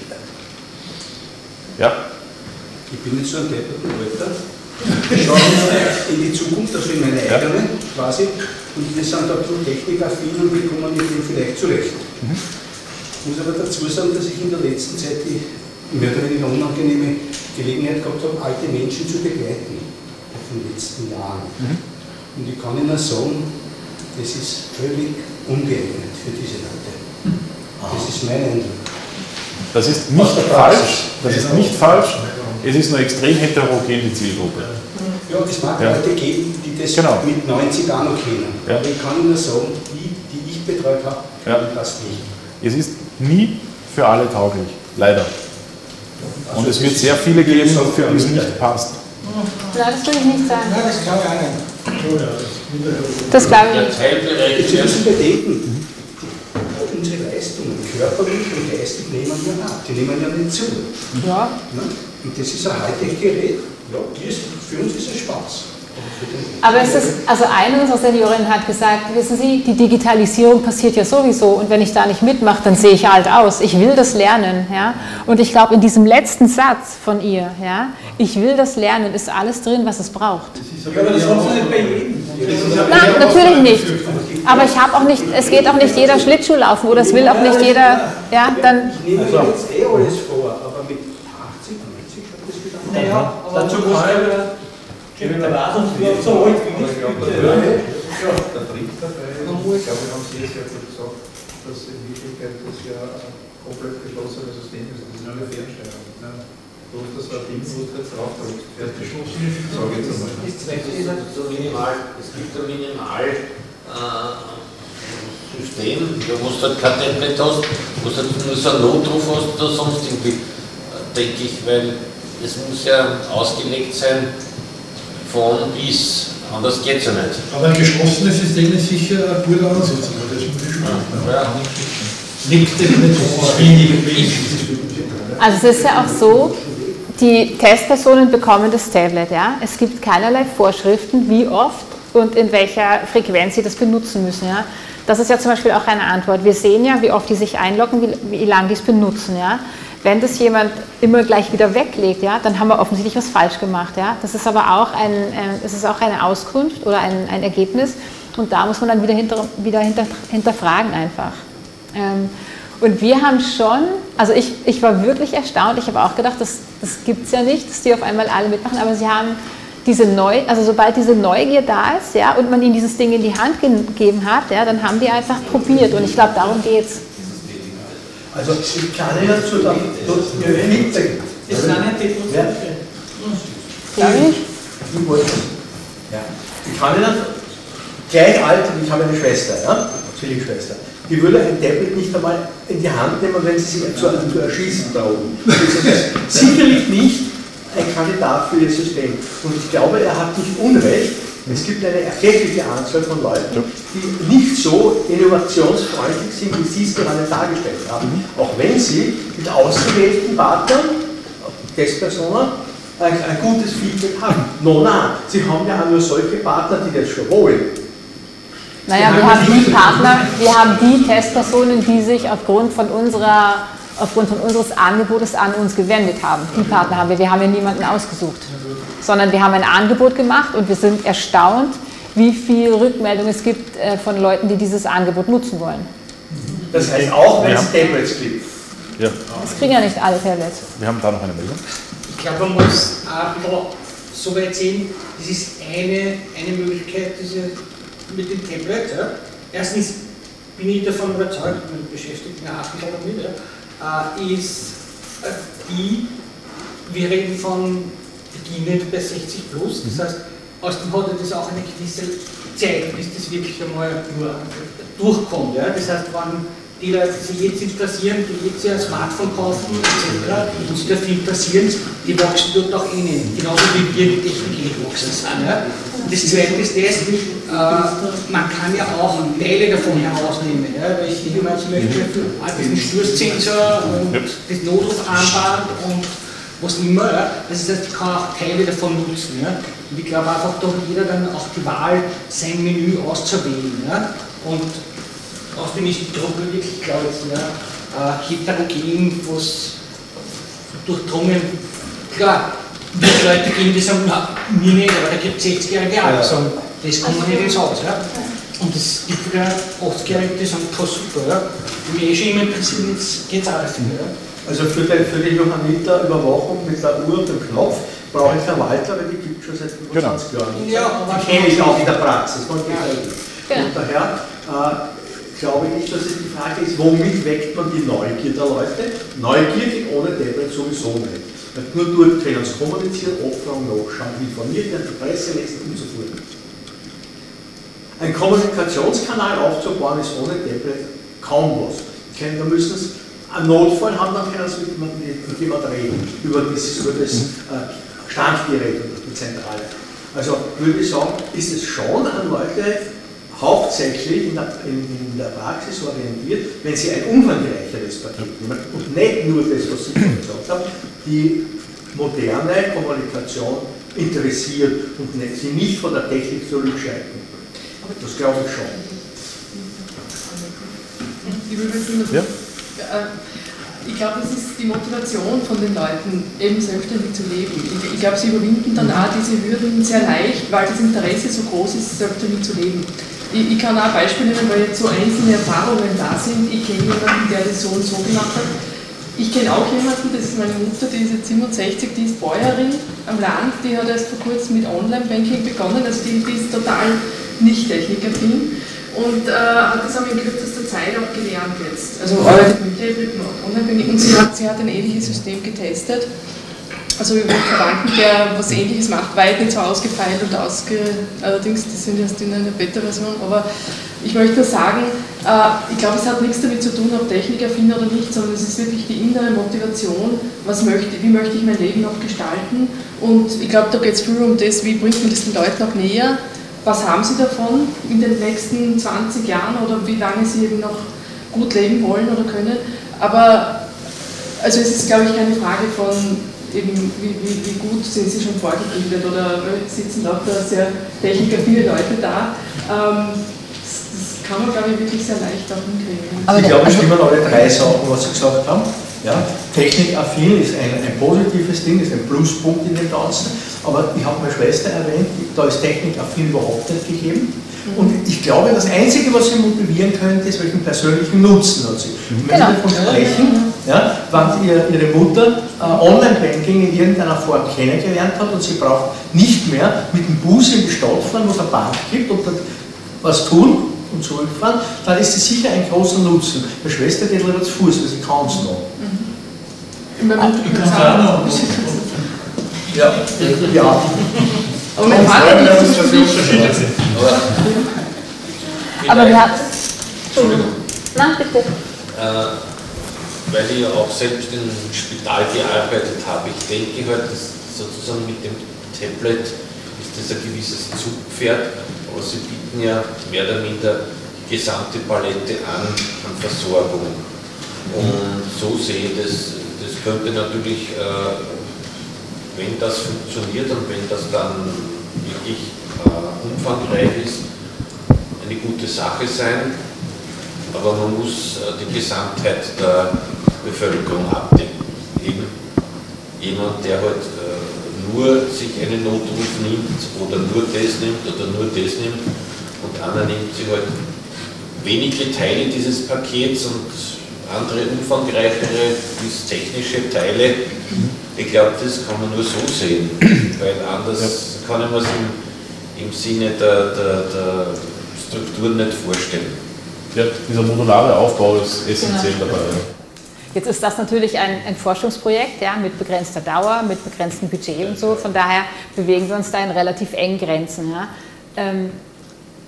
Ja? Ich bin jetzt so ein depperten Alter. Ich schaue in die Zukunft, also in meine eigene quasi, und wir sind da technikaffin und wir kommen mit dem vielleicht zurecht. Mhm. Ich muss aber dazu sagen, dass ich in der letzten Zeit die mehr oder weniger unangenehme Gelegenheit gehabt habe, alte Menschen zu begleiten in den letzten Jahren. Mhm. Und ich kann Ihnen sagen, das ist völlig ungeeignet für diese Leute. Das ist mein Eindruck. Das ist nicht falsch. Das ist nicht falsch. Es ist nur extrem heterogen, die Zielgruppe. Ja, es mag ja. Leute geben, die das genau. mit neunzig auch noch kennen. Ja. Aber ich kann Ihnen sagen, die, die ich betreut habe, können ja. das nicht. Es ist nie für alle tauglich, leider. Also und es wird sehr viele geben, für die es nicht passt. Nein, das würde ich nicht sagen. Nein, das glaube ich auch nicht. Das glaube ich nicht. Sie müssen bedenken, unsere Leistungen, körperlich und geistig, nehmen wir ab. Die nehmen ja nicht zu. Ja. Und das ist ein Hightech-Gerät. Ja, für uns ist es Spaß. Aber es ist, also eine unserer Seniorin hat gesagt, wissen Sie, die Digitalisierung passiert ja sowieso und wenn ich da nicht mitmache, dann sehe ich alt aus. Ich will das lernen. Ja? Und ich glaube, in diesem letzten Satz von ihr, ja, ich will das lernen, ist alles drin, was es braucht. Ja, aber das sonst nicht bei jedem. Nein, natürlich nicht. Aber ich habe auch nicht, es geht auch nicht jeder Schlittschuh laufen oder es will auch nicht jeder, ja, dann... Ich nehme mir jetzt eh alles vor, aber mit achtzig, neunzig hat das wieder... Naja, aber dazu muss man... Der war sonst überhaupt so alt wie ich. Ja, der Trick dabei, ich glaube, wir haben es sehr, sehr gut gesagt, dass in Wirklichkeit das ja ein komplett geschlossenes System ist. Das ist nur eine Fernsteuerung. Du hast das ein Ding, wo du jetzt drauf drückst. Fertig geschlossen. Sag jetzt einmal. So minimal, es gibt ein Minimal äh, System, wo du halt kein Tablet hast, wo du halt nur so einen Notruf hast oder sonst irgendwie, denke ich, weil es muss ja ausgelegt sein, von bis. Anders geht es ja nicht. Aber ein geschlossenes System ist sicher ein guter Ansatz. Das ist ja. Liegt dem nicht Also es ist ja auch so, die Testpersonen bekommen das Tablet. Ja? Es gibt keinerlei Vorschriften, wie oft und in welcher Frequenz sie das benutzen müssen. Ja? Das ist ja zum Beispiel auch eine Antwort. Wir sehen ja, wie oft die sich einloggen, wie, wie lange die es benutzen. Ja? Wenn das jemand immer gleich wieder weglegt, ja, dann haben wir offensichtlich was falsch gemacht. Ja? Das ist aber auch, ein, äh, das ist auch eine Auskunft oder ein, ein Ergebnis und da muss man dann wieder, hinter, wieder hinter, hinterfragen einfach. Ähm, und wir haben schon, also ich, ich war wirklich erstaunt, ich habe auch gedacht, das, das gibt es ja nicht, dass die auf einmal alle mitmachen, aber sie haben diese Neu, also sobald diese Neugier da ist, ja, und man ihnen dieses Ding in die Hand gegeben hat, ja, dann haben die einfach probiert und ich glaube, darum geht es. Also ich kann ja zu der Feedback. Das ist eine Deposition. Ja. Ich wollte. Ja. Ich kann Ihnen gleich alt, ich habe eine Schwester, ja, Zwillingsschwester. Die würde ein Tablet nicht einmal in die Hand nehmen, wenn sie sich zu einem erschießen da oben. Das ist sicherlich nicht ein Kandidat für ihr System. Und ich glaube, er hat nicht Unrecht. Es gibt eine erhebliche Anzahl von Leuten, die nicht so innovationsfreundlich sind, wie Sie es gerade dargestellt haben. Mhm. Auch wenn sie mit ausgewählten Partnern, Testpersonen, ein, ein gutes Feedback haben. No, nein, Sie haben ja auch nur solche Partner, die das schon wollen. Naja, wir haben die Partner, wir haben die Testpersonen, die sich aufgrund von unserer, aufgrund von unseres Angebotes an uns gewendet haben. Die Partner haben wir, wir haben ja niemanden ausgesucht. Sondern wir haben ein Angebot gemacht und wir sind erstaunt, wie viel Rückmeldung es gibt äh, von Leuten, die dieses Angebot nutzen wollen. Das heißt auch, wenn es Tablets gibt. Ja. Das kriegen ja nicht alle Tablets. Wir haben da noch eine Meldung. Ich glaube, man muss auch so weit sehen, das ist eine, eine Möglichkeit, diese mit dem Tablet. Ja. Erstens bin ich davon überzeugt, und beschäftigt mich auch damit, ja, ist äh, die, wir reden von beginnend bei sechzig plus, das heißt, außerdem hat das auch eine gewisse Zeit, bis das wirklich einmal durchkommt. Ja? Das heißt, wenn die Leute sich jetzt interessieren, die jetzt ihr Smartphone kaufen et cetera und sich dafür interessieren, die wachsen dort auch innen, genauso wie wir die Technik gewachsen sind. Ja. Das Zweite ist das, äh, man kann ja auch Teile davon herausnehmen. Ja. Weil ich nehme mal zum Beispiel den Sturzzensor und das Notrufarmband und was immer. Ja. Das heißt, ich kann auch Teile davon nutzen. Ja. Und ich glaube einfach, da hat jeder dann auch die Wahl, sein Menü auszuwählen. Ja. Und außerdem ist die Truppe wirklich, glaube ich, ja, äh, heterogen, was durchdrungen, klar, wird es Leute geben, die sagen, na, mir nicht, aber da gibt es sechzigjährige auch, die sagen, das kommt mir nicht ins Haus. Ja. Und es gibt wieder achtzigjährige, die sagen, das ist super. Ja. Und mich eh schon immer interessiert, jetzt geht es auch dafür. Ja. Also für die, für die Johanniter-Überwachung mit der Uhr und dem Knopf brauche ich Verwalter, weil die gibt es schon seit fünfundzwanzig Jahren. Ja, aber die kenne ich auch in der Praxis. Und ja. daher äh, glaube ich, dass es die Frage ist, womit weckt man die Neugier der Leute? Neugierig ohne Tablet sowieso nicht. Nur dort können sie kommunizieren, abfragen, nachschauen, informiert werden, die Presse lesen und so fort. Ein Kommunikationskanal aufzubauen ist ohne Tablet kaum was. Da müssen sie einen Notfall haben, dann können sie mit jemandem reden, über das, über das äh, Standgerät oder die Zentrale. Also würde ich sagen, ist es schon an Leute hauptsächlich in der, in, in der Praxis orientiert, wenn Sie ein umfangreicheres Paket nehmen und nicht nur das, was Sie schon gesagt haben, die moderne Kommunikation interessiert und nicht, Sie nicht von der Technik zurückschreiten. Das glaube ich schon. Ja? Ich glaube, das ist die Motivation von den Leuten, eben selbstständig zu leben. Ich, ich glaube, sie überwinden dann auch diese Hürden sehr leicht, weil das Interesse so groß ist, selbstständig zu leben. Ich, ich kann auch Beispiele nehmen, weil jetzt so einzelne Erfahrungen da sind. Ich kenne jemanden, der das so und so gemacht hat. Ich kenne auch jemanden, das ist meine Mutter, die ist jetzt siebenundsechzig, die ist Bäuerin am Land, die hat erst vor kurzem mit Online-Banking begonnen, also die, die ist total nicht technikaffin und äh, hat das aber in kürzester Zeit auch gelernt jetzt. Also arbeitet mit Tablet, macht Online-Banking und sie hat, sie hat ein ähnliches System getestet. Also über einen Verwandten, der was Ähnliches macht, weit nicht so ausgefeilt und ausge... Allerdings, die sind erst in einer Beta-Version, aber ich möchte nur sagen, äh, ich glaube, es hat nichts damit zu tun, ob technikaffin oder nicht, sondern es ist wirklich die innere Motivation, was möchte, wie möchte ich mein Leben noch gestalten und ich glaube, da geht es viel um das, wie bringt man das den Leuten auch näher, was haben sie davon in den nächsten zwanzig Jahren oder wie lange sie eben noch gut leben wollen oder können, aber also es ist, glaube ich, keine Frage von eben, wie, wie, wie gut sind sie schon vorgebildet oder sitzen lauter sehr technikaffine Leute da. Ähm, das, das kann man, glaube ich, wirklich sehr leicht auch hinkriegen. Aber ich glaube, es stimmen alle drei Sachen, was Sie gesagt haben. Ja, technikaffin ist ein, ein positives Ding, ist ein Pluspunkt in dem Ganzen. Aber ich habe meine Schwester erwähnt, da ist technikaffin überhaupt nicht gegeben. Und ich glaube, das Einzige, was Sie motivieren könnte, ist, welchen persönlichen Nutzen hat sie. Wenn genau. Sie davon sprechen, ja, wann ihr, Ihre Mutter äh, Online-Banking in irgendeiner Form kennengelernt hat und sie braucht nicht mehr mit dem Bus in die Stadt fahren, wo es eine Bank gibt und dann was tun und zurückfahren, dann ist es sicher ein großer Nutzen. Meine Schwester geht lieber zu Fuß, weil sie kann es noch. Mhm. Ah, ich kann es auch noch. Ja, ja. Aber mein Vater nicht so Unterschiede sind. Aber wir haben. Na, bitte. Äh, weil ich ja auch selbst im Spital gearbeitet habe. Ich denke halt, dass sozusagen mit dem Tablet ist das ein gewisses Zugpferd, aber Sie bieten ja mehr oder minder die gesamte Palette an, an Versorgung. Und so sehe ich das, das könnte natürlich, äh, wenn das funktioniert und wenn das dann wirklich äh, umfangreich ist, eine gute Sache sein, aber man muss äh, die Gesamtheit der Bevölkerung abdecken. Eben jemand, der halt äh, nur sich einen Notruf nimmt oder nur das nimmt oder nur das nimmt und einer nimmt sich halt wenige Teile dieses Pakets und andere umfangreichere bis technische Teile. Ich glaube, das kann man nur so sehen, weil anders ja. kann ich mir es im, im Sinne der, der, der Strukturen nicht vorstellen. Ja, dieser modulare Aufbau ist essentiell genau. dabei. Ja. Jetzt ist das natürlich ein, ein Forschungsprojekt, ja, mit begrenzter Dauer, mit begrenztem Budget und so. Von daher bewegen wir uns da in relativ engen Grenzen. Ja. Ähm,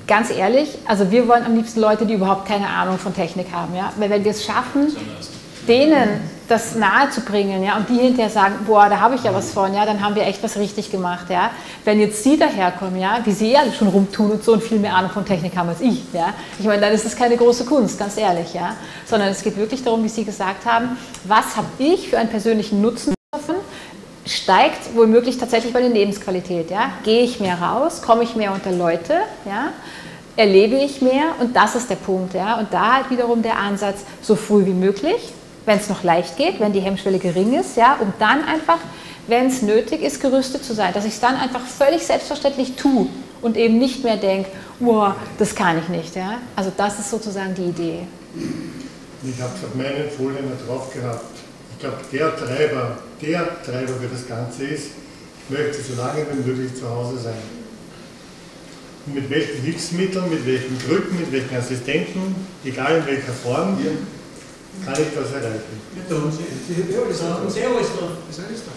ganz ehrlich, also wir wollen am liebsten Leute, die überhaupt keine Ahnung von Technik haben, ja, weil wenn wir es schaffen, denen das nahe zu bringen, ja, und die hinterher sagen, boah, da habe ich ja was von, ja, dann haben wir echt was richtig gemacht, ja. Wenn jetzt Sie daherkommen, ja, die Sie ja schon rumtun und so und viel mehr Ahnung von Technik haben als ich, ja, ich meine, dann ist es keine große Kunst, ganz ehrlich, ja, sondern es geht wirklich darum, wie Sie gesagt haben, was habe ich für einen persönlichen Nutzen davon, steigt womöglich tatsächlich meine Lebensqualität, ja, gehe ich mehr raus, komme ich mehr unter Leute, ja, erlebe ich mehr und das ist der Punkt, ja, und da halt wiederum der Ansatz, so früh wie möglich, wenn es noch leicht geht, wenn die Hemmschwelle gering ist, ja, um dann einfach, wenn es nötig ist, gerüstet zu sein, dass ich es dann einfach völlig selbstverständlich tue und eben nicht mehr denke, wow, das kann ich nicht, ja, also das ist sozusagen die Idee. Ich habe es auf meinen Folien drauf gehabt. Ich glaube, der Treiber, der Treiber für das Ganze ist, ich möchte so lange wie möglich zu Hause sein. Und mit welchen Hilfsmitteln, mit welchen Krücken, mit welchen Assistenten, egal in welcher Form, ja, kann ich das erreichen. Ja, da haben Sie, ja, das haben Sie alles da. Das ist alles da.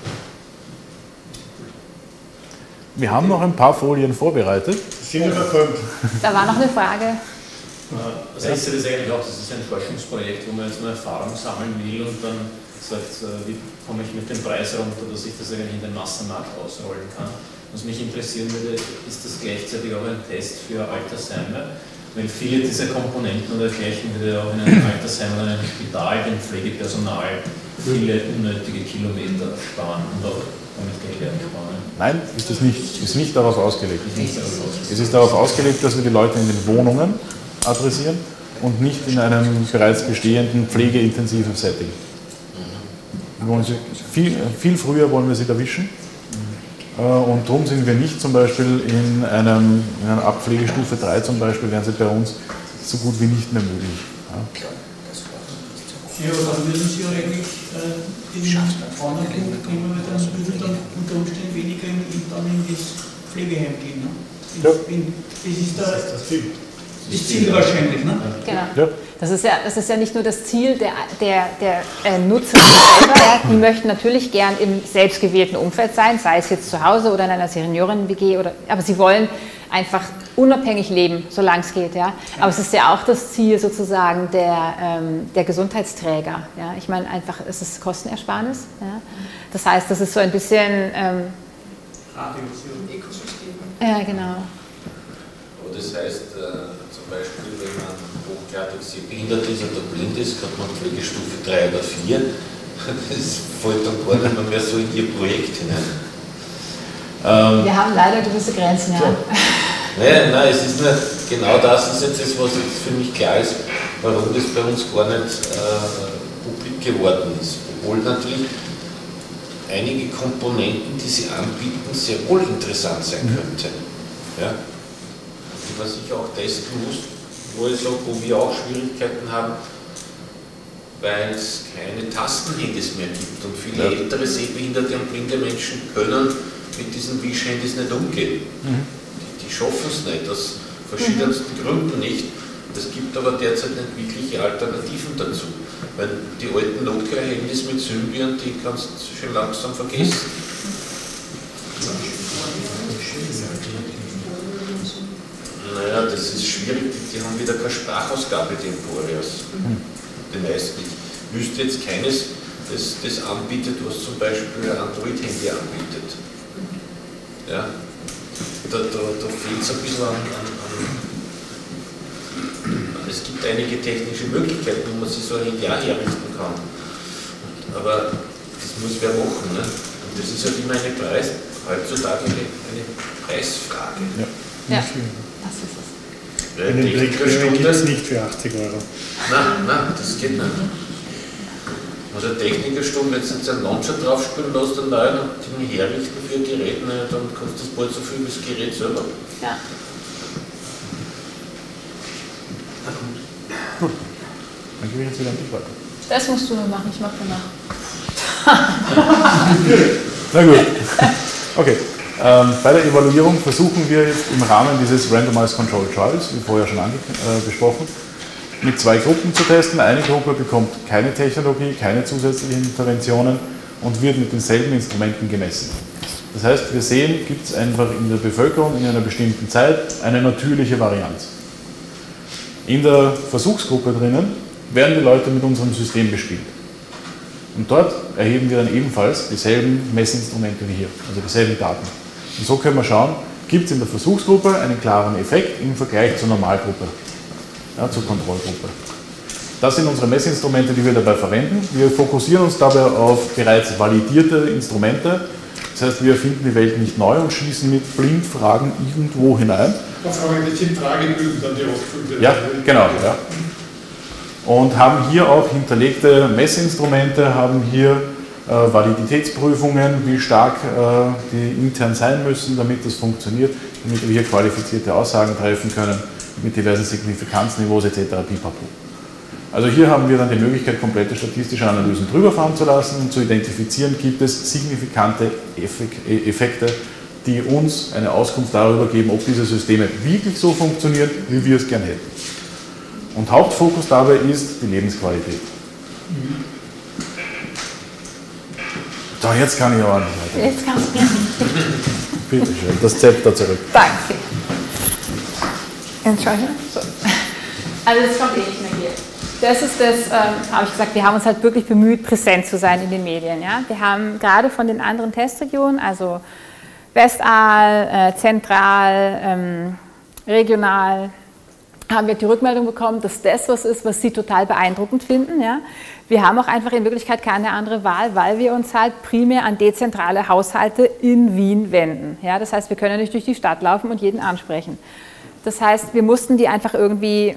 Wir haben noch ein paar Folien vorbereitet. Sind überkommt. Da war noch eine Frage. Was heißt das eigentlich auch? Das ist ein Forschungsprojekt, wo man jetzt mal Erfahrung sammeln will und dann sagt, wie komme ich mit dem Preis runter, dass ich das eigentlich in den Massenmarkt ausrollen kann. Was mich interessieren würde, ist das gleichzeitig auch ein Test für Altersheime, weil viele dieser Komponenten oder dergleichen würde auch in einem Altersheim oder einem Spital dem Pflegepersonal viele unnötige Kilometer sparen und auch damit Geld sparen. Nein, ist das nicht. Ist nicht darauf ausgelegt. Es ist darauf ausgelegt, dass wir die Leute in den Wohnungen adressieren und nicht in einem bereits bestehenden pflegeintensiven Setting. Wir wollen sie viel, viel früher wollen wir sie erwischen und darum sind wir nicht zum Beispiel in, einem, in einer Abpflegestufe drei zum Beispiel, wären sie bei uns so gut wie nicht mehr möglich. Ja. Ja, aber dann würden Sie ja eigentlich äh, den anderen Punkt nehmen, weil dann würden dann unter Umständen weniger in, in, dann in das Pflegeheim gehen. Ne? In, ja. in, das ist da, das Ziel. Das Ziel wahrscheinlich, ne? Genau. Ja. Das ist ja, das ist ja nicht nur das Ziel der, der, der äh, Nutzer selber, ja. Die möchten natürlich gern im selbstgewählten Umfeld sein, sei es jetzt zu Hause oder in einer Seniorinnen-W G, oder, aber sie wollen einfach unabhängig leben, solange es geht. Ja. Aber es ist ja auch das Ziel sozusagen der, ähm, der Gesundheitsträger. Ja. Ich meine einfach, es ist Kostenersparnis. Ja. Das heißt, das ist so ein bisschen... Ähm, Ökosystem. Ja, genau. Aber das heißt, äh, zum Beispiel, wenn man hochgradig sehbehindert ist oder blind ist, hat man Pflegestufe drei oder vier. Das fällt dann gar nicht mehr so in Ihr Projekt hinein. Ähm, Wir haben leider gewisse Grenzen, ja. Nein, nein, es ist nur, genau das ist jetzt das, was jetzt für mich klar ist, warum das bei uns gar nicht äh, publik geworden ist. Obwohl natürlich einige Komponenten, die Sie anbieten, sehr wohl interessant sein könnten. Ja? Die man sich auch testen muss, wo ich sage, wo wir auch Schwierigkeiten haben, weil es keine Tastenhandys mehr gibt und viele ja. ältere sehbehinderte und blinde Menschen können mit diesen Wish-Handys nicht umgehen. Mhm. Die, die schaffen es nicht, aus verschiedensten mhm. Gründen nicht. Es gibt aber derzeit nicht wirkliche Alternativen dazu, weil die alten Nokia-Handys mit Symbian, die kannst du schon langsam vergessen. Naja, das ist schwierig, die haben wieder keine Sprachausgabe, die Emporias. Die meisten. Ich wüsste jetzt keines, das, das anbietet, was zum Beispiel ein Android-Handy anbietet. Ja? Da, da, da fehlt es ein bisschen an, an, an. Es gibt einige technische Möglichkeiten, wo man sich so ein Handy auch herrichten kann. Aber das muss wer machen. Ne? Und das ist halt immer eine Preis, heutzutage eine, eine Preisfrage. Ja. Ja. Das ist es. Einen Blickbüro gibt es nicht für achtzig Euro. Nein, nein, das geht nicht. Also eine Technikerstunde, wenn du jetzt einen Launcher draufspielen lässt, einen neuen und den herrichten für ein Gerät, ne, dann kostet das bald so viel wie das Gerät selber. Ja. Gut, dann gebe ich jetzt wieder an dich weiter. Das musst du nur machen, ich mache danach. Na gut, okay. Ähm, bei der Evaluierung versuchen wir jetzt im Rahmen dieses Randomized Controlled Trials, wie vorher schon ange äh, besprochen, mit zwei Gruppen zu testen. Eine Gruppe bekommt keine Technologie, keine zusätzlichen Interventionen und wird mit denselben Instrumenten gemessen. Das heißt, wir sehen, gibt es einfach in der Bevölkerung in einer bestimmten Zeit eine natürliche Varianz. In der Versuchsgruppe drinnen werden die Leute mit unserem System bespielt. Und dort erheben wir dann ebenfalls dieselben Messinstrumente wie hier, also dieselben Daten. Und so können wir schauen, gibt es in der Versuchsgruppe einen klaren Effekt im Vergleich zur Normalgruppe, ja, zur Kontrollgruppe. Das sind unsere Messinstrumente, die wir dabei verwenden. Wir fokussieren uns dabei auf bereits validierte Instrumente. Das heißt, wir erfinden die Welt nicht neu und schießen mit Blindfragen irgendwo hinein. Das haben wir in Fragebögen dann die ausgefüllt. Ja, genau. Ja. Und haben hier auch hinterlegte Messinstrumente, haben hier äh, Validitätsprüfungen, wie stark äh, die intern sein müssen, damit das funktioniert, damit wir hier qualifizierte Aussagen treffen können, mit diversen Signifikanzniveaus et cetera pipapo. Also hier haben wir dann die Möglichkeit, komplette statistische Analysen drüber fahren zu lassen und zu identifizieren, gibt es signifikante Effekte, die uns eine Auskunft darüber geben, ob diese Systeme wirklich so funktionieren, wie wir es gern hätten. Und Hauptfokus dabei ist die Lebensqualität. So, jetzt kann ich aber nicht weiter. Jetzt kannst du nicht. Bitte schön, das Zepter zurück. Danke. Entschuldigung. So. Also das kommt eh nicht mehr hier. Das ist das, ähm, habe ich gesagt, wir haben uns halt wirklich bemüht, präsent zu sein in den Medien. Ja? Wir haben gerade von den anderen Testregionen, also Westaal, äh, Zentral, ähm, Regional, haben wir die Rückmeldung bekommen, dass das was ist, was sie total beeindruckend finden. Ja? Wir haben auch einfach in Wirklichkeit keine andere Wahl, weil wir uns halt primär an dezentrale Haushalte in Wien wenden. Ja? Das heißt, wir können ja nicht durch die Stadt laufen und jeden ansprechen. Das heißt, wir mussten die einfach irgendwie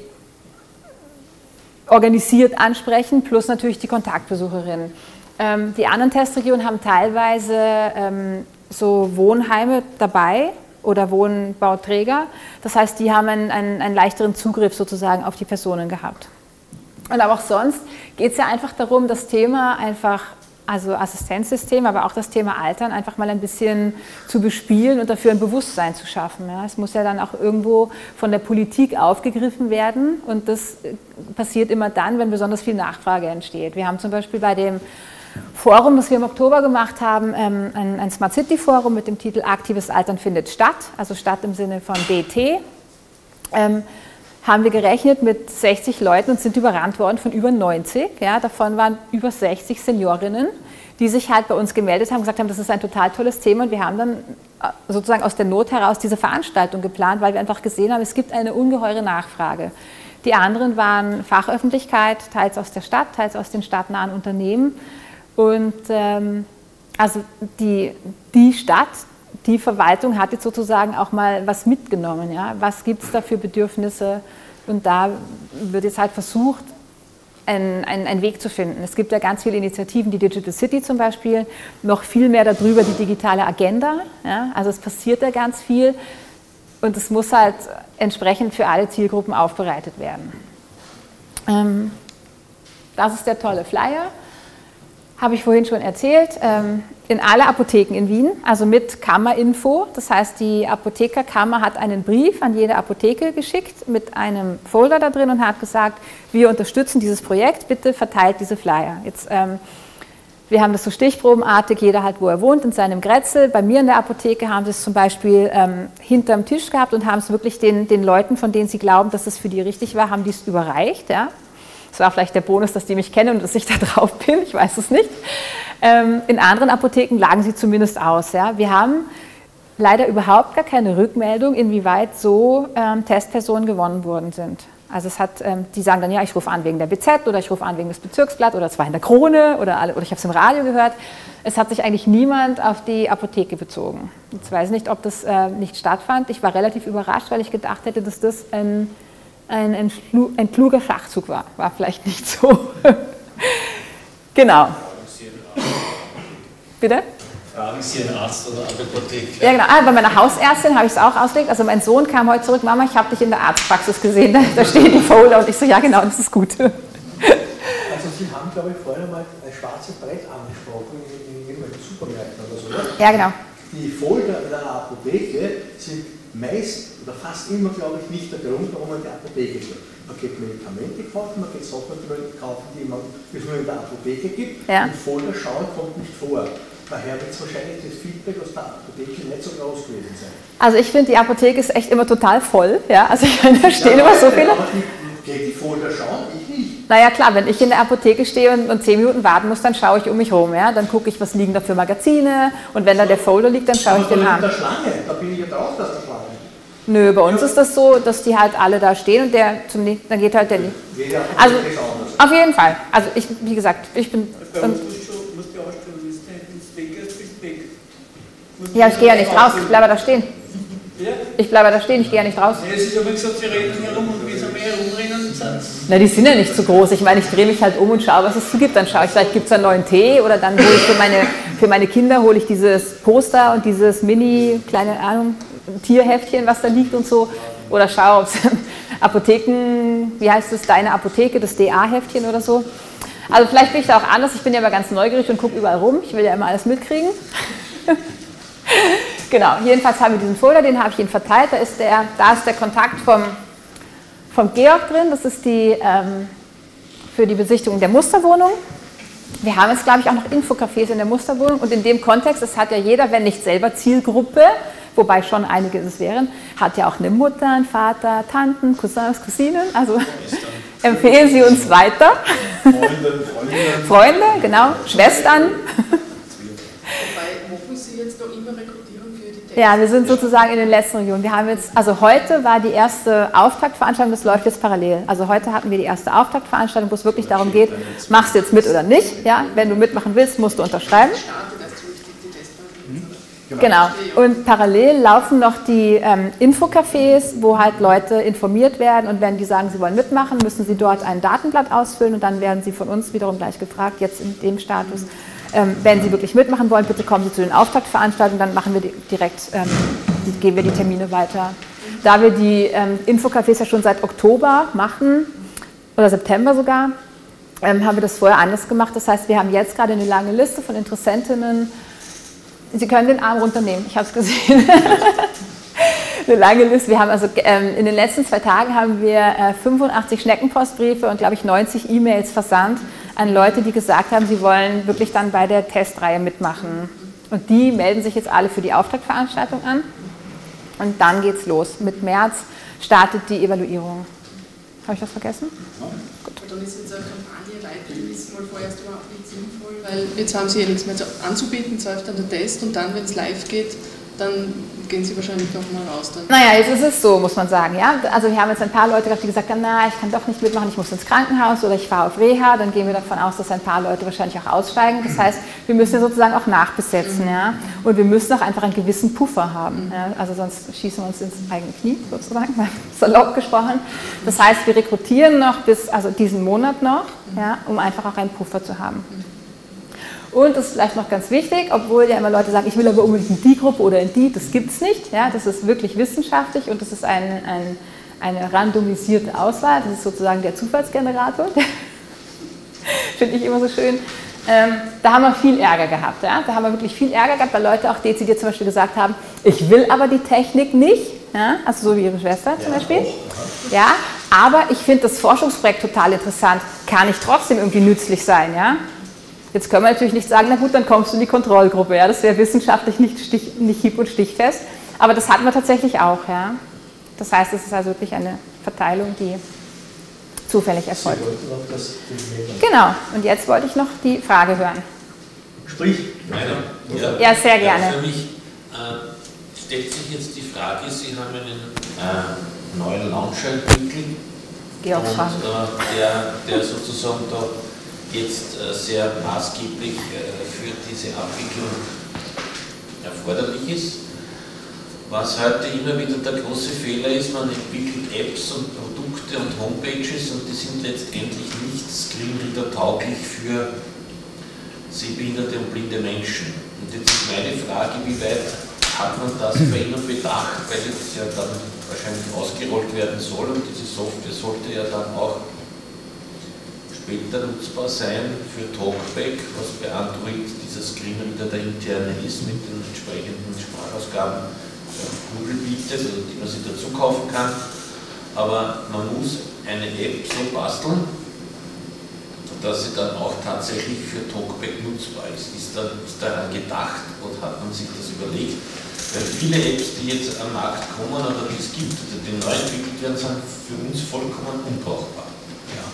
organisiert ansprechen, plus natürlich die Kontaktbesucherinnen. Ähm, die anderen Testregionen haben teilweise ähm, so Wohnheime dabei oder Wohnbauträger. Das heißt, die haben einen, einen, einen leichteren Zugriff sozusagen auf die Personen gehabt. Und aber auch sonst geht es ja einfach darum, das Thema einfach, also Assistenzsystem, aber auch das Thema Altern einfach mal ein bisschen zu bespielen und dafür ein Bewusstsein zu schaffen. Ja. Es muss ja dann auch irgendwo von der Politik aufgegriffen werden und das passiert immer dann, wenn besonders viel Nachfrage entsteht. Wir haben zum Beispiel bei dem Forum, das wir im Oktober gemacht haben, ein, ein Smart City Forum mit dem Titel Aktives Altern findet statt, also statt im Sinne von B T, ähm, haben wir gerechnet mit sechzig Leuten und sind überrannt worden von über neunzig. Ja, davon waren über sechzig Seniorinnen, die sich halt bei uns gemeldet haben und gesagt haben, das ist ein total tolles Thema und wir haben dann sozusagen aus der Not heraus diese Veranstaltung geplant, weil wir einfach gesehen haben, es gibt eine ungeheure Nachfrage. Die anderen waren Fachöffentlichkeit, teils aus der Stadt, teils aus den stadtnahen Unternehmen und ähm, also die, die Stadt, die Verwaltung hat jetzt sozusagen auch mal was mitgenommen. Ja? Was gibt es da für Bedürfnisse? Und da wird jetzt halt versucht, einen, einen, einen Weg zu finden. Es gibt ja ganz viele Initiativen, die Digital City zum Beispiel, noch viel mehr darüber die digitale Agenda. Ja? Also es passiert da ganz viel und es muss halt entsprechend für alle Zielgruppen aufbereitet werden. Ähm, das ist der tolle Flyer. Habe ich vorhin schon erzählt, in alle Apotheken in Wien, also mit Kammerinfo. Das heißt, die Apothekerkammer hat einen Brief an jede Apotheke geschickt mit einem Folder da drin und hat gesagt, wir unterstützen dieses Projekt, bitte verteilt diese Flyer. Jetzt, ähm, wir haben das so stichprobenartig, jeder halt, wo er wohnt, in seinem Grätzel. Bei mir in der Apotheke haben sie es zum Beispiel ähm, hinterm Tisch gehabt und haben es wirklich den, den Leuten, von denen sie glauben, dass es für die richtig war, haben die es überreicht. Ja? Das war vielleicht der Bonus, dass die mich kennen und dass ich da drauf bin, ich weiß es nicht. Ähm, in anderen Apotheken lagen sie zumindest aus. Ja. Wir haben leider überhaupt gar keine Rückmeldung, inwieweit so ähm, Testpersonen gewonnen worden sind. Also es hat, ähm, die sagen dann, ja, ich rufe an wegen der B Z oder ich rufe an wegen des Bezirksblatt oder es war in der Krone oder, alle, oder ich habe es im Radio gehört. Es hat sich eigentlich niemand auf die Apotheke bezogen. Ich weiß nicht, ob das äh, nicht stattfand. Ich war relativ überrascht, weil ich gedacht hätte, dass das ein Ein, ein, ein kluger Schachzug war, war vielleicht nicht so. Genau. Bitte? Fragen Sie einen Arzt oder eine Apotheke? Ja, genau. Ah, bei meiner Hausärztin habe ich es auch ausgelegt. Also mein Sohn kam heute zurück, Mama, ich habe dich in der Arztpraxis gesehen, da, da stehen die Folder. Und ich so, ja genau, das ist gut. Also Sie haben, glaube ich, vorhin einmal ein schwarzes Brett angesprochen, in irgendwelchen Supermärkten oder so. Ja, genau. Die Folder in einer Apotheke sind meist oder fast immer, glaube ich, nicht der Grund, warum man in die Apotheke geht. Man geht Medikamente kaufen, man geht Sachen kaufen, die man, die es nur in der Apotheke gibt. Ja. Und Folder schauen kommt nicht vor. daher wird wahrscheinlich das Feedback aus der Apotheke nicht so groß gewesen sein. Also ich finde, die Apotheke ist echt immer total voll. Ja? Also ich meine, da stehen ja, immer so viele. Aber die, die vorher schauen, ich nicht. Naja klar, wenn ich in der Apotheke stehe und, und zehn Minuten warten muss, dann schaue ich um mich herum. Ja? Dann gucke ich, was liegen da für Magazine, und wenn da der Folder liegt, dann schaue ich den an. Der Schlange, da bin ich ja drauf, dass der Schlange. Nö, bei uns ist das so, dass die halt alle da stehen und der zum nächsten, dann geht halt der nicht. Also auf jeden Fall. Also ich, wie gesagt, ich bin. Und, ja, ich gehe ja nicht raus, ich bleibe da stehen. Ich bleibe da stehen, ich gehe ja nicht raus. Es ist aber gesagt, sie reden herum, und wie sie mehr herumrennen, sind. Na, die sind ja nicht so groß. Ich meine, ich drehe mich halt um und schaue, was es so gibt. Dann schaue ich, vielleicht gibt es einen neuen Tee, oder dann hole ich für meine, für meine Kinder hole ich dieses Poster und dieses Mini, kleine Ahnung, Tierheftchen, was da liegt und so. Oder schaue, ob es Apotheken, wie heißt es, deine Apotheke, das D A-Heftchen oder so. Also vielleicht bin ich da auch anders. Ich bin ja immer ganz neugierig und gucke überall rum. Ich will ja immer alles mitkriegen. Genau, jedenfalls haben wir diesen Folder, den habe ich Ihnen verteilt. Da ist der, da ist der Kontakt vom, vom Georg drin. Das ist die, ähm, für die Besichtigung der Musterwohnung. Wir haben jetzt, glaube ich, auch noch Infocafés in der Musterwohnung. Und in dem Kontext, das hat ja jeder, wenn nicht selber Zielgruppe, wobei schon einige es wären, hat ja auch eine Mutter, einen Vater, Tanten, Cousins, Cousinen. Also empfehlen Sie uns weiter. Freunde, Freunde. Freunde, genau, Schwestern. Ja, wir sind sozusagen in den letzten Regionen. Wir haben jetzt, also heute war die erste Auftaktveranstaltung, das läuft jetzt parallel. Also heute hatten wir die erste Auftaktveranstaltung, wo es wirklich darum geht, machst du jetzt mit oder nicht. Ja? Wenn du mitmachen willst, musst du unterschreiben. Genau. Und parallel laufen noch die ähm, Infocafés, wo halt Leute informiert werden, und wenn die sagen, sie wollen mitmachen, müssen sie dort ein Datenblatt ausfüllen, und dann werden sie von uns wiederum gleich gefragt, jetzt in dem Status. Ähm, wenn Sie wirklich mitmachen wollen, bitte kommen Sie zu den Auftaktveranstaltungen, dann machen wir die direkt, ähm, die, geben wir die Termine weiter. Da wir die ähm, Infocafés ja schon seit Oktober machen, oder September sogar, ähm, haben wir das vorher anders gemacht. Das heißt, wir haben jetzt gerade eine lange Liste von Interessentinnen. Sie können den Arm runternehmen, ich habe es gesehen. Eine lange Liste. Wir haben also ähm, in den letzten zwei Tagen haben wir äh, fünfundachtzig Schneckenpostbriefe und, glaube ich, neunzig E-Mails versandt an Leute, die gesagt haben, sie wollen wirklich dann bei der Testreihe mitmachen. Und die melden sich jetzt alle für die Auftaktveranstaltung an. Und dann geht's los. Mit März startet die Evaluierung. Habe ich was vergessen? Ja. Gut. Und dann ist jetzt eine Kampagne weiter, ist mal vorerst überhaupt nicht sinnvoll, weil jetzt haben Sie ja nichts mehr anzubieten, jetzt läuft dann der Test, und dann, wenn es live geht, dann gehen Sie wahrscheinlich doch mal raus. Dann. Naja, jetzt ist es so, muss man sagen. Ja? Also wir haben jetzt ein paar Leute gehabt, die gesagt haben, na, ich kann doch nicht mitmachen, ich muss ins Krankenhaus oder ich fahre auf Reha. Dann gehen wir davon aus, dass ein paar Leute wahrscheinlich auch aussteigen. Das heißt, wir müssen ja sozusagen auch nachbesetzen. Ja? Und wir müssen auch einfach einen gewissen Puffer haben. Ja? Also sonst schießen wir uns ins eigene Knie, sozusagen, mal salopp gesprochen. Das heißt, wir rekrutieren noch bis, also diesen Monat noch, ja, um einfach auch einen Puffer zu haben. Und das ist vielleicht noch ganz wichtig, obwohl ja immer Leute sagen, ich will aber unbedingt in die Gruppe oder in die, das gibt es nicht. Ja, das ist wirklich wissenschaftlich, und das ist ein, ein, eine randomisierte Auswahl. Das ist sozusagen der Zufallsgenerator. Finde ich immer so schön. Ähm, da haben wir viel Ärger gehabt. Ja? Da haben wir wirklich viel Ärger gehabt, weil Leute auch dezidiert zum Beispiel gesagt haben, ich will aber die Technik nicht. Ja? Also so wie ihre Schwester zum Beispiel. Ja? Aber ich finde das Forschungsprojekt total interessant. Kann ich trotzdem irgendwie nützlich sein? Ja? Jetzt können wir natürlich nicht sagen, na gut, dann kommst du in die Kontrollgruppe. Ja? Das wäre wissenschaftlich nicht, stich, nicht hieb- und stichfest. Aber das hatten wir tatsächlich auch. Ja? Das heißt, es ist also wirklich eine Verteilung, die zufällig erfolgt. Genau, und jetzt wollte ich noch die Frage hören. Sprich. Ja, ja, sehr gerne. Ja, für mich äh, stellt sich jetzt die Frage, Sie haben einen äh, neuen Launcher entwickelt, Georg und äh, der, der sozusagen da jetzt äh, sehr maßgeblich äh, für diese Abwicklung erforderlich ist. Was heute immer wieder der große Fehler ist, man entwickelt Apps und Produkte und Homepages, und die sind letztendlich nicht Screenreader tauglich für sehbehinderte und blinde Menschen. Und jetzt ist meine Frage, wie weit hat man das bei Ihnen bedacht, weil das ja dann wahrscheinlich ausgerollt werden soll, und diese Software sollte ja dann auch später nutzbar sein für Talkback, was bei Android dieser Screenreader der interne ist mit den entsprechenden Sprachausgaben Google bietet, also die man sich dazu kaufen kann, aber man muss eine App so basteln, dass sie dann auch tatsächlich für Talkback nutzbar ist. Ist, da, ist daran gedacht oder hat man sich das überlegt? Weil viele Apps, die jetzt am Markt kommen oder die es gibt, oder die neu entwickelt werden, sind für uns vollkommen unbrauchbar. Ja.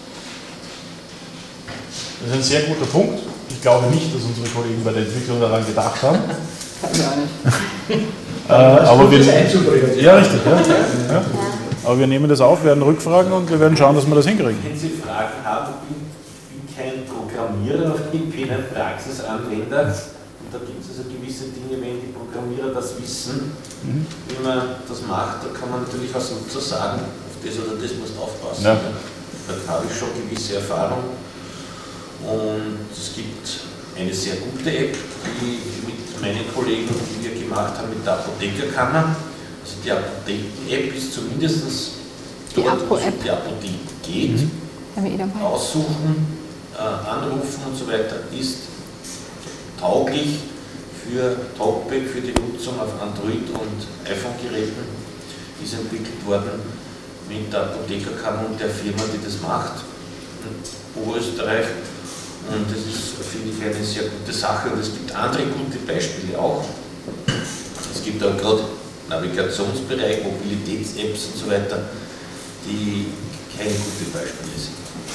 Das ist ein sehr guter Punkt. Ich glaube nicht, dass unsere Kollegen bei der Entwicklung daran gedacht haben. Kann ich auch nicht. äh, aber wir, ja, richtig. Ja. Ja. Aber wir nehmen das auf, werden rückfragen und wir werden schauen, dass wir das hinkriegen. Wenn Sie Fragen haben, ich bin kein Programmierer, ich bin ein Praxisanwender. Und da gibt es also gewisse Dinge, wenn die Programmierer das wissen, mhm. wie man das macht, da kann man natürlich als Nutzer sagen, auf das oder das musst du aufpassen. Ja. Da habe ich schon gewisse Erfahrung. Und es gibt eine sehr gute App, die mit meinen Kollegen, die wir gemacht haben mit der Apothekerkammer. Also die Apotheken-App ist zumindest die Apo-App, die Apotheke geht, mhm. aussuchen, äh, anrufen und so weiter, ist tauglich für Talkback, für die Nutzung auf Android- und iPhone-Geräten, ist entwickelt worden mit der Apothekerkammer und der Firma, die das macht, in Oberösterreich. Und das ist, finde ich, eine sehr gute Sache. Und es gibt andere gute Beispiele auch. Es gibt auch gerade Navigationsbereich, Mobilitäts-Apps und so weiter, die keine guten Beispiele sind.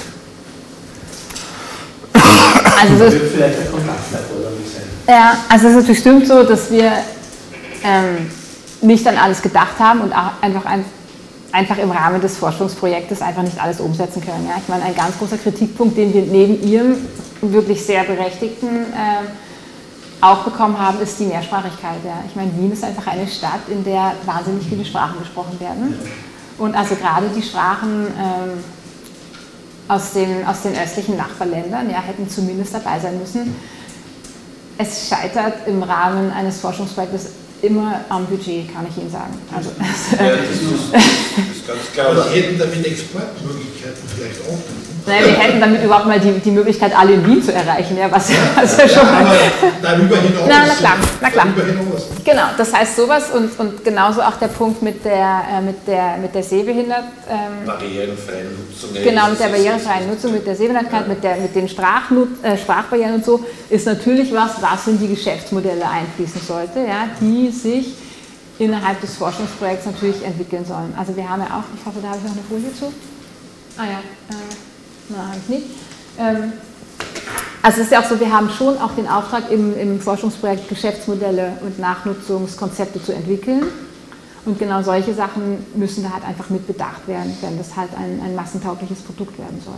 Also das wird vielleicht ein Kontaktleiterprogramm sein. Ja, also es ist bestimmt so, dass wir ähm, nicht an alles gedacht haben und auch einfach, ein, einfach im Rahmen des Forschungsprojektes einfach nicht alles umsetzen können. Ja? Ich meine, ein ganz großer Kritikpunkt, den wir neben Ihrem wirklich sehr berechtigten ähm, auch bekommen haben, ist die Mehrsprachigkeit. Ja? Ich meine, Wien ist einfach eine Stadt, in der wahnsinnig viele Sprachen gesprochen werden. Und also gerade die Sprachen ähm, aus den, aus den östlichen Nachbarländern, ja, hätten zumindest dabei sein müssen. Es scheitert im Rahmen eines Forschungsprojektes immer am Budget, kann ich Ihnen sagen. Also, ja, das, ist, das ist ganz klar. Aber Sie hätten damit Exportmöglichkeiten vielleicht auch. Naja, wir hätten damit überhaupt mal die, die Möglichkeit, alle in Wien zu erreichen, ja, was, was ja, ja schon mal... Darüber hinaus. Na, na klar, na klar. Darüber hinaus. Genau, das heißt sowas und, und genauso auch der Punkt mit der, äh, mit der, mit der Sehbehindert... Ähm, barrierefreien Nutzung. Genau, mit der barrierefreien Nutzung, mit der Sehbehindertheit, ja. mit, der, mit den Sprachnut äh, Sprachbarrieren und so, ist natürlich was, was in die Geschäftsmodelle einfließen sollte, ja, die sich innerhalb des Forschungsprojekts natürlich entwickeln sollen. Also wir haben ja auch, ich hoffe, da habe ich noch eine Folie zu. Ah ja, äh, na, habe ich nicht. Ähm, also es ist ja auch so, wir haben schon auch den Auftrag, im, im Forschungsprojekt Geschäftsmodelle und Nachnutzungskonzepte zu entwickeln. Und genau solche Sachen müssen da halt einfach mit bedacht werden, wenn das halt ein, ein massentaugliches Produkt werden soll.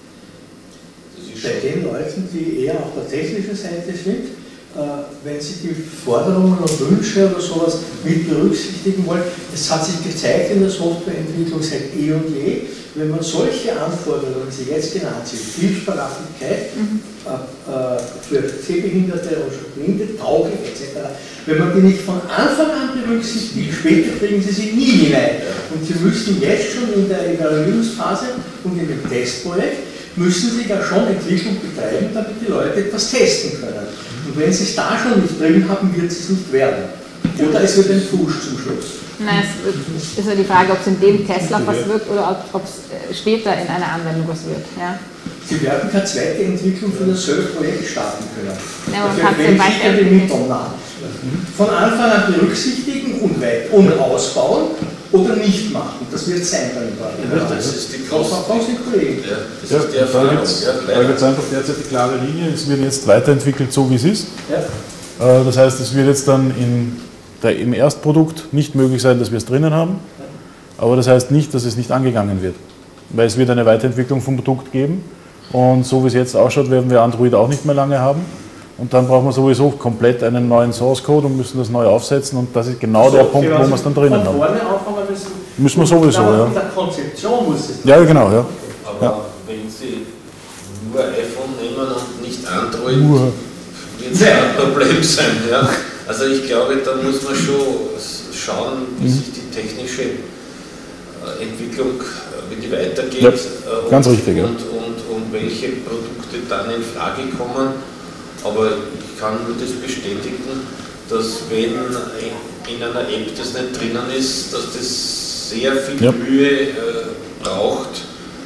Bei den Leuten, die eher auf der technischen Seite sind, wenn Sie die Forderungen und Wünsche oder sowas mit berücksichtigen wollen, es hat sich gezeigt in der Softwareentwicklung seit eh und je, wenn man solche Anforderungen, wie sie jetzt genannt sind, Vielsprachigkeit mhm. äh, für Sehbehinderte oder Blinde, tauglich et cetera, wenn man die nicht von Anfang an berücksichtigt, später kriegen Sie sie nie hinein. Und Sie müssen jetzt schon in der Evaluierungsphase und in dem Testprojekt müssen Sie ja schon Entwicklung betreiben, damit die Leute etwas testen können. Und wenn Sie es da schon nicht drin haben, wird es nicht werden. Oder es wird ein Fuß zum Schluss. Nein, es ist ja die Frage, ob es in dem Testlauf was wirkt oder ob es später in einer Anwendung was wird. Ja? Sie werden keine zweite Entwicklung für dasselbe Projekt starten können. Ja, man kann zum Beispiel die Mittel von Anfang an berücksichtigen und, weit und ausbauen oder nicht machen. Das wird sein beim ja, das ist die große Kollegen. Ja, das ja, ist die Erfahrung. Da gibt es einfach derzeit die klare Linie, es wird jetzt weiterentwickelt, so wie es ist. Ja. Das heißt, es wird jetzt dann in der, im Erstprodukt nicht möglich sein, dass wir es drinnen haben, aber das heißt nicht, dass es nicht angegangen wird. Weil es wird eine Weiterentwicklung vom Produkt geben und so wie es jetzt ausschaut, werden wir Android auch nicht mehr lange haben. Und dann brauchen wir sowieso komplett einen neuen Source Code und müssen das neu aufsetzen und das ist genau so, der Punkt, wo wir es dann drinnen haben. Von vorne anfangen müssen, müssen wir sowieso, ja. In der Konzeption muss es. Ja, genau, ja. Aber ja. wenn Sie nur iPhone nehmen und nicht Android, wird es ein Problem sein. Ja. Also ich glaube, da muss man schon schauen, wie mhm. sich die technische Entwicklung, wie die weitergeht. Ja, und, ganz richtig, ja. und, und, und welche Produkte dann in Frage kommen. Aber ich kann nur das bestätigen, dass wenn in einer App das nicht drinnen ist, dass das sehr viel ja. Mühe äh, braucht,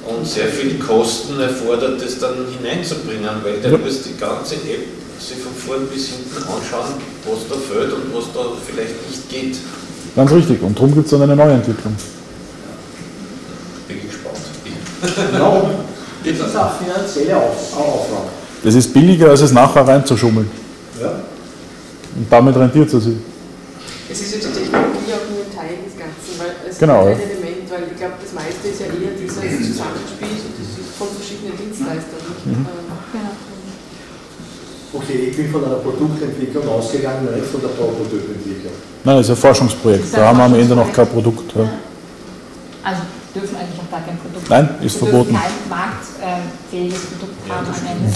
und sehr viel Kosten erfordert, das dann hineinzubringen, weil der ja. muss die ganze App sich von vorn bis hinten anschauen, was da fehlt und was da vielleicht nicht geht. Ganz richtig, und darum gibt es dann eine Neuentwicklung. Bin gespannt. Genau, das ist auch finanzielle Aufwand. Das ist billiger, als es nachher reinzuschummeln. Ja. Und damit rentiert es sich. Es ist ja die Technologie auch nur ein Teil des Ganzen, weil es genau, ist ein ja. Element, weil ich glaube, das meiste ist ja eher dieses Zusammenspiel von verschiedenen Dienstleistern. Mhm. Genau. Okay, ich bin von einer Produktentwicklung ausgegangen, nicht von der Produktentwicklung. Nein, das ist ein Forschungsprojekt, da haben wir am Ende noch kein Produkt. Ja. Also dürfen eigentlich noch gar kein Produkt. Nein, ist wir verboten. kein marktfähiges Produkt haben am Ende.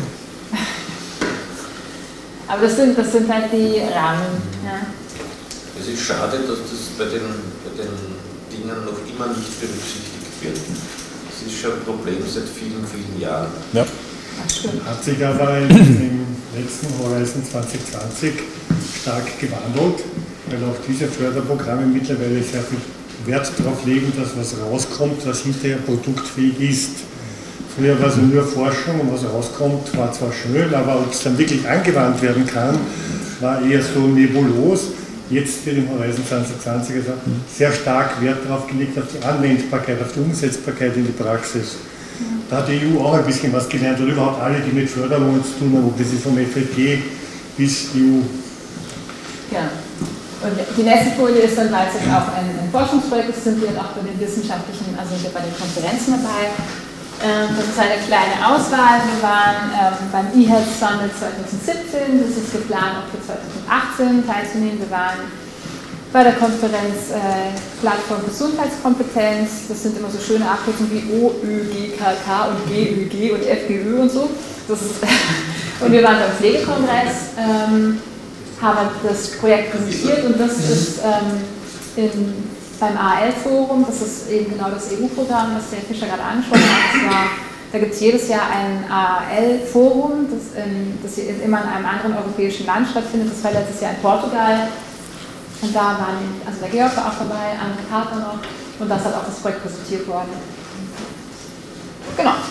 Aber das sind, das sind halt die Rahmen. Ja. Es ist schade, dass das bei den, bei den Dingen noch immer nicht berücksichtigt wird. Das ist schon ein Problem seit vielen, vielen Jahren. Ja. Hat sich aber im letzten Horizon zwanzig zwanzig stark gewandelt, weil auch diese Förderprogramme mittlerweile sehr viel Wert darauf legen, dass was rauskommt, was hinterher produktfähig ist. Früher war es nur Forschung und was rauskommt, war zwar schön, aber ob es dann wirklich angewandt werden kann, war eher so nebulos. Jetzt wird im Horizon zwanzig zwanzig also sehr stark Wert darauf gelegt, auf die Anwendbarkeit, auf die Umsetzbarkeit in die Praxis. Da hat die E U auch ein bisschen was gelernt, oder überhaupt alle, die mit Förderungen zu tun haben, ob das ist vom F F G bis E U. Ja. Und die nächste Folie ist dann halt jetzt auch ein, ein Forschungsprojekt, das sind wir auch bei den wissenschaftlichen, also sind wir bei den Konferenzen dabei. Ähm, das ist eine kleine Auswahl. Wir waren ähm, beim eHealth Summit zwanzig siebzehn, das ist geplant, auch für zwanzig achtzehn teilzunehmen. Wir waren bei der Konferenz äh, Plattform Gesundheitskompetenz, das sind immer so schöne Abkürzungen wie O, Ö, G, K, K und G, Ö, G und F, G, Ö und so. Das ist und wir waren beim Pflegekongress, ähm, haben das Projekt präsentiert und das ist ähm, in, beim A L Forum, das ist eben genau das E U-Programm, das der Fischer gerade angesprochen hat. Das war, da gibt es jedes Jahr ein A L Forum, das, in, das immer in einem anderen europäischen Land stattfindet. Das war letztes Jahr in Portugal. Und da waren, also der Georg war auch dabei, andere Partner noch, und das hat auch das Projekt präsentiert worden. Genau.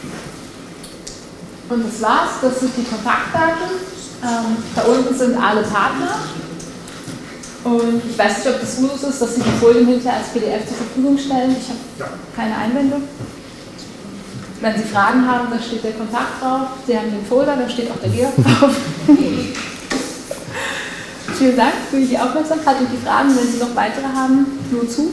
Und das war's, das sind die Kontaktdaten. Ähm, da unten sind alle Partner. Und ich weiß nicht, ob das Usus ist, dass sie die Folien hinterher als P D F zur Verfügung stellen. Ich habe ja. keine Einwände. Wenn Sie Fragen haben, da steht der Kontakt drauf. Sie haben den Folder, da steht auch der Georg drauf. Vielen Dank für die Aufmerksamkeit und die Fragen. Wenn Sie noch weitere haben, nur zu.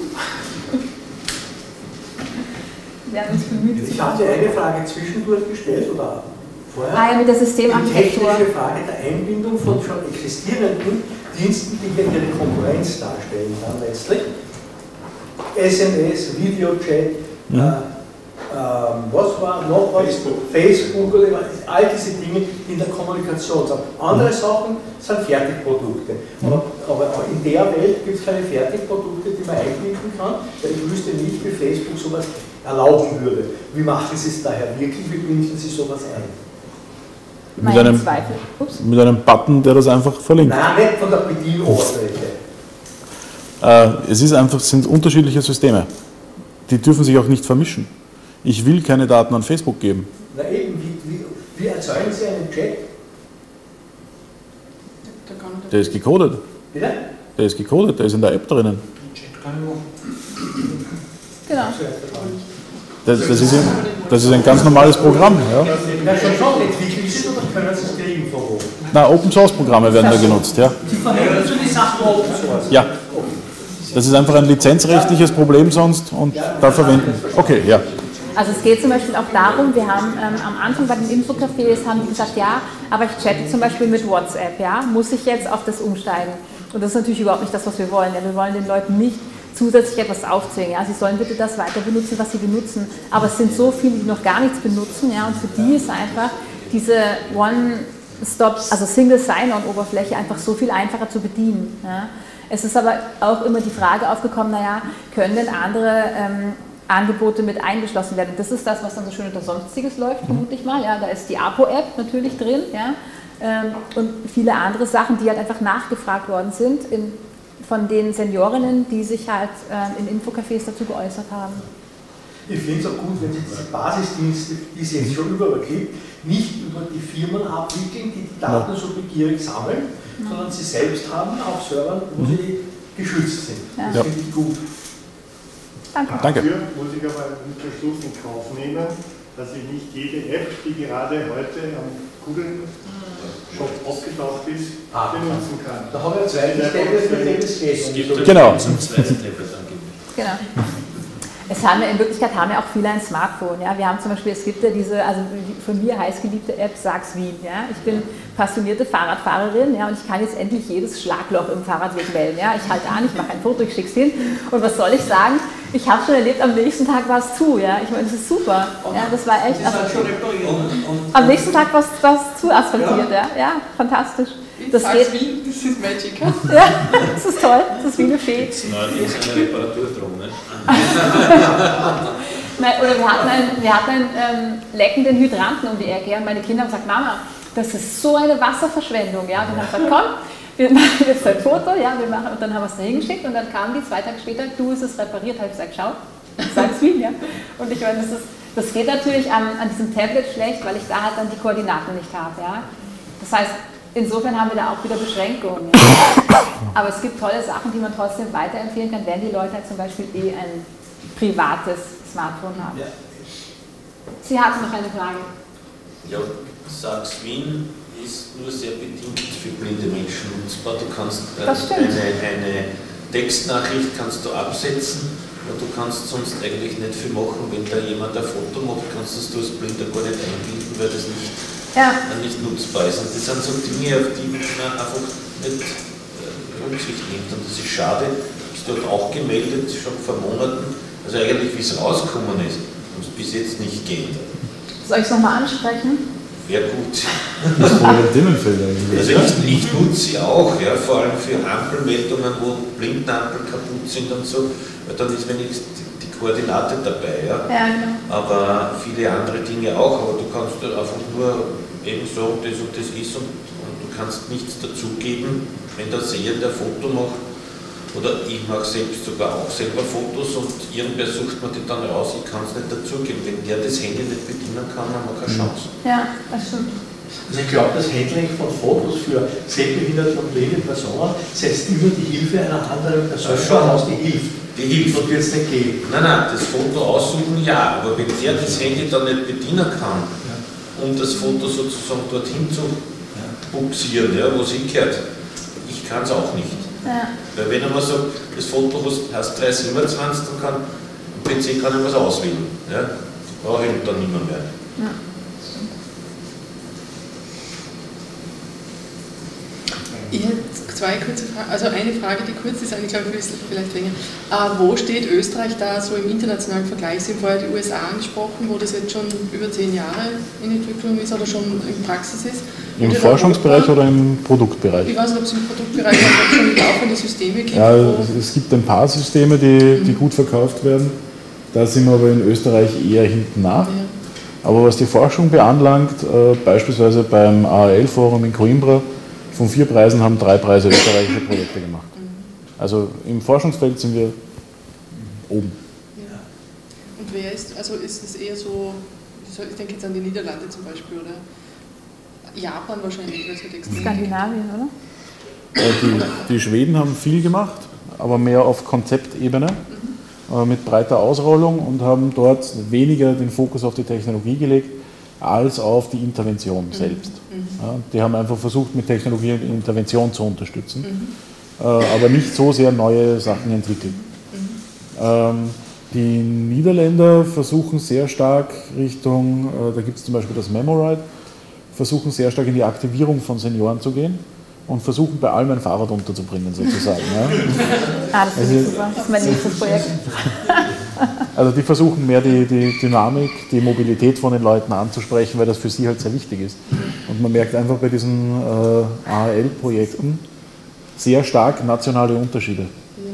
Wir haben uns bemüht. Ich habe dir eine Frage zwischendurch gestellt oder vorher. Ah ja, mit der Systemarchitektur. Die technische Frage der Einbindung von schon existierenden Diensten, die hier ihre Konkurrenz darstellen dann letztlich. S M S, Videochat, mhm. äh, Ähm, was war noch was? Facebook. Facebook oder all diese Dinge in der Kommunikation sind. Andere Sachen sind Fertigprodukte. Aber, aber in der Welt gibt es keine Fertigprodukte, die man einbinden kann, weil ich wüsste nicht, wie Facebook sowas erlauben würde. Wie machen Sie es daher wirklich? Wie binden Sie sowas ein? Mit einem, mit einem Button, der das einfach verlinkt. Nein, nicht von der Bedienoberfläche. Äh, es ist einfach, es sind unterschiedliche Systeme. Die dürfen sich auch nicht vermischen. Ich will keine Daten an Facebook geben. Na eben, wie, wie, wie erzeugen Sie einen Chat? Der ist gecodet. Bitte? Der ist gecodet, der ist in der App drinnen. Genau. Das, das, ist, ein, das ist ein ganz normales Programm. Ja. Na schon schon, entwickeln Sie oder können Sie es kriegen von wo? Na, Open Source Programme werden da genutzt, ja. Sie verwenden so die Sachen Open Source? Ja. Das ist einfach ein lizenzrechtliches Problem sonst und da verwenden. Okay, ja. Also es geht zum Beispiel auch darum, wir haben ähm, am Anfang bei den Infocafés haben die gesagt, ja, aber ich chatte zum Beispiel mit WhatsApp, ja, muss ich jetzt auf das umsteigen? Und das ist natürlich überhaupt nicht das, was wir wollen. Ja, wir wollen den Leuten nicht zusätzlich etwas aufzwingen. Ja, sie sollen bitte das weiter benutzen, was sie benutzen. Aber es sind so viele, die noch gar nichts benutzen, ja, und für die ist einfach diese One-Stop, also Single-Sign-On-Oberfläche einfach so viel einfacher zu bedienen. Ja. Es ist aber auch immer die Frage aufgekommen, naja, können denn andere ähm, Angebote mit eingeschlossen werden? Das ist das, was dann so schön unter Sonstiges läuft, vermutlich mal. Ja, da ist die Apo-App natürlich drin, ja, ähm, und viele andere Sachen, die halt einfach nachgefragt worden sind in, von den Seniorinnen, die sich halt ähm, in Infocafés dazu geäußert haben. Ich finde es auch gut, wenn Sie diese Basisdienste, die es jetzt schon überall gibt, nicht über die Firmen abwickeln, die die Daten so begierig sammeln, ja. sondern sie selbst haben auf Servern, wo mhm. sie geschützt sind. Ja. Das ja. finde ich gut. Danke. Dafür muss ich aber einen Verschluss in Kauf nehmen, dass ich nicht jede App, die gerade heute am Google-Shop aufgetaucht ist, ah, benutzen kann. Da haben wir zwei Tablet, für die das geht. Es gibt genau. zum zweiten Tablet angeben. Genau. Es haben ja, in Wirklichkeit haben ja auch viele ein Smartphone. Ja? Wir haben zum Beispiel, es gibt ja diese, also die von mir heißgeliebte App Sag's Wien. Ja? Ich bin passionierte Fahrradfahrerin, ja, und ich kann jetzt endlich jedes Schlagloch im Fahrradweg melden. Ja? Ich halte an, ich mache ein Foto, ich schicke es hin. Und was soll ich sagen? Ich habe schon erlebt, am nächsten Tag war es zu. Ja? Ich meine, das ist super. Ja, das war echt. Das also, schon repariert. Und, und, am nächsten Tag war es zu asphaltiert. Ja, ja? Ja, fantastisch. Das geht. Wien, das ist Magic. Ja, das ist toll. Das ist wie eine Fee. Das ist eine Reparatur drum, ne? Oder wir hatten einen, wir hatten einen ähm, leckenden Hydranten um die Ecke und meine Kinder haben gesagt, Mama, das ist so eine Wasserverschwendung. Ja? Und dann haben wir gesagt, komm, wir machen jetzt ein Foto, ja, wir machen, und dann haben wir es da hingeschickt und dann kamen die zwei Tage später, du, ist es repariert, habe ich gesagt, schau, sag's Wien, ja. Und ich meine, das, ist, das geht natürlich an, an diesem Tablet schlecht, weil ich da halt dann die Koordinaten nicht habe. Ja? Das heißt, insofern haben wir da auch wieder Beschränkungen. Ja. Aber es gibt tolle Sachen, die man trotzdem weiterempfehlen kann, wenn die Leute halt zum Beispiel eh ein privates Smartphone haben. Ja. Sie hatten noch eine Frage. Ja, Sag's Wien ist nur sehr bedingt für blinde Menschen nutzbar. Du kannst äh, eine, eine Textnachricht kannst du absetzen, aber du kannst sonst eigentlich nicht viel machen. Wenn da jemand ein Foto macht, kannst du als Blinder gar nicht einbinden, weil das nicht Ja. nicht nutzbar ist. Und das sind so Dinge, auf die man einfach nicht äh, Rücksicht nimmt. Und das ist schade. Ist dort auch gemeldet, schon vor Monaten. Also eigentlich, wie es rausgekommen ist, haben es bis jetzt nicht geändert. Soll ich es nochmal ansprechen? Wäre gut. Das ist voll der Themenfeld eigentlich. Also ich, ich nutze sie auch, ja, vor allem für Ampelmeldungen, wo Blindenampel kaputt sind und so, weil dann ist wenigstens die Koordinate dabei. Ja. Ja, genau. Aber viele andere Dinge auch, aber du kannst einfach nur eben sagen, das und das ist und, und du kannst nichts dazugeben, wenn der Sehende ein Foto macht. Oder ich mache selbst sogar auch selber Fotos und irgendwer sucht mir die dann raus, ich kann es nicht dazugeben. Wenn der das Handy nicht bedienen kann, haben wir keine Chance. Ja, das stimmt. Also ich glaube, das Handling von Fotos für sehbehinderte und blinde Personen setzt immer die Hilfe einer anderen Person voraus, die hilft. Die hilft. Und wird es nicht geben. Nein, nein, das Foto aussuchen ja, aber wenn der das Handy dann nicht bedienen kann, ja. um das Foto sozusagen dorthin zu ja. buxieren, ja, wo es hingehört, ich kann es auch nicht. Ja. Weil wenn er mal sagt, das Foto heißt drei siebenundzwanzig, dann kann am P C kann ich was auswählen. Ja? Brauche ich dann nicht mehr. Ja. Ich hätte zwei kurze Fragen, also eine Frage, die kurz ist, eine glaube ich vielleicht länger. Äh, wo steht Österreich da so im internationalen Vergleich? Sie haben vorher die U S A angesprochen, wo das jetzt schon über zehn Jahre in Entwicklung ist oder schon in Praxis ist. Im und Forschungsbereich oder im Produktbereich? Ich weiß nicht, ob es im Produktbereich oder ob es schon laufende Systeme gibt. Ja, es gibt ein paar Systeme, die, die gut verkauft werden. Da sind wir aber in Österreich eher hinten nach. Ja. Aber was die Forschung beanlangt, äh, beispielsweise beim A R L-Forum in Coimbra, von vier Preisen haben drei Preise österreichische Projekte gemacht. Also im Forschungsfeld sind wir oben. Ja. Und wer ist, also ist es eher so, ich denke jetzt an die Niederlande zum Beispiel, oder Japan wahrscheinlich, weil es halt extrem Skandinavien, oder? Die, die Schweden haben viel gemacht, aber mehr auf Konzeptebene, mhm. mit breiter Ausrollung und haben dort weniger den Fokus auf die Technologie gelegt, als auf die Intervention mhm. selbst. Mhm. Ja, die haben einfach versucht, mit Technologie und Intervention zu unterstützen, mhm. äh, aber nicht so sehr neue Sachen entwickelt. Mhm. Ähm, die Niederländer versuchen sehr stark Richtung, äh, da gibt es zum Beispiel das Memoride, versuchen sehr stark in die Aktivierung von Senioren zu gehen und versuchen bei allem ein Fahrrad unterzubringen, sozusagen. Ja. Ah, das finde ich super. Das ist mein nächstes Projekt. Also die versuchen mehr die, die Dynamik, die Mobilität von den Leuten anzusprechen, weil das für sie halt sehr wichtig ist. Und man merkt einfach bei diesen äh, A R L-Projekten sehr stark nationale Unterschiede.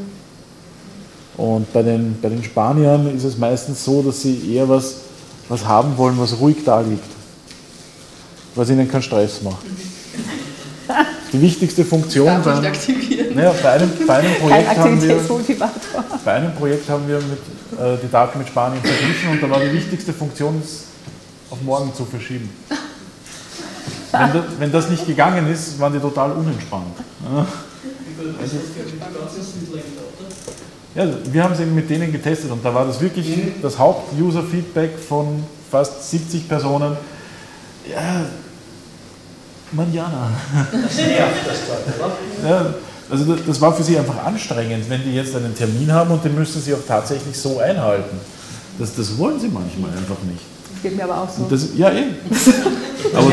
Und bei den, bei den Spaniern ist es meistens so, dass sie eher was, was haben wollen, was ruhig da liegt, was ihnen keinen Stress macht. Die wichtigste Funktion bei, naja, bei, einem, bei, einem Projekt haben wir, bei einem Projekt haben wir mit äh, die Daten mit Spanien verglichen und da war die wichtigste Funktion, es auf morgen zu verschieben. Wenn, da, wenn das nicht gegangen ist, waren die total unentspannt. Ja. Ja, wir haben es eben mit denen getestet und da war das wirklich das Haupt-User-Feedback von fast siebzig Personen. Ja, manjana. Das nervt das dort, oder? Ja, also das war für sie einfach anstrengend, wenn die jetzt einen Termin haben und den müssen sie auch tatsächlich so einhalten. Das, das wollen sie manchmal einfach nicht. Das geht mir aber auch so. Das, ja, eh. Aber,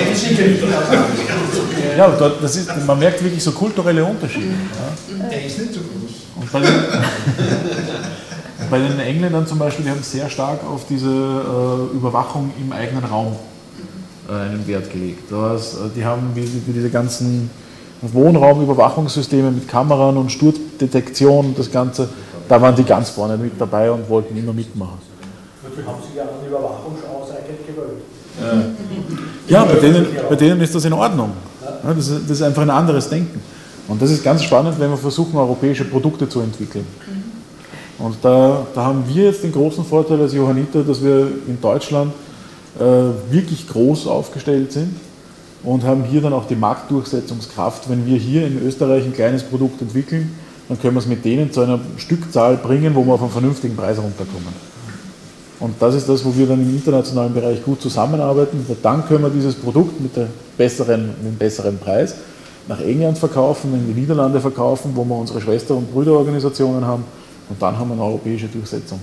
ja, dort, das ist, man merkt wirklich so kulturelle Unterschiede. Ja. Der ist nicht so groß. Und bei den, bei den Engländern zum Beispiel, die haben sehr stark auf diese äh, Überwachung im eigenen Raum äh, einen Wert gelegt. Das, äh, die haben wie, wie diese ganzen Wohnraumüberwachungssysteme mit Kameran und Sturzdetektion, das Ganze, da waren die ganz vorne mit dabei und wollten immer mitmachen. Die haben sich ja an die Überwachungsaussagen gewöhnt. Ja, bei denen, bei denen ist das in Ordnung. Ja, das, ist, das ist einfach ein anderes Denken. Und das ist ganz spannend, wenn wir versuchen, europäische Produkte zu entwickeln. Und da, da haben wir jetzt den großen Vorteil als Johanniter, dass wir in Deutschland äh, wirklich groß aufgestellt sind und haben hier dann auch die Marktdurchsetzungskraft. Wenn wir hier in Österreich ein kleines Produkt entwickeln, dann können wir es mit denen zu einer Stückzahl bringen, wo wir auf einen vernünftigen Preis runterkommen. Und das ist das, wo wir dann im internationalen Bereich gut zusammenarbeiten. Dann können wir dieses Produkt mit, der besseren, mit dem besseren Preis nach England verkaufen, in die Niederlande verkaufen, wo wir unsere Schwester- und Brüderorganisationen haben. Und dann haben wir eine europäische Durchsetzung.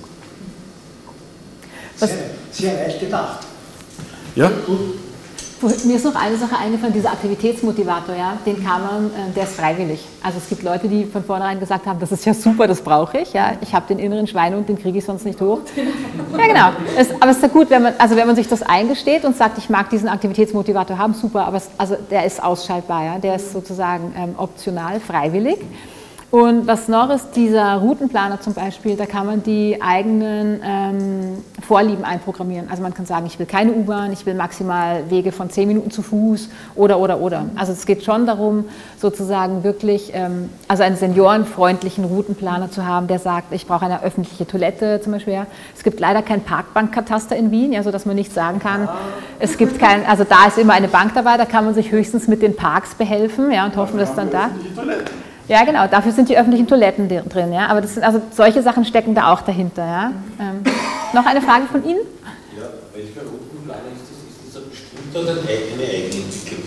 Sehr, sehr weit gedacht. Ja? Mir ist noch eine Sache eingefallen, dieser Aktivitätsmotivator, ja, den kann man, der ist freiwillig. Also es gibt Leute, die von vornherein gesagt haben, das ist ja super, das brauche ich. Ja. Ich habe den inneren Schweinehund, den kriege ich sonst nicht hoch. Ja, genau. Es, aber es ist ja gut, wenn man, also wenn man sich das eingesteht und sagt, ich mag diesen Aktivitätsmotivator haben, super, aber es, also der ist ausschaltbar, ja. Der ist sozusagen ähm, optional, freiwillig. Und was noch ist, dieser Routenplaner zum Beispiel, da kann man die eigenen ähm, Vorlieben einprogrammieren. Also man kann sagen, ich will keine U-Bahn, ich will maximal Wege von zehn Minuten zu Fuß oder, oder, oder. Also es geht schon darum, sozusagen wirklich, ähm, also einen seniorenfreundlichen Routenplaner zu haben, der sagt, ich brauche eine öffentliche Toilette zum Beispiel. Ja. Es gibt leider kein Parkbankkataster in Wien, ja, sodass man nicht sagen kann, es gibt kein, also da ist immer eine Bank dabei, da kann man sich höchstens mit den Parks behelfen, ja, und hoffen, dass dann da... Ja, genau, dafür sind die öffentlichen Toiletten drin. Ja? Aber das sind, also solche Sachen stecken da auch dahinter. Ja? Ähm, noch eine Frage von Ihnen? Ja, welcher Routenplaner ist das? Ist das ein bestimmter oder eine Eigenentwicklung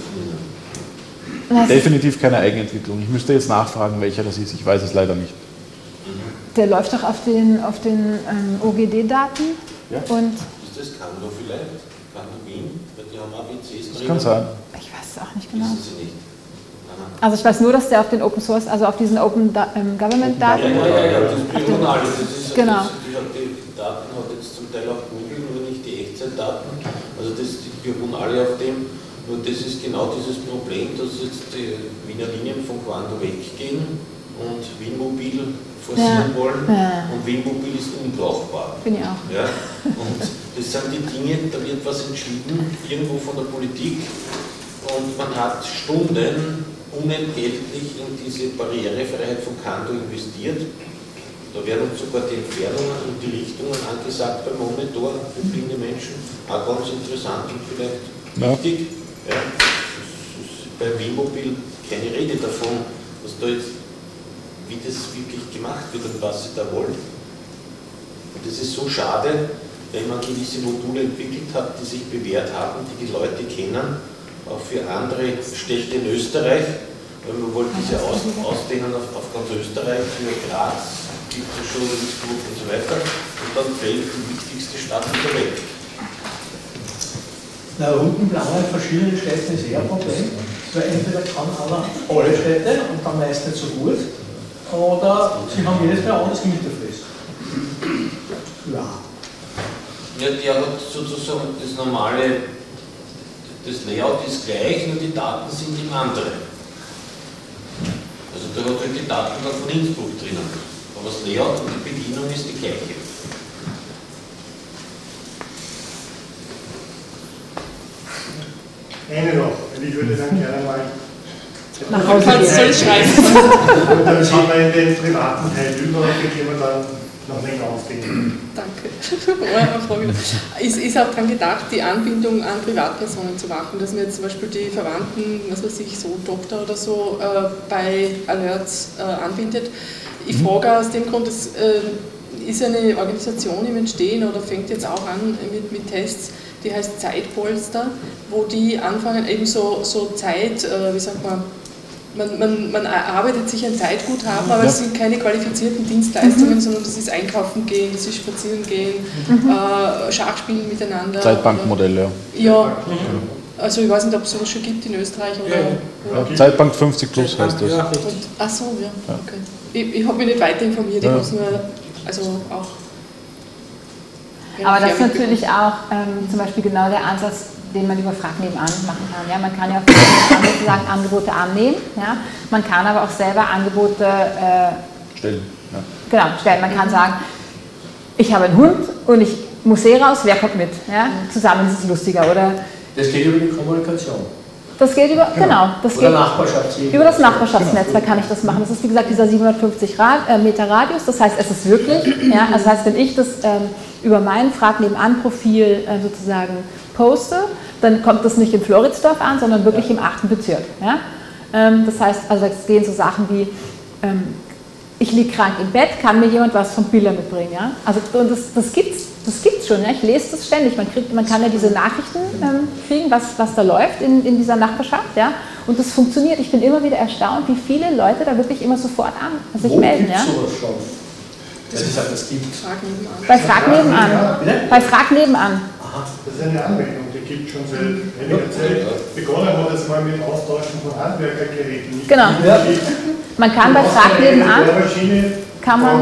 von Ihnen? Definitiv keine Eigenentwicklung. Ich müsste jetzt nachfragen, welcher das ist. Ich weiß es leider nicht. Der läuft doch auf den, auf den ähm, O G D-Daten. Ja. Und ist das Kando vielleicht? Kando Wien? Weil die haben A B Cs drin. Das kann sein. Ich weiß es auch nicht genau. Wissen Sie nicht. Also ich weiß nur, dass der auf den Open Source, also auf diesen Open da ähm, Government Daten... Ja, ja, ja, das beruhen alle. Das ist, genau. Das, die, die Daten hat jetzt zum Teil auch Google, nur nicht die Echtzeitdaten. Also das, die beruhen alle auf dem. Nur das ist genau dieses Problem, dass jetzt die Wiener Linien von Quando weggehen und Wienmobil forcieren ja. wollen. Ja. Und Wienmobil ist unbrauchbar. Bin ich auch. Ja? Und das sind die Dinge, da wird was entschieden, irgendwo von der Politik. Und man hat Stunden unentgeltlich in diese Barrierefreiheit von Kando investiert. Da werden uns sogar die Entfernungen und die Richtungen angesagt beim Monitor für blinde Menschen. Auch ganz interessant und vielleicht ja. wichtig. Ja, es ist bei Wienmobil keine Rede davon, dass da jetzt, wie das wirklich gemacht wird und was sie da wollen. Und das ist so schade, wenn man gewisse Module entwickelt hat, die sich bewährt haben, die die Leute kennen, auch für andere Städte in Österreich, weil wir wollten diese aus, ausdehnen auf, auf ganz Österreich, für Graz, gibt es schon Innsbruck und so weiter, und dann fällt die wichtigste Stadt wieder weg. Na, Routenplaner in verschiedenen Städten ist eher ein Problem. So entweder kann einer alle Städte und dann meist nicht so gut, oder sie haben jedes Mal anders Interface. Ja. Ja, der hat sozusagen das normale. Das Layout ist gleich, nur die Daten sind im anderen. Also da hat halt die Daten dann von Innsbruck drinnen. Aber das Layout und die Bedienung ist die gleiche. Eine noch, und ich würde dann gerne mal nach Hause gehen. Und dann sind wir in den privaten Teil über und gehen wir dann noch länger ausgehen. Danke. Ist, ist auch daran gedacht, die Anbindung an Privatpersonen zu machen, dass man jetzt zum Beispiel die Verwandten, was weiß ich, so Tochter oder so, äh, bei Alerts äh, anbindet. Ich frage aus dem Grund, es äh, ist eine Organisation im Entstehen oder fängt jetzt auch an mit, mit Tests, die heißt Zeitpolster, wo die anfangen, eben so, so Zeit, äh, wie sagt man, Man, man, man erarbeitet sich ein Zeitguthaben, aber ja. es sind keine qualifizierten Dienstleistungen, mhm. sondern das ist Einkaufen gehen, das ist spazieren gehen, mhm. äh, Schachspielen miteinander. Zeitbankmodell, ja. Ja, also ich weiß nicht, ob es sowas schon gibt in Österreich. Oder, ja. Ja. Zeitbank fünfzig plus heißt das. Ja, und, ach so, ja, okay. Ich, ich habe mich nicht weiter informiert, ich ja. habe es nur, also auch... Aber das ist natürlich auch ähm, zum Beispiel genau der Ansatz, den man über Frag nebenan machen kann. Ja, man kann ja auch sozusagen Angebote annehmen. Ja. Man kann aber auch selber Angebote äh, stellen. Ja. Genau, stellen. Man kann sagen, ich habe einen Hund und ich muss hier raus, wer kommt mit? Ja. Zusammen ist es lustiger, oder? Das geht über die Kommunikation. Das geht über, genau, genau das Oder geht Nachbarschafts über das Nachbarschaftsnetzwerk kann ich das machen. Das ist wie gesagt dieser siebenhundertfünfzig Meter Radius, das heißt, es ist wirklich, ja, also das heißt, wenn ich das ähm, über mein Frag nebenan Profil äh, sozusagen poste, dann kommt das nicht in Floridsdorf an, sondern wirklich im achten Bezirk. Ja? Ähm, das heißt, also es gehen so Sachen wie, ähm, ich liege krank im Bett, kann mir jemand was vom Biller mitbringen? Ja? Also und das, das gibt es das gibt's schon, ja? Ich lese das ständig, man, kriegt, man kann ja diese Nachrichten ähm, kriegen, was, was da läuft in, in dieser Nachbarschaft. Ja? Und das funktioniert, ich bin immer wieder erstaunt, wie viele Leute da wirklich immer sofort an sich Wo melden. Ja? Sowas schon? Das ist halt das gibt. Frag nebenan. Bei Frag nebenan. Ja. Bei Frag nebenan. Das ist eine Anwendung, die gibt schon seit einiger Zeit. Begonnen hat es mal mit dem Austauschen von Handwerkergeräten. Genau. Man kann bei Frag nebenan, kann man,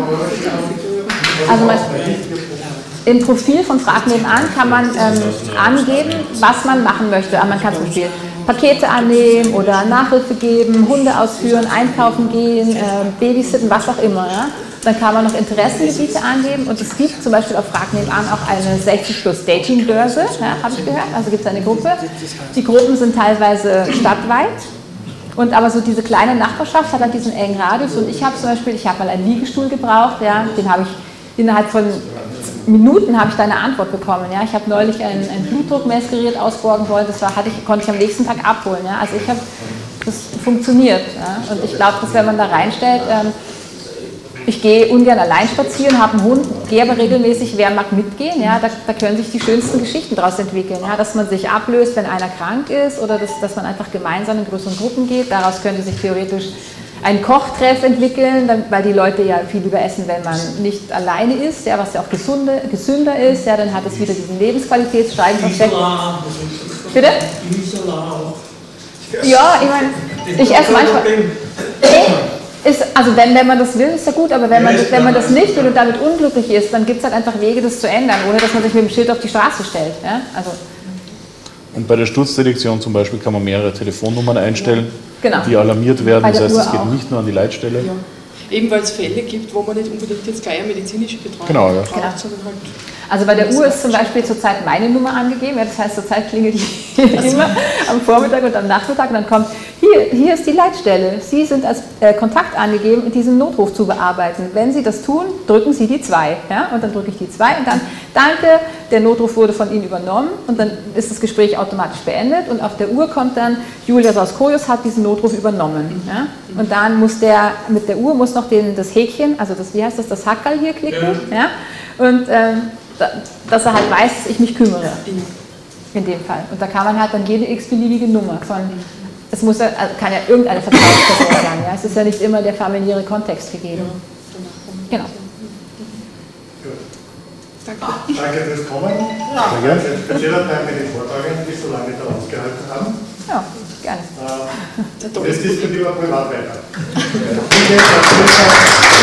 also man, im Profil von Frag nebenan kann man ähm, angeben, was man machen möchte. Man kann zum Beispiel Pakete annehmen oder Nachhilfe geben, Hunde ausführen, einkaufen gehen, äh, babysitten, was auch immer. Ja? Dann kann man noch Interessengebiete angeben und es gibt zum Beispiel auf Frag nebenan auch eine sechzig plus Dating-Börse, ja, habe ich gehört, also gibt es eine Gruppe. Die Gruppen sind teilweise stadtweit und aber so diese kleine Nachbarschaft hat halt diesen engen Radius und ich habe zum Beispiel, ich habe mal einen Liegestuhl gebraucht, ja, den habe ich innerhalb von Minuten habe ich da eine Antwort bekommen. Ja. Ich habe neulich ein, ein Blutdruckmessgerät ausborgen wollen, das war, hatte ich, konnte ich am nächsten Tag abholen. Ja. Also ich habe, das funktioniert. Ja. Und ich glaube, dass wenn man da reinstellt, ähm, ich gehe ungern allein spazieren, habe einen Hund, gehe aber regelmäßig, wer mag mitgehen, ja, da, da können sich die schönsten Geschichten daraus entwickeln, ja, dass man sich ablöst, wenn einer krank ist oder dass, dass man einfach gemeinsam in größeren Gruppen geht, daraus könnte sich theoretisch ein Kochtreff entwickeln, dann, weil die Leute ja viel lieber essen, wenn man nicht alleine ist, ja, was ja auch gesunde, gesünder ist, ja, dann hat es wieder diesen Lebensqualitätssteigerungseffekt. Bitte? Ja, ich meine, ich esse manchmal... Ist, also wenn, wenn man das will, ist ja gut, aber wenn man, das, wenn man das nicht will und damit unglücklich ist, dann gibt es halt einfach Wege, das zu ändern, ohne dass man sich mit dem Schild auf die Straße stellt. Ja? Also und bei der Sturzdetektion zum Beispiel kann man mehrere Telefonnummern einstellen, genau. die alarmiert werden, das heißt, Uhr es geht auch. nicht nur an die Leitstelle. Ja. Eben weil es Fälle gibt, wo man nicht unbedingt jetzt gleich eine medizinische Betreuung genau, ja. braucht, genau. sondern halt... Also bei der Uhr ist zum Beispiel zurzeit meine Nummer angegeben, ja, das heißt zurzeit klingelt die immer am Vormittag und am Nachmittag und dann kommt, hier, hier ist die Leitstelle, Sie sind als äh, Kontakt angegeben, diesen Notruf zu bearbeiten. Wenn Sie das tun, drücken Sie die zwei. Ja? Und dann drücke ich die zwei und dann, danke, der Notruf wurde von Ihnen übernommen und dann ist das Gespräch automatisch beendet und auf der Uhr kommt dann, Julia Sauskojus hat diesen Notruf übernommen. Ja? Und dann muss der, mit der Uhr muss noch den, das Häkchen, also das, wie heißt das, das Hackerl hier klicken. Ja? Und ähm, dass er halt weiß, dass ich mich kümmere, in dem Fall. Und da kann man halt dann jede x-beliebige Nummer von, es muss ja, also kann ja irgendeine Vertrauensperson sein, ja? Es ist ja nicht immer der familiäre Kontext gegeben. Genau. Danke. Danke fürs Kommen. Ja. Danke für den Vortrag, die so lange da ausgehalten haben. Ja, gerne. Äh, jetzt diskutieren wir privat weiter.